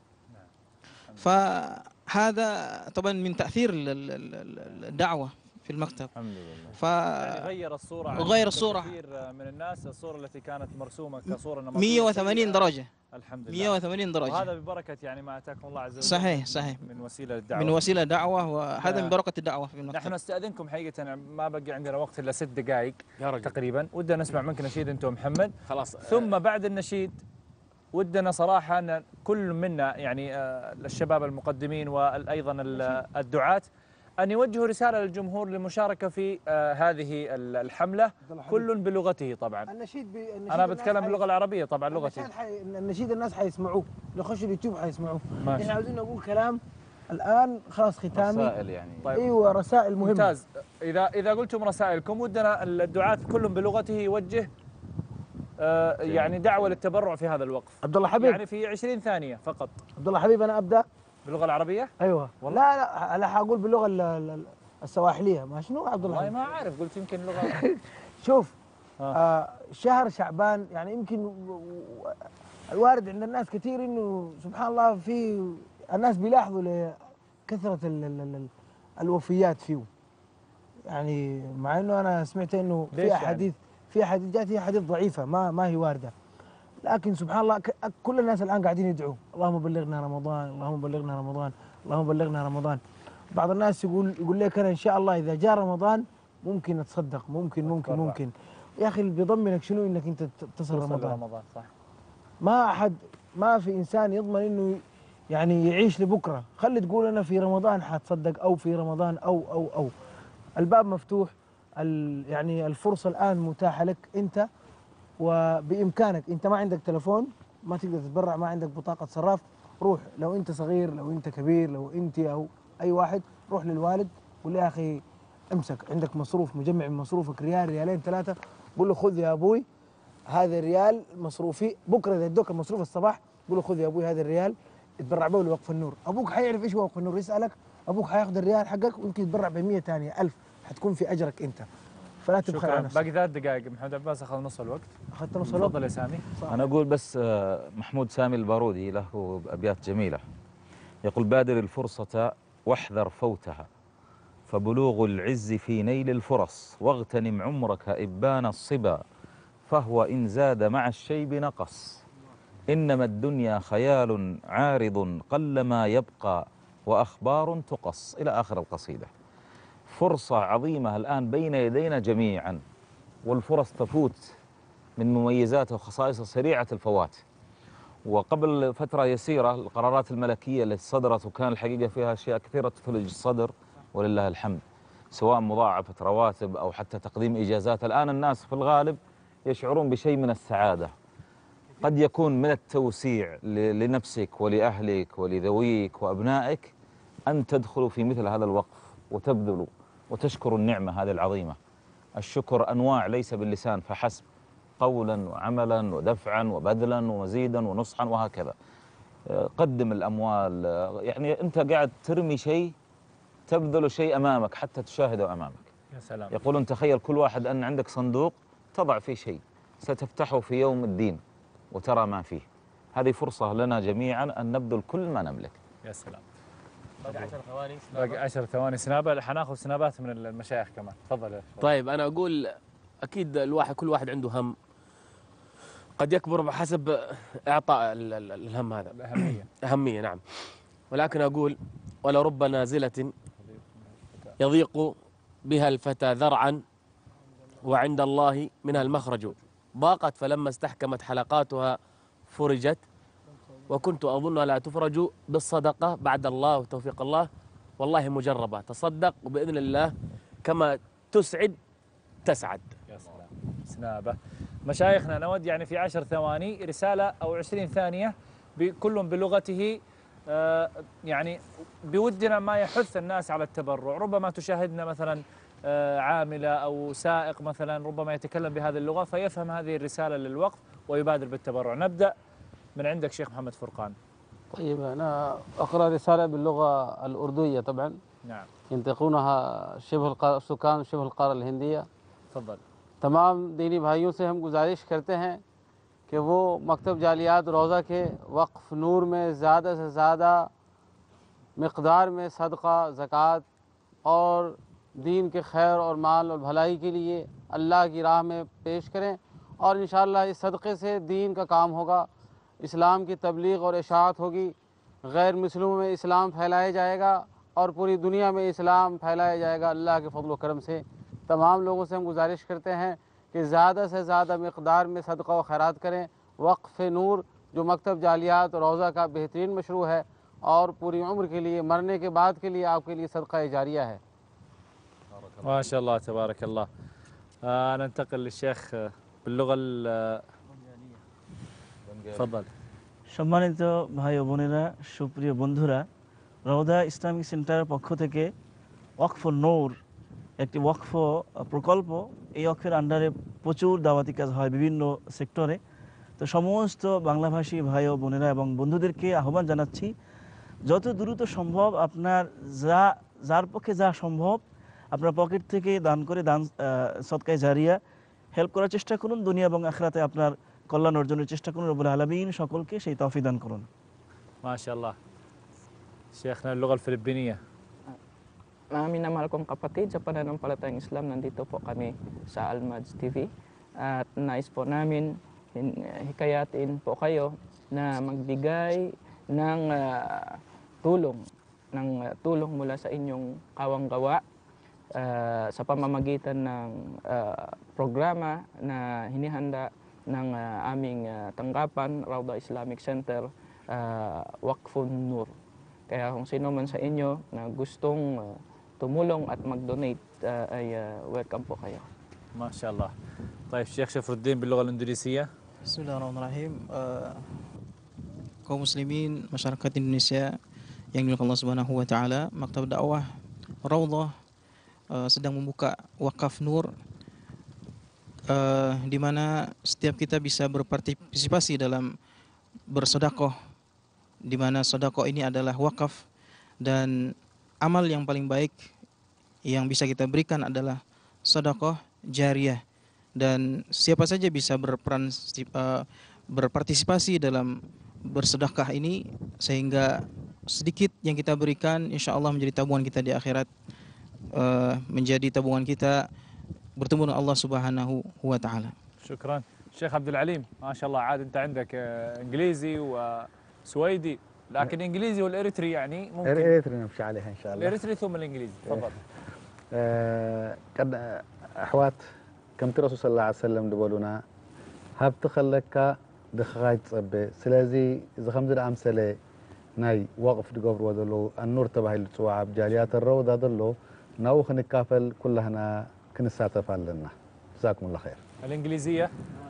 فهذا طبعا من تأثير الدعوة في المكتب. الحمد لله. يعني غير الصورة كثير من الناس، الصورة التي كانت مرسومة كصورة نمطية 180 درجة. الحمد لله. 180 درجة. وهذا ببركة يعني ما أتاكم الله عز وجل. صحيح. من وسيلة الدعوة. من وسيلة دعوة، وهذا من بركة الدعوة في المكتب. نحن نستأذنكم حقيقة، ما بقي عندنا وقت إلا 6 دقائق تقريبا. ودنا نسمع منك نشيد أنت ومحمد. خلاص. ثم بعد النشيد ودنا صراحة أن كل منا يعني الشباب المقدمين وأيضا الدعاة أن يوجهوا رسالة للجمهور للمشاركة في هذه الحملة، كل بلغته طبعا. النشيد أنا بتكلم باللغة العربية طبعا، لغتي. النشيد الناس حيسمعوه، لو خشوا اليوتيوب حيسمعوه. احنا عاوزين نقول كلام الآن خلاص ختامي. رسائل يعني. طيب. ايوه رسائل مهمة. ممتاز. إذا قلتم رسائلكم، ودنا الدعاة كل بلغته يوجه يعني دعوة للتبرع في هذا الوقف. عبد الله حبيب، يعني في 20 ثانية فقط. عبد الله حبيب، أنا أبدأ باللغة العربية؟ أيوه. والله لا أنا حقول باللغة السواحلية. ما شنو عبد الله؟ والله ما عارف، قلت يمكن لغة. شوف شهر شعبان يعني يمكن الوارد عند الناس كثير انه سبحان الله في الناس بيلاحظوا لكثره الوفيات فيه. يعني مع انه انا سمعت انه في احاديث جات هي احاديث ضعيفه ما هي وارده، لكن سبحان الله كل الناس الان قاعدين يدعوا اللهم بلغنا رمضان، اللهم بلغنا رمضان، اللهم بلغنا رمضان. بعض الناس يقول لك انا ان شاء الله اذا جاء رمضان ممكن اتصدق، ممكن يا اخي اللي بيضمنك شنو انك انت تصل رمضان؟ صح. ما في انسان يضمن انه يعني يعيش لبكره، خلي تقول انا في رمضان حتصدق او في رمضان او الباب مفتوح. يعني الفرصه الان متاحه لك انت وبامكانك. انت ما عندك تلفون، ما تقدر تتبرع، ما عندك بطاقه صراف، روح لو انت صغير، لو انت كبير، لو انت او اي واحد، روح للوالد قول له يا اخي امسك عندك مصروف مجمع من مصروفك ريال ريالين ثلاثه، قول له خذ يا ابوي هذا الريال مصروفي، بكره اذا ادوك المصروف الصباح قول له خذ يا ابوي هذا الريال اتبرع به لوقف النور. ابوك حيعرف ايش هو وقف النور، يسالك، ابوك حياخذ الريال حقك ويمكن يتبرع ب 100 ثانيه 1000، حتكون في اجرك انت، فلا تبخل على نفسك. باقي 3 دقائق. محمود عباس اخذ نص الوقت. اخذت نص الوقت. تفضل يا سامي. انا اقول بس محمود سامي البارودي له ابيات جميله، يقول بادر الفرصه واحذر فوتها، فبلوغ العز في نيل الفرص، واغتنم عمرك إبان الصبا، فهو إن زاد مع الشيب نقص، إنما الدنيا خيال عارض قلما يبقى وأخبار تقص، إلى آخر القصيدة. فرصة عظيمة الآن بين يدينا جميعا، والفرص تفوت من مميزاتها وخصائصها سريعة الفوات. وقبل فترة يسيرة القرارات الملكية التي صدرت وكان الحقيقة فيها أشياء كثيرة تثلج الصدر ولله الحمد، سواء مضاعفة رواتب أو حتى تقديم إجازات. الآن الناس في الغالب يشعرون بشيء من السعادة، قد يكون من التوسيع لنفسك ولأهلك ولذويك وأبنائك أن تدخلوا في مثل هذا الوقف وتبذلوا وتشكروا النعمة هذه العظيمة. الشكر أنواع ليس باللسان فحسب، قولا وعملا ودفعا وبذلا ومزيدا ونصحا وهكذا. قدم الأموال، يعني أنت قاعد ترمي شيء، تبذل شيء أمامك حتى تشاهده أمامك. يا سلام. يقولون تخيل كل واحد أن عندك صندوق تضع فيه شيء ستفتحه في يوم الدين وترى ما فيه. هذه فرصة لنا جميعا أن نبذل كل ما نملك. يا سلام. باقي 10 ثواني. باقي 10 ثواني سنابة، حناخذ سنابات من المشايخ كمان. تفضل يا شباب. طيب أنا أقول أكيد كل واحد عنده هم قد يكبر بحسب إعطاء الهم هذا. أهمية نعم. ولكن أقول ولرب نازلة يضيق بها الفتى ذرعا وعند الله منها المخرج، ضاقت فلما استحكمت حلقاتها فرجت، وكنت أظنها لا تفرج بالصدقة بعد الله وتوفيق الله، والله مجربة، تصدق وبإذن الله كما تسعد تسعد. يا سلام. سنابة. مشايخنا نود يعني في 10 ثواني رسالة أو 20 ثانية كل بلغته، يعني بودنا ما يحث الناس على التبرع. ربما تشاهدنا مثلا عاملة أو سائق مثلا ربما يتكلم بهذه اللغة فيفهم هذه الرسالة للوقف ويبادر بالتبرع. نبدأ من عندك شيخ محمد فرقان. طيب أنا أقرأ رسالة باللغة الأردوية طبعا. نعم. ينطقونها شبه سكان شبه القارة الهندية. تفضل. तमाम दीनी भाइयों से हम गुजारिश करते हैं कि वो मकतब जालियात रोज़ा के वक्फ नूर में ज़्यादा से ज़्यादा मकदार में सदका ज़कात और दीन के खैर और माल और भलाई के लिए अल्लाह की राह में पेश करें, और इंशाअल्लाह इस सदक़े से दीन का काम होगा, इस्लाम की तबलीग और इशाअत होगी, गैर मुस्लिमों में इस्लाम फैलाया जाएगा और पूरी दुनिया में इस्लाम फैलाया जाएगा अल्लाह के फضल व करम से। तमाम लोगों से हम गुजारिश करते हैं कि ज़्यादा से ज़्यादा मकदार में सदका व खैरात करें। वक्फ़ नूर जो मकतब जालियात रोज़ा का बेहतरीन मशरू है और पूरी उम्र के लिए, मरने के बाद के लिए आपके लिए सदका जारिया है। ما شاء الله تبارك الله. ننتقل للشيخ باللغة تفضل. সম্মানিত ভাই ও বোনেরা, সুপ্রিয় বন্ধুরা, রওদা ইসলামিক সেন্টারের পক্ষ থেকে ওয়াকফ নূর একটি ওয়াকফ প্রকল্প, এই ওয়াকফের আন্ডারে প্রচুর দাওয়াতি কাজ হয় বিভিন্ন সেক্টরে। তো সমস্ত বাংলাভাষী ভাই ও বোনেরা এবং বন্ধুদেরকে আহ্বান জানাচ্ছি, যত দ্রুত সম্ভব আপনার যার পক্ষে যা সম্ভব আপনার পকেট থেকে দান করে, দান সদকায়ে জারিয়া হেল্প করার চেষ্টা করুন, দুনিয়া এবং আখিরাতে আপনার কল্যাণ অর্জনের চেষ্টা করুন। রব্বুল আলামিন সকলকে সেই তৌফিক দান করুন। মাশাআল্লাহ। Syekhna al-lugha al-Filipiniyah. Minamahal kong kapatid sa pananampalatayang Islam, nandito po kami sa Al-Madj TV at nais po namin hikayatin po kayo na magbigay ng tulong mula sa inyong kawang-gawa sa pamamagitan ng programa na hinihanda ng aming tanggapan, Rawda Islamic Center, Waqfun Nur. Kaya kung sino man sa inyo na gustong tumulong at mag-donate ay welcome po kayo. MashaAllah. طيب Syekh Syafruddin باللغة الإندونيسية. Bismillahirrahmanirrahim. Kaum muslimin, masyarakat Indonesia yang dimuliakan Allah Subhanahu wa taala, Maktab Dakwah Rawdah sedang membuka wakaf Nur di mana setiap kita bisa berpartisipasi dalam bersedekah, di mana sedekah ini adalah wakaf dan amal yang paling baik yang bisa kita berikan adalah sedekah jariyah, dan siapa saja bisa berpartisipasi dalam bersedekah ini sehingga sedikit yang kita berikan insya Allah menjadi tabungan kita di akhirat, menjadi tabungan kita bertemu dengan Allah Subhanahu wa taala. شكرا. شيخ عبد العليم، ما شاء الله عاد انت عندك انجليزي وسويدي، لكن انجليزي والاريتري يعني ممكن الاريتري نمشي عليها ان شاء الله. الاريتري ثم الانجليزي، تفضل. قد احوات كم الرسول صلى الله عليه وسلم دبلونا هبت خلك دخايت صبي سلازي اذا خمس امثله ناي وقف دغبر ودلو النور تبعي الصواعب جاليات الروضه دلو نوخ نكافل كلنا كنساتف لنا. جزاكم الله خير. الانجليزيه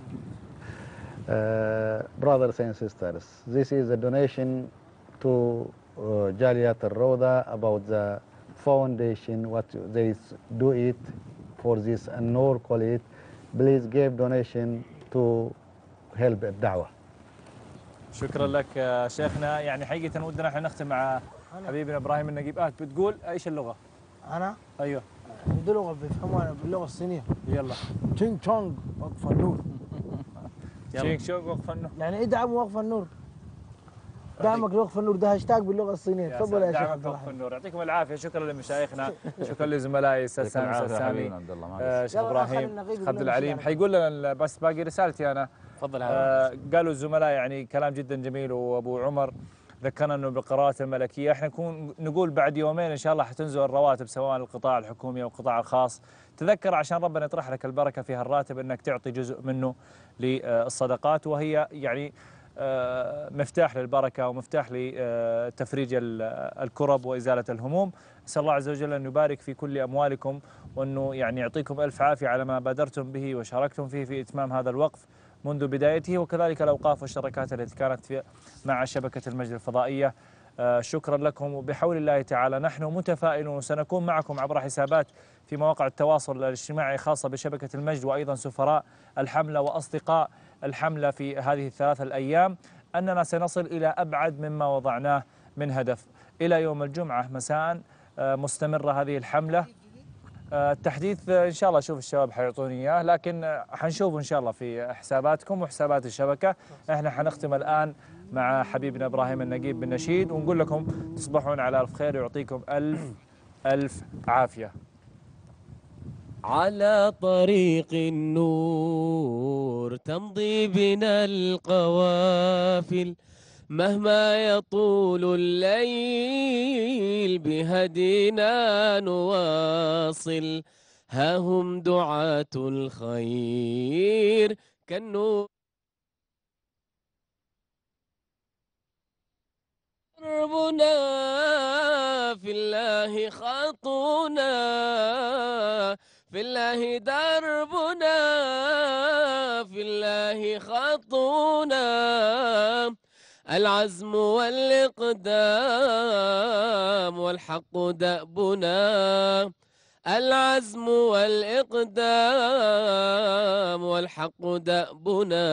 brothers and sisters, this is a donation to Jaliyat al-Rawda about the foundation, what they do it for this and Noor call it. Please give donation to help الدعوة. شكرا لك شيخنا. يعني حقيقة ودنا احنا نختم مع حبيبنا ابراهيم النقيب. بتقول ايش اللغة؟ أنا؟ ايوه. عندي لغة بيفهموها باللغة الصينية. يلا. تشينغ تشونغ وقف النور. تشينغ تشونغ وقف النور. يعني ادعم وقف النور. دعمك لوقف النور ده هاشتاج باللغة الصينية. تفضل يا شيخ عبد وقف النور. يعطيكم العافية. شكرا لمشايخنا، شكرا لزملائي استاذ سامي، استاذ سامي، شيخ ابراهيم، عبد العليم. حيقول لنا بس باقي رسالتي انا. تفضل. قالوا الزملاء يعني كلام جدا جميل، وابو عمر ذكرنا انه بالقراءات الملكيه احنا نقول بعد يومين ان شاء الله حتنزل الرواتب سواء القطاع الحكومي او القطاع الخاص. تذكر عشان ربنا يطرح لك البركه في هالراتب انك تعطي جزء منه للصدقات، وهي يعني مفتاح للبركه ومفتاح لتفريج الكرب وازاله الهموم. اسال الله عز وجل ان يبارك في كل اموالكم، وانه يعني يعطيكم الف عافيه على ما بادرتم به وشاركتم فيه في اتمام هذا الوقف منذ بدايته، وكذلك الأوقاف والشراكات التي كانت مع شبكة المجد الفضائية. شكرا لكم، وبحول الله تعالى نحن متفائلون وسنكون معكم عبر حسابات في مواقع التواصل الاجتماعي خاصة بشبكة المجد، وأيضا سفراء الحملة وأصدقاء الحملة في هذه الثلاثة الأيام، أننا سنصل إلى أبعد مما وضعناه من هدف. إلى يوم الجمعة مساء مستمرة هذه الحملة. التحديث ان شاء الله اشوف الشباب حيعطوني اياه، لكن حنشوف ان شاء الله في حساباتكم وحسابات الشبكه. احنا حنختم الان مع حبيبنا ابراهيم النقيب بالنشيد، ونقول لكم تصبحون على الف خير ويعطيكم الف الف عافيه. على طريق النور تمضي بنا القوافل، مهما يطول الليل بهدينا نواصل، ها هم دعاة الخير كالنور. دربنا في الله خطونا، في الله دربنا، في الله خطونا، العزم والإقدام والحق دأبنا، العزم والإقدام والحق دأبنا،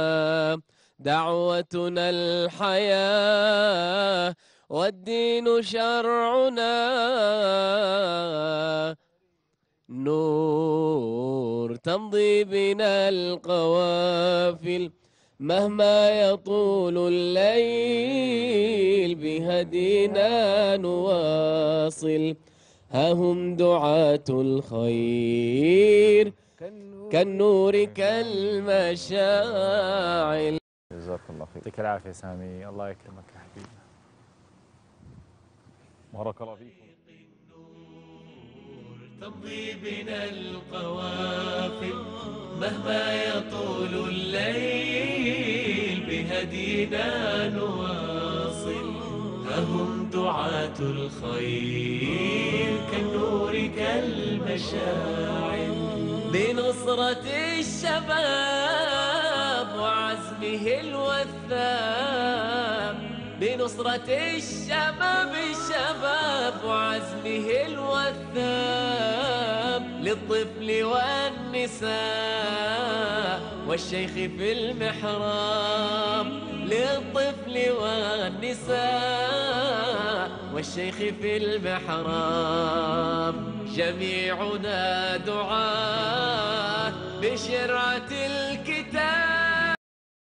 دعوتنا الحياة والدين شرعنا، نور تمضي بنا القوافل مهما يطول الليل بهدينا نواصل ها هم دعاة الخير كالنور كالمشاعل. جزاك الله خير. يعطيك العافية سامي، الله يكرمك يا حبيبي. بارك الله فيكم. تمضي بنا القوافل مهما يطول الليل بهدينا نواصل ها هم دعاة الخير كالنور كالمشاعل بنصرة الشباب وعزمه الوثاب بنصرة الشباب وعزمه الوثاب للطفل والنساء والشيخ في المحراب للطفل والنساء والشيخ في المحراب جميعنا دعاة بشرعة